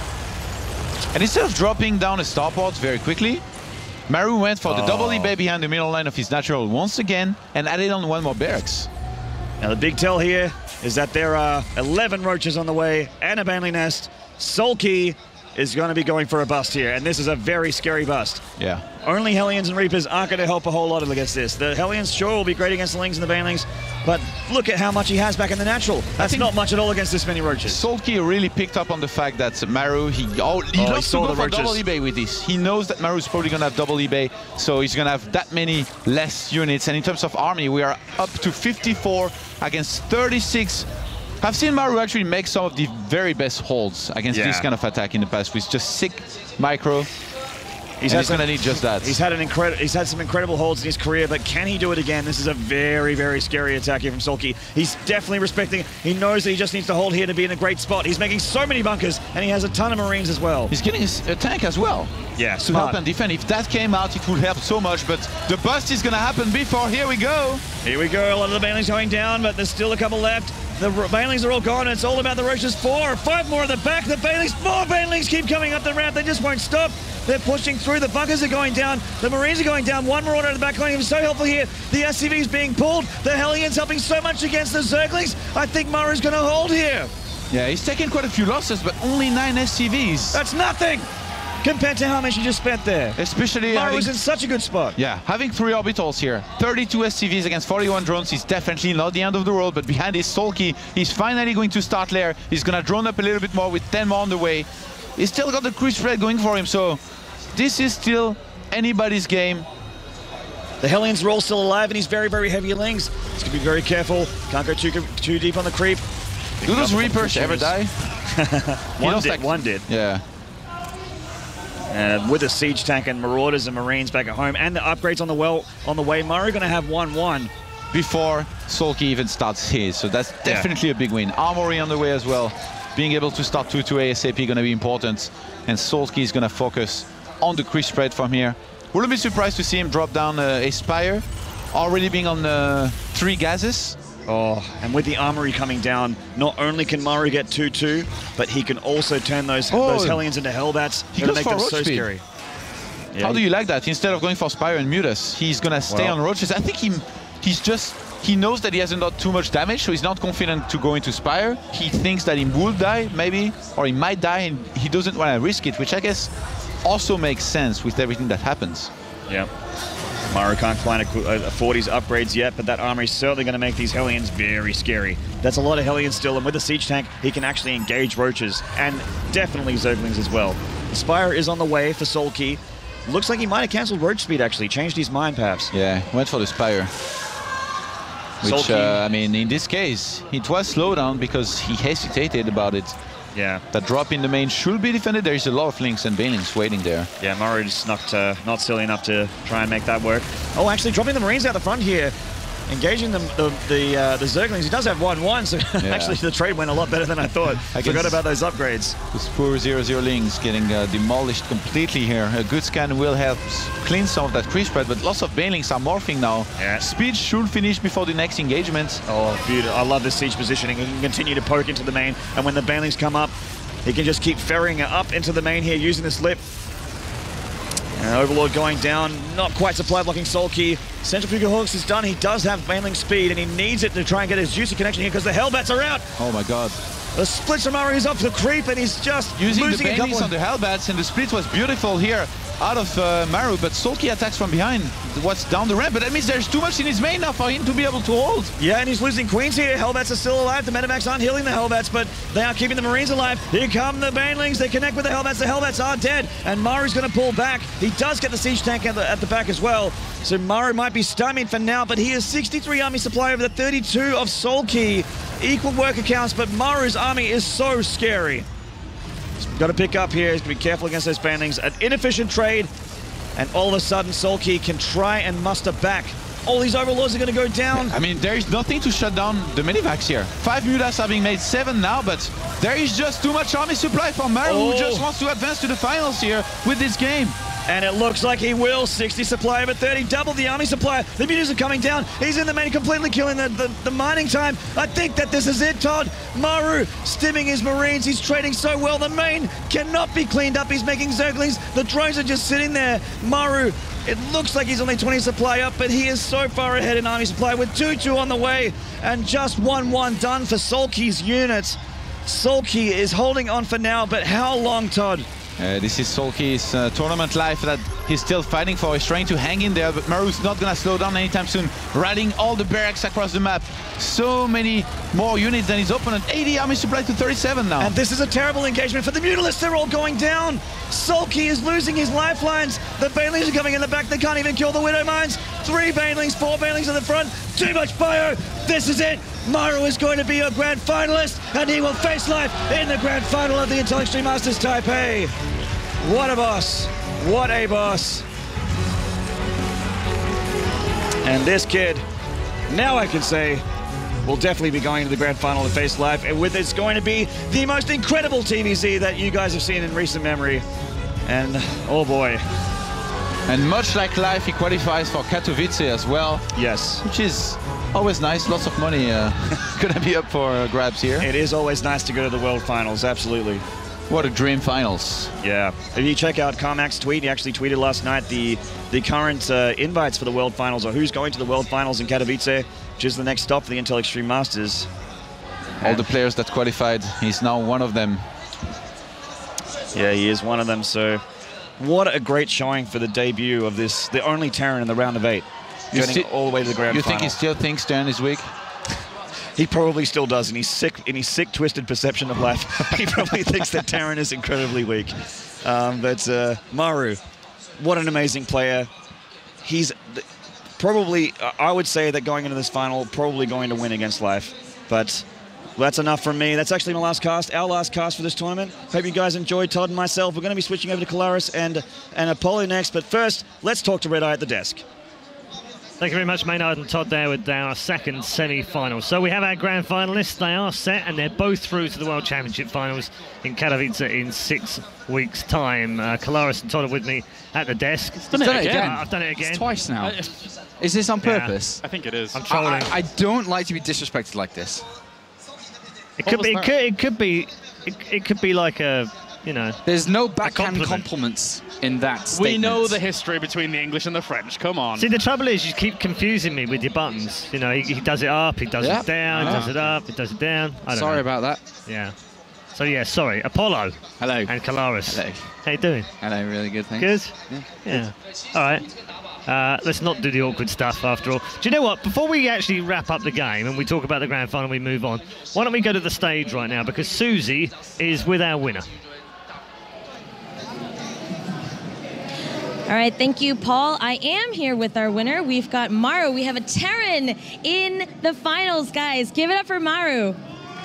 And instead of dropping down a starport very quickly, Maru went for the Oh. double eBay behind the middle line of his natural once again and added on one more barracks. Now the big tell here is that there are eleven roaches on the way and a Banley nest. Sulky is going to be going for a bust here, and this is a very scary bust. Yeah. Only Hellions and Reapers aren't going to help a whole lot against this. The Hellions sure will be great against the Lings and the Banlings, but look at how much he has back in the natural. That's think- not much at all against this many roaches. Sulky really picked up on the fact that Maru, he, oh, he Oh, he loves to saw go the for roaches. double eBay with this. He knows that Maru's probably going to have double eBay, so he's going to have that many less units. And in terms of army, we are up to fifty-four against thirty-six. I've seen Maru actually make some of the very best holds against Yeah. this kind of attack in the past with just sick micro. He's and had he's some- going to need just that. He's had an incredible. He's had some incredible holds in his career, but can he do it again? This is a very, very scary attack here from Sulky. He's definitely respecting it. He knows that he just needs to hold here to be in a great spot. He's making so many bunkers, and he has a ton of Marines as well. He's getting his, a tank as well. Yeah, To smart. help and defend. If that came out, it would help so much, but the bust is going to happen before. Here we go. Here we go. A lot of the Banlings going down, but there's still a couple left. The Banelings are all gone, and it's all about the Roaches. Four or five more at the back. The Banelings, more Banelings keep coming up the ramp. They just won't stop. They're pushing through. The Bunkers are going down. The Marines are going down. One Marauder at the back line. He was so helpful here. The S C V is being pulled. The Hellions helping so much against the Zerglings. I think Maru's going to hold here. Yeah, he's taken quite a few losses, but only nine S C Vs. That's nothing compared to how much he just spent there. Especially Maru's having, in such a good spot. Yeah, having three orbitals here, thirty-two S C Vs against forty-one drones is definitely not the end of the world, but behind his Sulky, he's finally going to start lair. He's going to drone up a little bit more with ten more on the way. He's still got the cruise spread going for him, so this is still anybody's game. The Hellions are all still alive, and he's very, very heavy lings. He's going to be very careful. Can't go too, too deep on the creep. Do those Reapers ever die? One did, like, one did. Yeah. Uh, with a siege tank and Marauders and Marines back at home, and the upgrades on the well on the way, Murray going to have one one before Sulky even starts his. So that's definitely yeah. a big win. Armory on the way as well. Being able to start two two ASAP going to be important, and Sulky is going to focus on the creep spread from here. Wouldn't be surprised to see him drop down uh, a Spire, already being on uh, three gases. Oh, and with the Armory coming down, not only can Maru get two two, but he can also turn those, oh. those Hellions into Hellbats. He goes make for them roach so speed. Scary. Yeah. How do you like that? Instead of going for Spire and Mutas, he's going to stay well, on Roaches. I think he, he's just, he knows that he hasn't done too much damage, so he's not confident to go into Spire. He thinks that he will die, maybe, or he might die, and he doesn't want to risk it, which I guess also makes sense with everything that happens. Yeah. Maru can't find afford his upgrades yet, but that Armory is certainly going to make these Hellions very scary. That's a lot of Hellions still, and with the siege tank, he can actually engage Roaches, and definitely Zerglings as well. The Spire is on the way for Sulky. Looks like he might have cancelled Roach Speed, actually. Changed his mind, perhaps. Yeah, went for the Spire. Which, uh, I mean, in this case, it was slowdown because he hesitated about it. Yeah. That drop in the main should be defended. There is a lot of Lynx and Banelings waiting there. Yeah, Maru just not, uh, not silly enough to try and make that work. Oh, actually dropping the Marines out the front here. Engaging the the the, uh, the Zerglings. He does have one one, so yeah. actually the trade went a lot better than I thought. I forgot about those upgrades. This poor zero zero Lynx getting uh, demolished completely here. A good scan will help clean some of that creep spread, but lots of Banelings are morphing now. Yeah. Speed should finish before the next engagement. Oh, beautiful. I love this siege positioning. He can continue to poke into the main, and when the Banelings come up, he can just keep ferrying it up into the main here using the slip. And Overlord going down, not quite supply blocking Sulky. Centrifugal Hawks is done. He does have Baneling speed, and he needs it to try and get his juicy connection here because the Hellbats are out. Oh my god. The split Samari is off the creep, and he's just using losing the Banelings on the Hellbats, and the split was beautiful here out of uh, Maru, but Sulky attacks from behind. What's down the ramp, but that means there's too much in his main now for him to be able to hold. Yeah, and he's losing Queens here. Hellbats are still alive. The Medivacs aren't healing the Hellbats, but they are keeping the Marines alive. Here come the Banelings. They connect with the Hellbats. The Hellbats are dead, and Maru's going to pull back. He does get the siege tank at the, at the back as well, so Maru might be stymied for now, but he has sixty-three army supply over the thirty-two of Sulky. Equal worker counts, but Maru's army is so scary. Got to pick up here. He's going to be careful against those Banelings. An inefficient trade, and all of a sudden Sulky can try and muster back. All these Overlords are going to go down. I mean, there is nothing to shut down the Medivacs here. Five Mutas are being made, seven now, but there is just too much army supply for Maru, oh. who just wants to advance to the finals here with this game. And it looks like he will. sixty supply over thirty, double the army supply. The mutas are coming down. He's in the main, completely killing the, the, the mining time. I think that this is it, Todd. Maru stimming his Marines. He's trading so well. The main cannot be cleaned up. He's making Zerglings. The drones are just sitting there. Maru, it looks like he's only twenty supply up, but he is so far ahead in army supply with two two on the way and just one one done for Sulky's unit. Sulky is holding on for now, but how long, Todd? Uh, this is Sulky's uh, tournament life that he's still fighting for. He's trying to hang in there, but Maru's not going to slow down anytime soon. Rallying all the barracks across the map. So many more units than his opponent. eighty army supply to thirty-seven now. And this is a terrible engagement for the Mutalisks. They're all going down. Sulky is losing his lifelines. The Banelings are coming in the back. They can't even kill the Widow Mines. Three Banelings, four Banelings in the front. Too much fire. This is it. Maru is going to be a grand finalist, and he will face life in the grand final of the Intel Extreme Masters Taipei. What a boss. What a boss. And this kid, now I can say, will definitely be going to the grand final to face life, and with it's going to be the most incredible T V Z that you guys have seen in recent memory. And oh boy. And much like life, he qualifies for Katowice as well. Yes. Which is Always nice, lots of money uh, gonna be up for uh, grabs here. It is always nice to go to the World Finals, absolutely. What a dream finals. Yeah. If you check out Carmack's tweet, he actually tweeted last night the the current uh, invites for the World Finals, or who's going to the World Finals in Katowice, which is the next stop for the Intel Extreme Masters. All the players that qualified, he's now one of them. Yeah, he is one of them, so what a great showing for the debut of this, the only Terran in the round of eight, You getting sti- all the way to the grand You final. think he still thinks Terran is weak? He probably still does, in his sick, in his sick, twisted perception of life. He probably thinks that Terran is incredibly weak. Um, but uh, Maru, what an amazing player. He's th- probably, uh, I would say that going into this final, probably going to win against Life. But that's enough from me. That's actually my last cast, our last cast for this tournament. Hope you guys enjoyed. Todd and myself, we're going to be switching over to Kalaris and, and Apollo next. But first, let's talk to Red Eye at the desk. Thank you very much, Maynard and Todd, there with our second semi-final. So we have our grand finalists. They are set, and they're both through to the World Championship finals in Katowice in six weeks' time. Uh, Kalaris and Todd are with me at the desk. Done it again. Uh, I've done it again. It's twice now. I, Is this on Yeah. purpose? I think it is. I'm trolling. I, I don't like to be disrespected like this. it What could was be. It that? could, it could be. It, it could be like a, you know. There's no backhand compliment. compliments in that statement. We know the history between the English and the French. Come on. See, the trouble is you keep confusing me with your buttons. You know, he, he does it up, he does Yeah. it down, he Yeah. does it up, he does it down. I don't Sorry know. about that. Yeah. So yeah, sorry. Apollo Hello. and Kalaris. Hello. How you doing? Hello, really good, thanks. Good? Yeah. All right. Uh, let's not do the awkward stuff after all. Do you know what? Before we actually wrap up the game and we talk about the grand final and we move on, why don't we go to the stage right now, because Susie is with our winner. All right, thank you, Paul. I am here with our winner. We've got Maru. We have a Terran in the finals, guys. Give it up for Maru.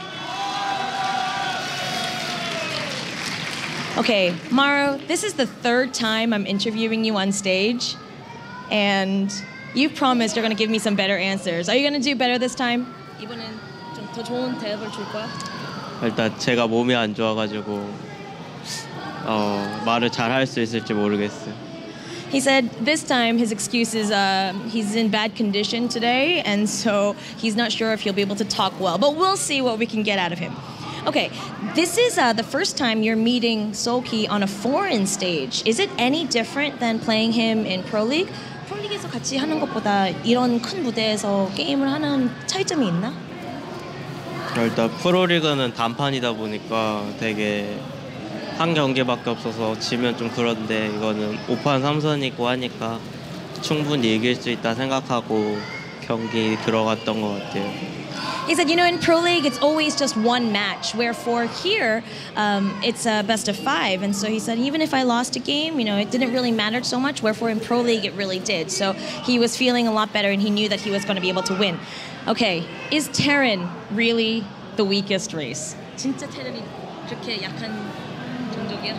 Okay, Maru, this is the third time I'm interviewing you on stage, and you promised you're going to give me some better answers. Are you going to do better this time? 이번엔 좀 더 좋은 대답을 줄 거야? 일단 제가 몸이 안 좋아가지고 어, 말을 잘 할 수 있을지 모르겠어요. He said this time his excuse is uh, he's in bad condition today, and so he's not sure if he'll be able to talk well. But we'll see what we can get out of him. Okay, this is uh, the first time you're meeting Seok-hee on a foreign stage. Is it any different than playing him in Pro League? Pro League에서 같이 하는 것보다 이런 큰 무대에서 게임을 하는 차이점이 있나? 일단 프로리그는 단판이다 보니까 되게 한 경기밖에 없어서 지면 좀 그런데 이거는 오 판 삼 선이고 하니까 충분히 이길 수 있다 생각하고 경기 들어갔던 것 같아요. He said, you know, in Pro League, it's always just one match, wherefore here, um, it's a best of five. And so he said, even if I lost a game, you know, it didn't really matter so much, wherefore in Pro League, it really did. So he was feeling a lot better, and he knew that he was going to be able to win. Okay, is Terran really the weakest race? 진짜 테란이 그렇게 약한 종족이야?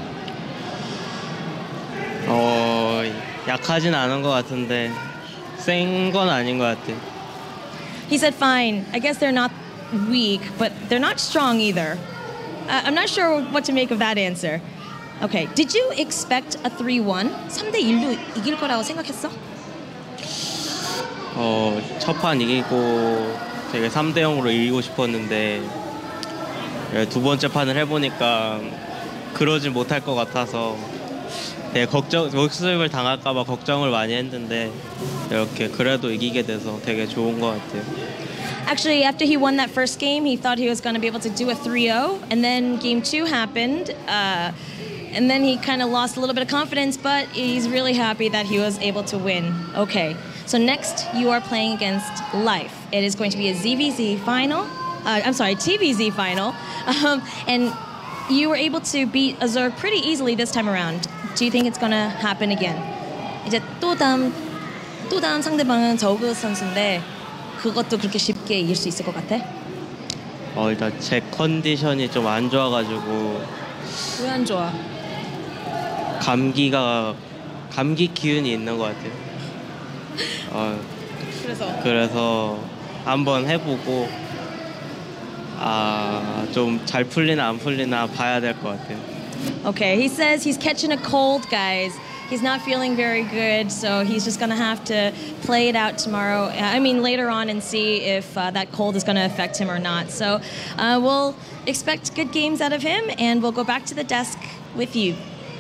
어, 약하진 않은 것 같은데 센 건 아닌 것 같아요. He said, fine, I guess they're not weak, but they're not strong either. Uh, I'm not sure what to make of that answer. Okay, did you expect a three one? 삼 대 일로 이길 거라고 생각했어? 어, 첫 판 이기고 되게 삼 대 영으로 이기고 싶었는데 두 번째 판을 해보니까 그러진 못할 것 같아서 되게 걱정, 목숨을 당할까 봐 걱정을 많이 했는데 이렇게 그래도 이기게 돼서 되게 좋은 것 같아요. Actually, after he won that first game, he thought he was going to be able to do a three oh, and then game two happened, uh, and then he kind of lost a little bit of confidence, but he's really happy that he was able to win. Okay, so next you are playing against Life. It is going to be a Z V Z final, uh, I'm sorry, T V Z final, um, and you were able to beat Azure pretty easily this time around. Do you think it's going to happen again? 이제 또 다음, 또 다음 상대방은 저그 선수인데 그것도 그렇게 쉽게 이길 수 있을 것 같아? 어, 일단 제 컨디션이 좀 안 좋아가지고 왜 안 좋아? 감기가 감기 기운이 있는 것 같아요. 어, 그래서 그래서 한번 해보고 아, 좀 잘 풀리나 안 풀리나 봐야 될 것 같아요. Okay, he says he's catching a cold, guys. He's not feeling very good, so he's just going to have to play it out tomorrow. I mean, later on, and see if uh, that cold is going to affect him or not. So uh, we'll expect good games out of him, and we'll go back to the desk with you.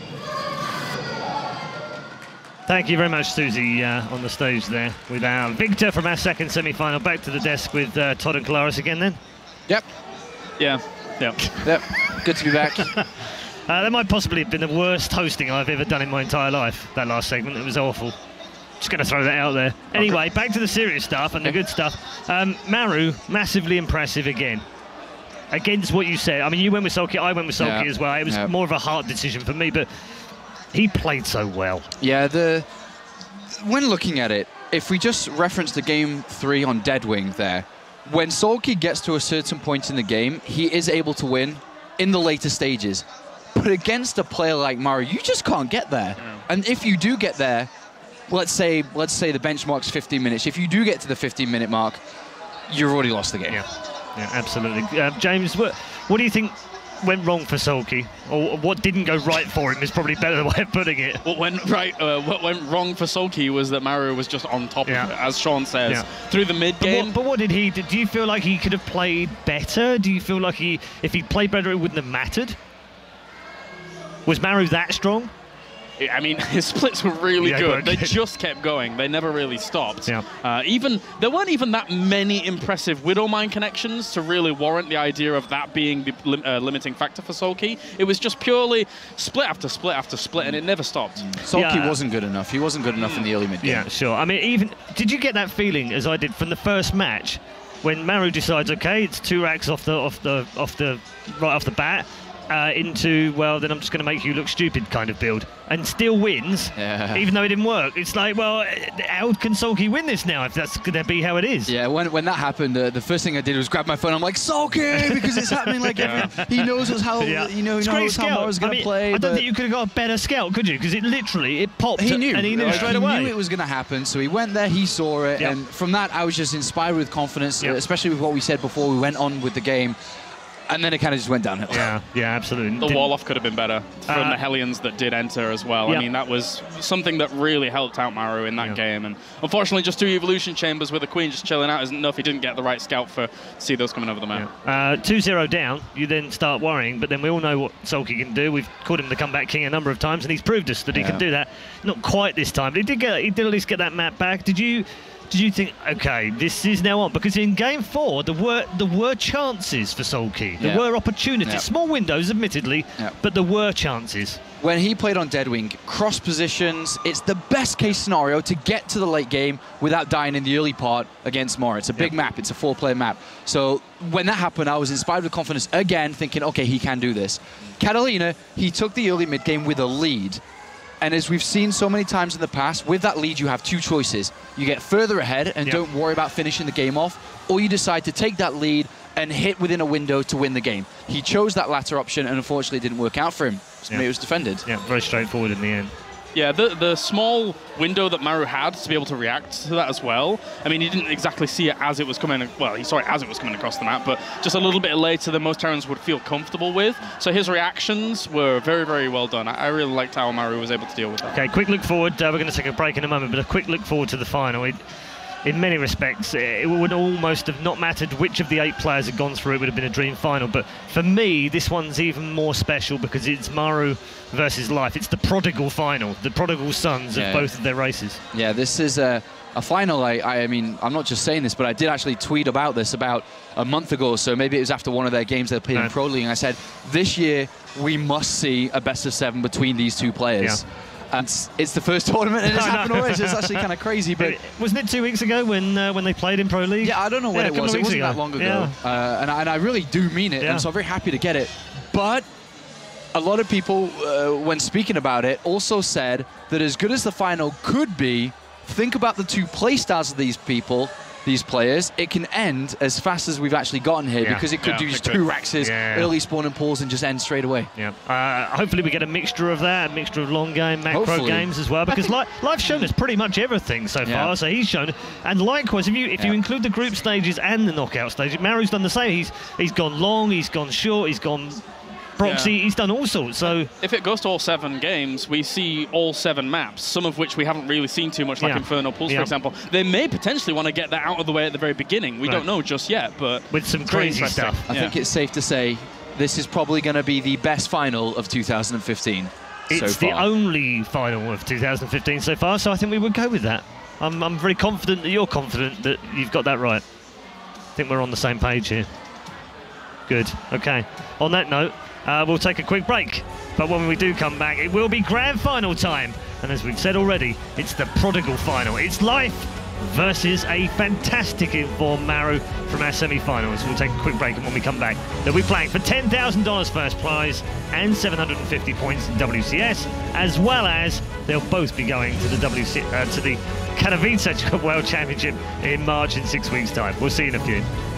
Thank you very much, Susie, uh, on the stage there with our Victor from our second semi-final. Back to the desk with uh, Todd and Kolaris again then. Yep. Yeah. Yep. Yep. Good to be back. uh, that might possibly have been the worst hosting I've ever done in my entire life, that last segment. It was awful. Just going to throw that out there. Anyway, back to the serious stuff and the good stuff. Um, Maru, massively impressive again. Against what you said. I mean, you went with Sulky, I went with Sulky yeah. as well. It was yeah. more of a heart decision for me, but he played so well. Yeah, the when looking at it, if we just reference the game three on Deadwing there, when Sulky gets to a certain point in the game, he is able to win in the later stages. But against a player like Maru, you just can't get there. Yeah. And if you do get there, let's say let's say the benchmark's fifteen minutes. If you do get to the fifteen minute mark, you've already lost the game. Yeah, yeah, absolutely. Uh, James, what, what do you think went wrong for Sulky, or what didn't go right for him is probably better the way of putting it. What went right, uh, what went wrong for Sulky was that Maru was just on top yeah. of it, as Sean says, yeah. through the mid game. But what, but what did he do? Do you feel like he could have played better? Do you feel like he, if he played better, it wouldn't have mattered? Was Maru that strong? I mean, his splits were really yeah, good. They good. just kept going. They never really stopped. Yeah. Uh, even there weren't even that many impressive Widowmine connections to really warrant the idea of that being the lim uh, limiting factor for Sulky. It was just purely split after split after split, and it never stopped. Sulky yeah. wasn't good enough. He wasn't good enough in the early mid game. Yeah, sure. I mean, even did you get that feeling as I did from the first match when Maru decides, okay, it's two racks off the off the off the right off the bat. Uh, into, well, then I'm just going to make you look stupid kind of build, and still wins, yeah. even though it didn't work. It's like, well, how can Sulky win this now if that's going to be how it is? Yeah, when, when that happened, uh, the first thing I did was grab my phone. I'm like, Sulky, because it's happening like yeah. every, he knows how yeah. you know, he it's knows how Maru's going I to mean, play. I don't think you could have got a better scout, could you? Because it literally, it popped he knew, and he knew like, straight he away. He knew it was going to happen, so he went there, he saw it, yep. and from that I was just inspired with confidence, yep. uh, especially with what we said before we went on with the game. And then it kind of just went downhill. Yeah, yeah, absolutely. The Didn't, wall-off could have been better from uh, the Hellions that did enter as well. yeah. I mean, that was something that really helped out Maru in that yeah. game. And unfortunately, just two Evolution Chambers with the Queen just chilling out isn't enough. He didn't get the right scout for see those coming over the map. Yeah. Uh, two zero down, you then start worrying, but then we all know what Sulky can do. We've called him the comeback king a number of times, and he's proved us that yeah. he can do that. Not quite this time, but he did get, he did at least get that map back. Did you... Did you think, okay, this is now on? Because in game four, there were there were chances for Sulky. There yeah. were opportunities, yeah. small windows, admittedly, yeah. but there were chances. When he played on Deadwing, cross positions, it's the best case scenario to get to the late game without dying in the early part against Mora. It's a big yeah. map, it's a four-player map. So when that happened, I was inspired with confidence again, thinking, okay, he can do this. Catalina, he took the early mid game with a lead. And as we've seen so many times in the past, with that lead, you have two choices. You get further ahead and yep. don't worry about finishing the game off, or you decide to take that lead and hit within a window to win the game. He chose that latter option, and unfortunately it didn't work out for him. So yeah. it was defended. Yeah, very straightforward in the end. Yeah, the the small window that Maru had to be able to react to that as well. I mean, he didn't exactly see it as it was coming. Well, he saw it as it was coming across the map, but just a little bit later than most Terrans would feel comfortable with. So his reactions were very, very well done. I, I really liked how Maru was able to deal with that. Okay, quick look forward. Uh, we're going to take a break in a moment, but a quick look forward to the final. It, in many respects, it would almost have not mattered which of the eight players had gone through. It would have been a dream final. But for me, this one's even more special because it's Maru versus Life. It's the prodigal final, the prodigal sons yeah. of both of their races. Yeah, this is a, a final. I, I mean, I'm not just saying this, but I did actually tweet about this about a month ago or so. Maybe it was after one of their games they played no. in Pro League. And I said, this year, we must see a best of seven between these two players. Yeah. And it's the first tournament, and it's happened always. It's actually kind of crazy. But wasn't it two weeks ago when uh, when they played in Pro League? Yeah, I don't know when yeah, it was. It wasn't ago. that long ago. Yeah. Uh, and, I, and I really do mean it. Yeah. And so I'm very happy to get it. But a lot of people, uh, when speaking about it, also said that as good as the final could be, think about the two play styles of these people. These players, it can end as fast as we've actually gotten here yeah. because it could yeah, do just could. two Raxes, yeah. early spawning pools, and just end straight away. Yeah. Uh, hopefully we get a mixture of that, a mixture of long game, macro hopefully. games as well, because Li Life's shown us pretty much everything so yeah. far. So he's shown, and likewise, if you if yeah. you include the group stages and the knockout stages, Maru's done the same. He's he's gone long, he's gone short, he's gone Proxy, Yeah. he's done all sorts. So if it goes to all seven games, we see all seven maps, some of which we haven't really seen too much, like Yeah. Inferno Pulse, Yeah. for example. They may potentially want to get that out of the way at the very beginning. We Right. don't know just yet, but with some it's very crazy interesting. stuff. I Yeah. think it's safe to say this is probably going to be the best final of two thousand fifteen so It's far. the only final of two thousand fifteen so far, so I think we would go with that. I'm, I'm very confident that you're confident that you've got that right. I think we're on the same page here. Good. Okay. On that note, uh, we'll take a quick break. But when we do come back, it will be grand final time. And as we've said already, it's the prodigal final. It's life versus a fantastic informed Maru from our semi-finals. We'll take a quick break, and when we come back, they'll be playing for ten thousand dollars first prize and seven hundred fifty points in W C S, as well as they'll both be going to the W C uh, to the Katowice World Championship in March in six weeks' time. We'll see you in a few.